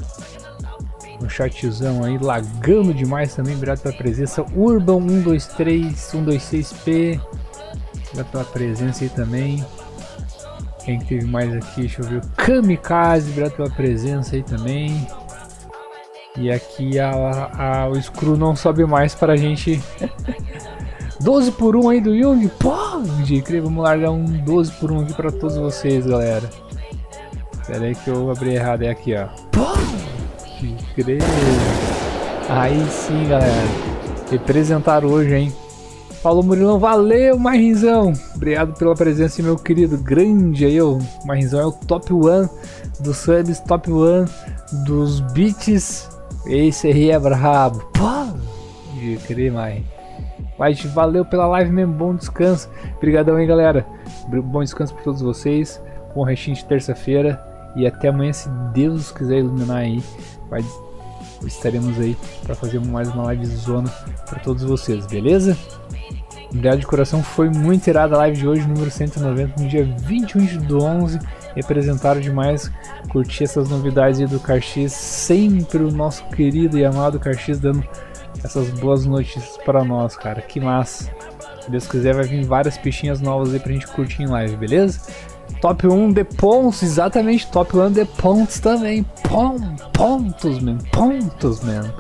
Um chatzão aí, lagando demais também, obrigado pela presença. Urban um dois três, um dois seis P, obrigado pela presença aí também. Quem teve mais aqui, deixa eu ver, o Kamikaze, obrigado pela presença aí também. E aqui a, a, o Screw não sobe mais para a gente doze por um aí do Jung. Pode crer, vamos largar um doze por um aqui pra todos vocês, galera. Espera aí que eu abri errado, é aqui, ó. Pode crer. Aí sim, galera. Representaram hoje, hein. Falou, Murilão, valeu, Marrinzão. Obrigado pela presença, meu querido. Grande aí, o Marrinzão é o top one dos subs, top one dos beats. Esse aí é brabo. Pode crer, Marrin. Mas valeu pela live mesmo, bom descanso. Obrigadão aí, galera. Bom descanso para todos vocês. Bom restinho de terça-feira. E até amanhã, se Deus quiser iluminar aí. Vai, estaremos aí para fazer mais uma live zona para todos vocês, beleza? Obrigado de coração, foi muito irada a live de hoje, número cento e noventa, no dia vinte e um do onze. Representaram demais, curti essas novidades aí do Carx. Sempre o nosso querido e amado Carx dando essas boas notícias para nós, cara, que massa. Se Deus quiser vai vir várias peixinhas novas aí pra gente curtir em live, beleza? Top um de pontos, exatamente, top um de pontos também, Pom, pontos, man, pontos, man.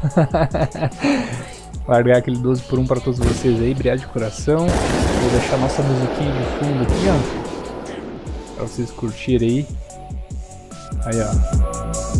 Largar aquele doze por um para todos vocês aí, obrigado de coração. Vou deixar nossa musiquinha de fundo aqui, ó, pra vocês curtirem aí. Aí, ó.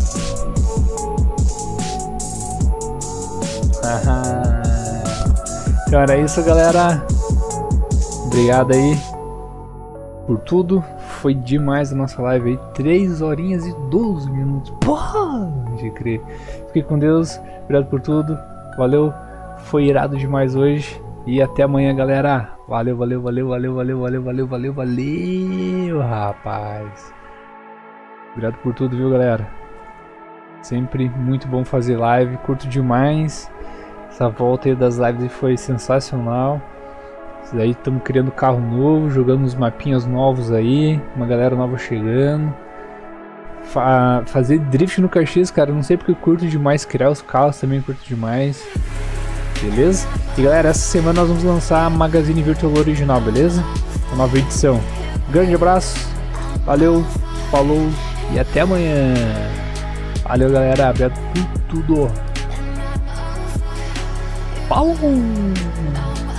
Então era isso, galera. Obrigado aí por tudo. Foi demais a nossa live aí. três horinhas e doze minutos. Pode crer. Fique com Deus. Obrigado por tudo. Valeu. Foi irado demais hoje. E até amanhã, galera. Valeu, valeu, valeu, valeu, valeu, valeu, valeu, valeu, valeu, rapaz. Obrigado por tudo, viu, galera? Sempre muito bom fazer live. Curto demais. Essa volta aí das lives foi sensacional. Isso daí, estamos criando carro novo, jogando uns mapinhas novos aí, uma galera nova chegando. Fa fazer drift no Carx, cara, não sei porque eu curto demais criar os carros, também curto demais. Beleza? E galera, essa semana nós vamos lançar a Magazine Virtual original, beleza? A nova edição. Grande abraço, valeu, falou e até amanhã. Valeu, galera, obrigado por tudo. Falou!